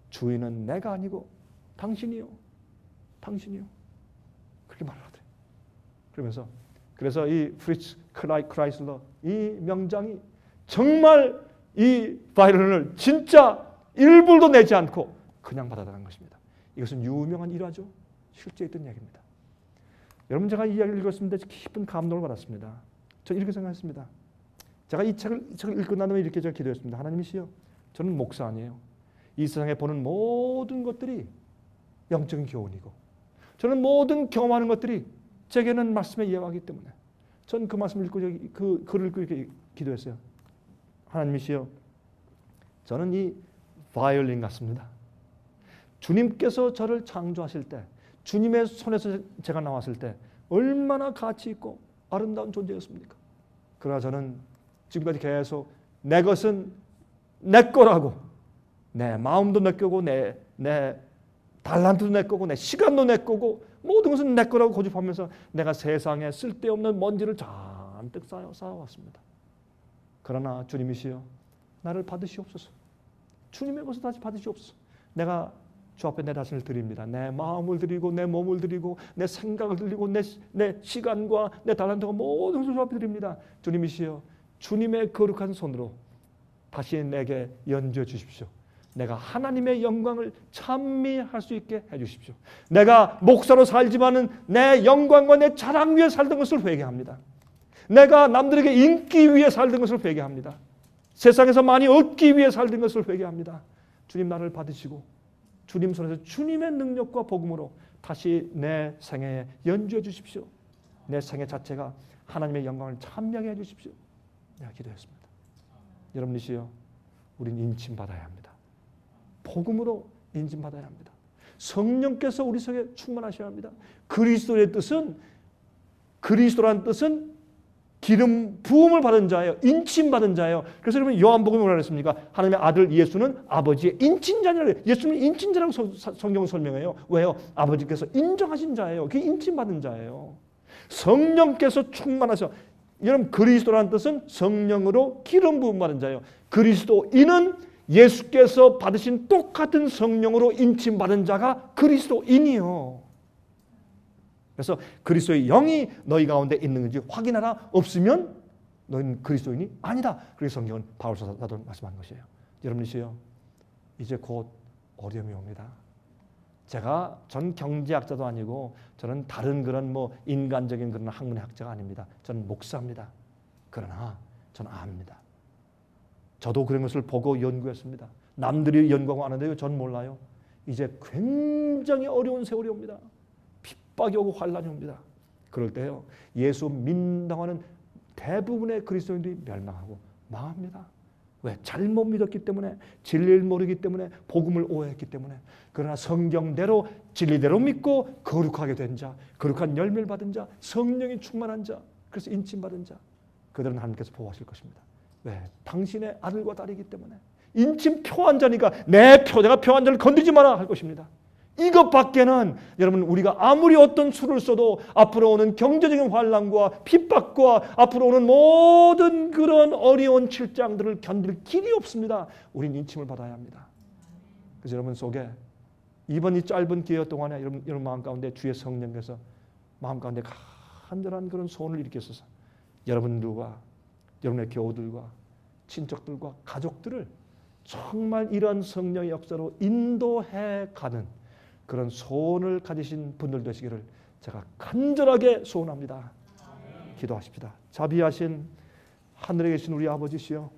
주인은 내가 아니고 당신이요. 당신이요. 그렇게 말을 하더래요. 그러면서 그래서 이 프리츠 크라이슬러 이 명장이 정말 이 바이런을 진짜 일불도 내지 않고 그냥 받아들인 것입니다. 이것은 유명한 일화죠. 실제 있던 이야기입니다. 여러분 제가 이 이야기를 읽었습니다. 깊은 감동을 받았습니다. 저는 이렇게 생각했습니다. 제가 이 책을 읽고 난 후에 이렇게 제가 기도했습니다. 하나님이시여, 저는 목사 아니에요. 이 세상에 보는 모든 것들이 영적인 교훈이고 저는 모든 경험하는 것들이 제게는 말씀의 이해하기 때문에 저는 그 말씀을 읽고 그 글을 읽고 이렇게 기도했어요. 하나님이시여, 저는 이 바이올린 같습니다. 주님께서 저를 창조하실 때 주님의 손에서 제가 나왔을 때 얼마나 가치 있고 아름다운 존재였습니까? 그러나 저는 지금까지 계속 내 것은 내 거라고, 내 마음도 내 거고 내 달란트도 내 거고 내 시간도 내 거고 모든 것은 내 거라고 고집하면서 내가 세상에 쓸데없는 먼지를 잔뜩 쌓아왔습니다. 그러나 주님이시여, 나를 받으시옵소서. 주님의 것을 다시 받으시옵소서. 내가 주 앞에 내 자신을 드립니다. 내 마음을 드리고 내 몸을 드리고 내 생각을 드리고 내 시간과 내 달란트와 모든 것을 주 앞에 드립니다. 주님이시여, 주님의 거룩한 손으로 다시 내게 연주해 주십시오. 내가 하나님의 영광을 찬미할 수 있게 해주십시오. 내가 목사로 살지만은 내 영광과 내 자랑 위에 살던 것을 회개합니다. 내가 남들에게 인기 위해 살던 것을 회개합니다. 세상에서 많이 얻기 위해 살던 것을 회개합니다. 주님, 나를 받으시고 주님 손에서 주님의 능력과 복음으로 다시 내 생애에 연주해 주십시오. 내 생애 자체가 하나님의 영광을 찬미하게 해주십시오. 내가 기도했습니다. 여러분이시여, 우린 인침받아야 합니다. 복음으로 인침받아야 합니다. 성령께서 우리 속에 충만하셔야 합니다. 그리스도의 뜻은, 그리스도란 뜻은 기름 부음을 받은 자예요. 인침받은 자예요. 그래서 여러분 요한복음에 뭐라 그랬습니까? 하나님의 아들 예수는 아버지의 인친자니라. 예수는 인친자라고 성경은 설명해요. 왜요? 아버지께서 인정하신 자예요. 그게 인침받은 자예요. 성령께서 충만하셔. 여러분, 그리스도라는 뜻은 성령으로 기름 부음 받은 자예요. 그리스도인은 예수께서 받으신 똑같은 성령으로 인침받은 자가 그리스도인이요. 그래서 그리스도의 영이 너희 가운데 있는지 확인하라. 없으면 너희는 그리스도인이 아니다. 그래서 성경은 바울 사도도 말씀한 것이에요. 여러분이시여, 이제 곧 어려움이 옵니다. 전 경제학자도 아니고 저는 다른 그런 인간적인 그런 학문의 학자가 아닙니다. 저는 목사입니다. 그러나 저는 압니다. 저도 그런 것을 보고 연구했습니다. 남들이 연구하고 아는데요, 전 몰라요. 이제 굉장히 어려운 세월이 옵니다. 핍박이 오고 환란이 옵니다. 그럴 때요, 예수 민당하는 대부분의 그리스도인들이 멸망하고 망합니다. 왜? 잘못 믿었기 때문에, 진리를 모르기 때문에, 복음을 오해했기 때문에. 그러나 성경대로 진리대로 믿고 거룩하게 된 자, 거룩한 열매를 받은 자, 성령이 충만한 자, 그래서 인침받은 자, 그들은 하나님께서 보호하실 것입니다. 왜? 당신의 아들과 딸이기 때문에. 인침 표한자니까 내가 표한자를 건드리지 마라 할 것입니다. 이것밖에는 여러분, 우리가 아무리 어떤 수를 써도 앞으로 오는 경제적인 환란과 핍박과 앞으로 오는 모든 그런 어려운 칠장들을 견딜 길이 없습니다. 우린 인침을 받아야 합니다. 그래서 여러분 속에 이번 이 짧은 기회 동안에 여러분 마음 가운데 주의 성령께서 마음 가운데 간절한 그런 소원을 일으켜서 여러분들과 여러분의 교우들과 친척들과 가족들을 정말 이런 성령의 역사로 인도해 가는 그런 소원을 가지신 분들 되시기를 제가 간절하게 소원합니다. 기도하십시다. 자비하신 하늘에 계신 우리 아버지시여,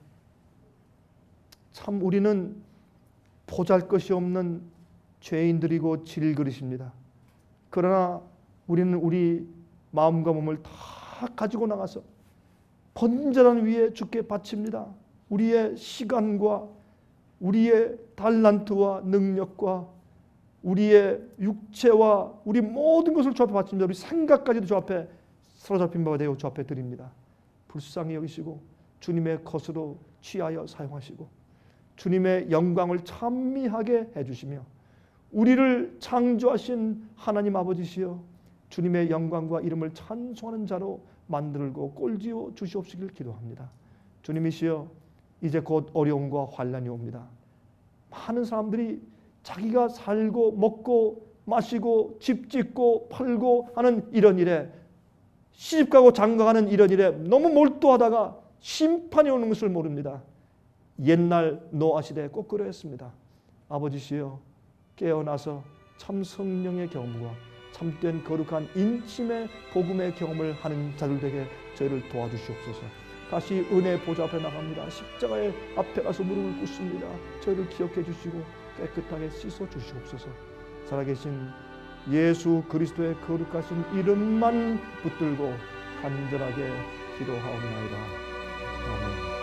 참 우리는 보잘것이 없는 죄인들이고 질그릇입니다. 그러나 우리는 우리 마음과 몸을 다 가지고 나가서 번제단 위에 주께 바칩니다. 우리의 시간과 우리의 달란트와 능력과 우리의 육체와 우리 모든 것을 주 앞에 바칩니다. 우리 생각까지도 주 앞에 사로잡힌 바가 되어 주 앞에 드립니다. 불쌍히 여기시고 주님의 것으로 취하여 사용하시고 주님의 영광을 찬미하게 해주시며 우리를 창조하신 하나님 아버지시여, 주님의 영광과 이름을 찬송하는 자로 만들고 꼴지어 주시옵시길 기도합니다. 주님이시여, 이제 곧 어려움과 환란이 옵니다. 많은 사람들이 자기가 살고 먹고 마시고 집 짓고 팔고 하는 이런 일에, 시집가고 장가가는 이런 일에 너무 몰두하다가 심판이 오는 것을 모릅니다. 옛날 노아 시대에 꼭 그러했습니다. 아버지시여, 깨어나서 참 성령의 경험과 참된 거룩한 인심의 복음의 경험을 하는 자들 되게 저희를 도와주시옵소서. 다시 은혜 보좌 앞에 나갑니다. 십자가의 앞에 가서 무릎을 꿇습니다. 저희를 기억해 주시고 깨끗하게 씻어 주시옵소서. 살아계신 예수 그리스도의 거룩하신 이름만 붙들고 간절하게 기도하옵나이다. 아멘.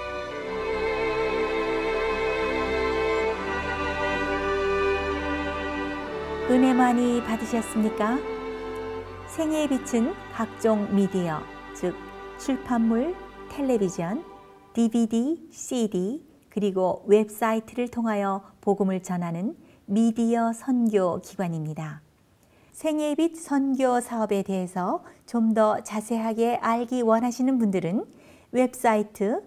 은혜 많이 받으셨습니까? 생애의 빛은 각종 미디어, 즉 출판물, 텔레비전, DVD, CD, 그리고 웹사이트를 통하여 복음을 전하는 미디어 선교 기관입니다. 생애의 빛 선교 사업에 대해서 좀 더 자세하게 알기 원하시는 분들은 웹사이트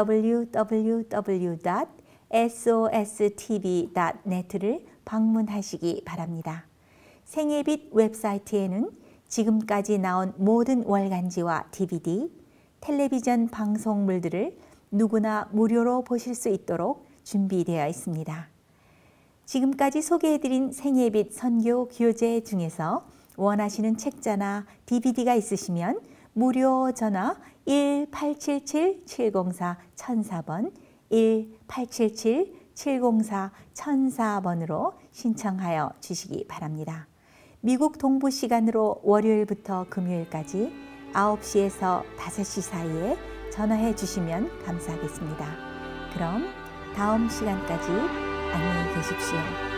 www.sostv.net를 방문하시기 바랍니다. 생애의 빛 웹사이트에는 지금까지 나온 모든 월간지와 DVD, 텔레비전 방송물들을 누구나 무료로 보실 수 있도록 준비되어 있습니다. 지금까지 소개해드린 생애의 빛 선교 교재 중에서 원하시는 책자나 DVD가 있으시면 무료 전화 1877-704-1004번 1877-704-1004번으로 신청하여 주시기 바랍니다. 미국 동부 시간으로 월요일부터 금요일까지 9시에서 5시 사이에 전화해 주시면 감사하겠습니다. 그럼 다음 시간까지 안녕히 계십시오.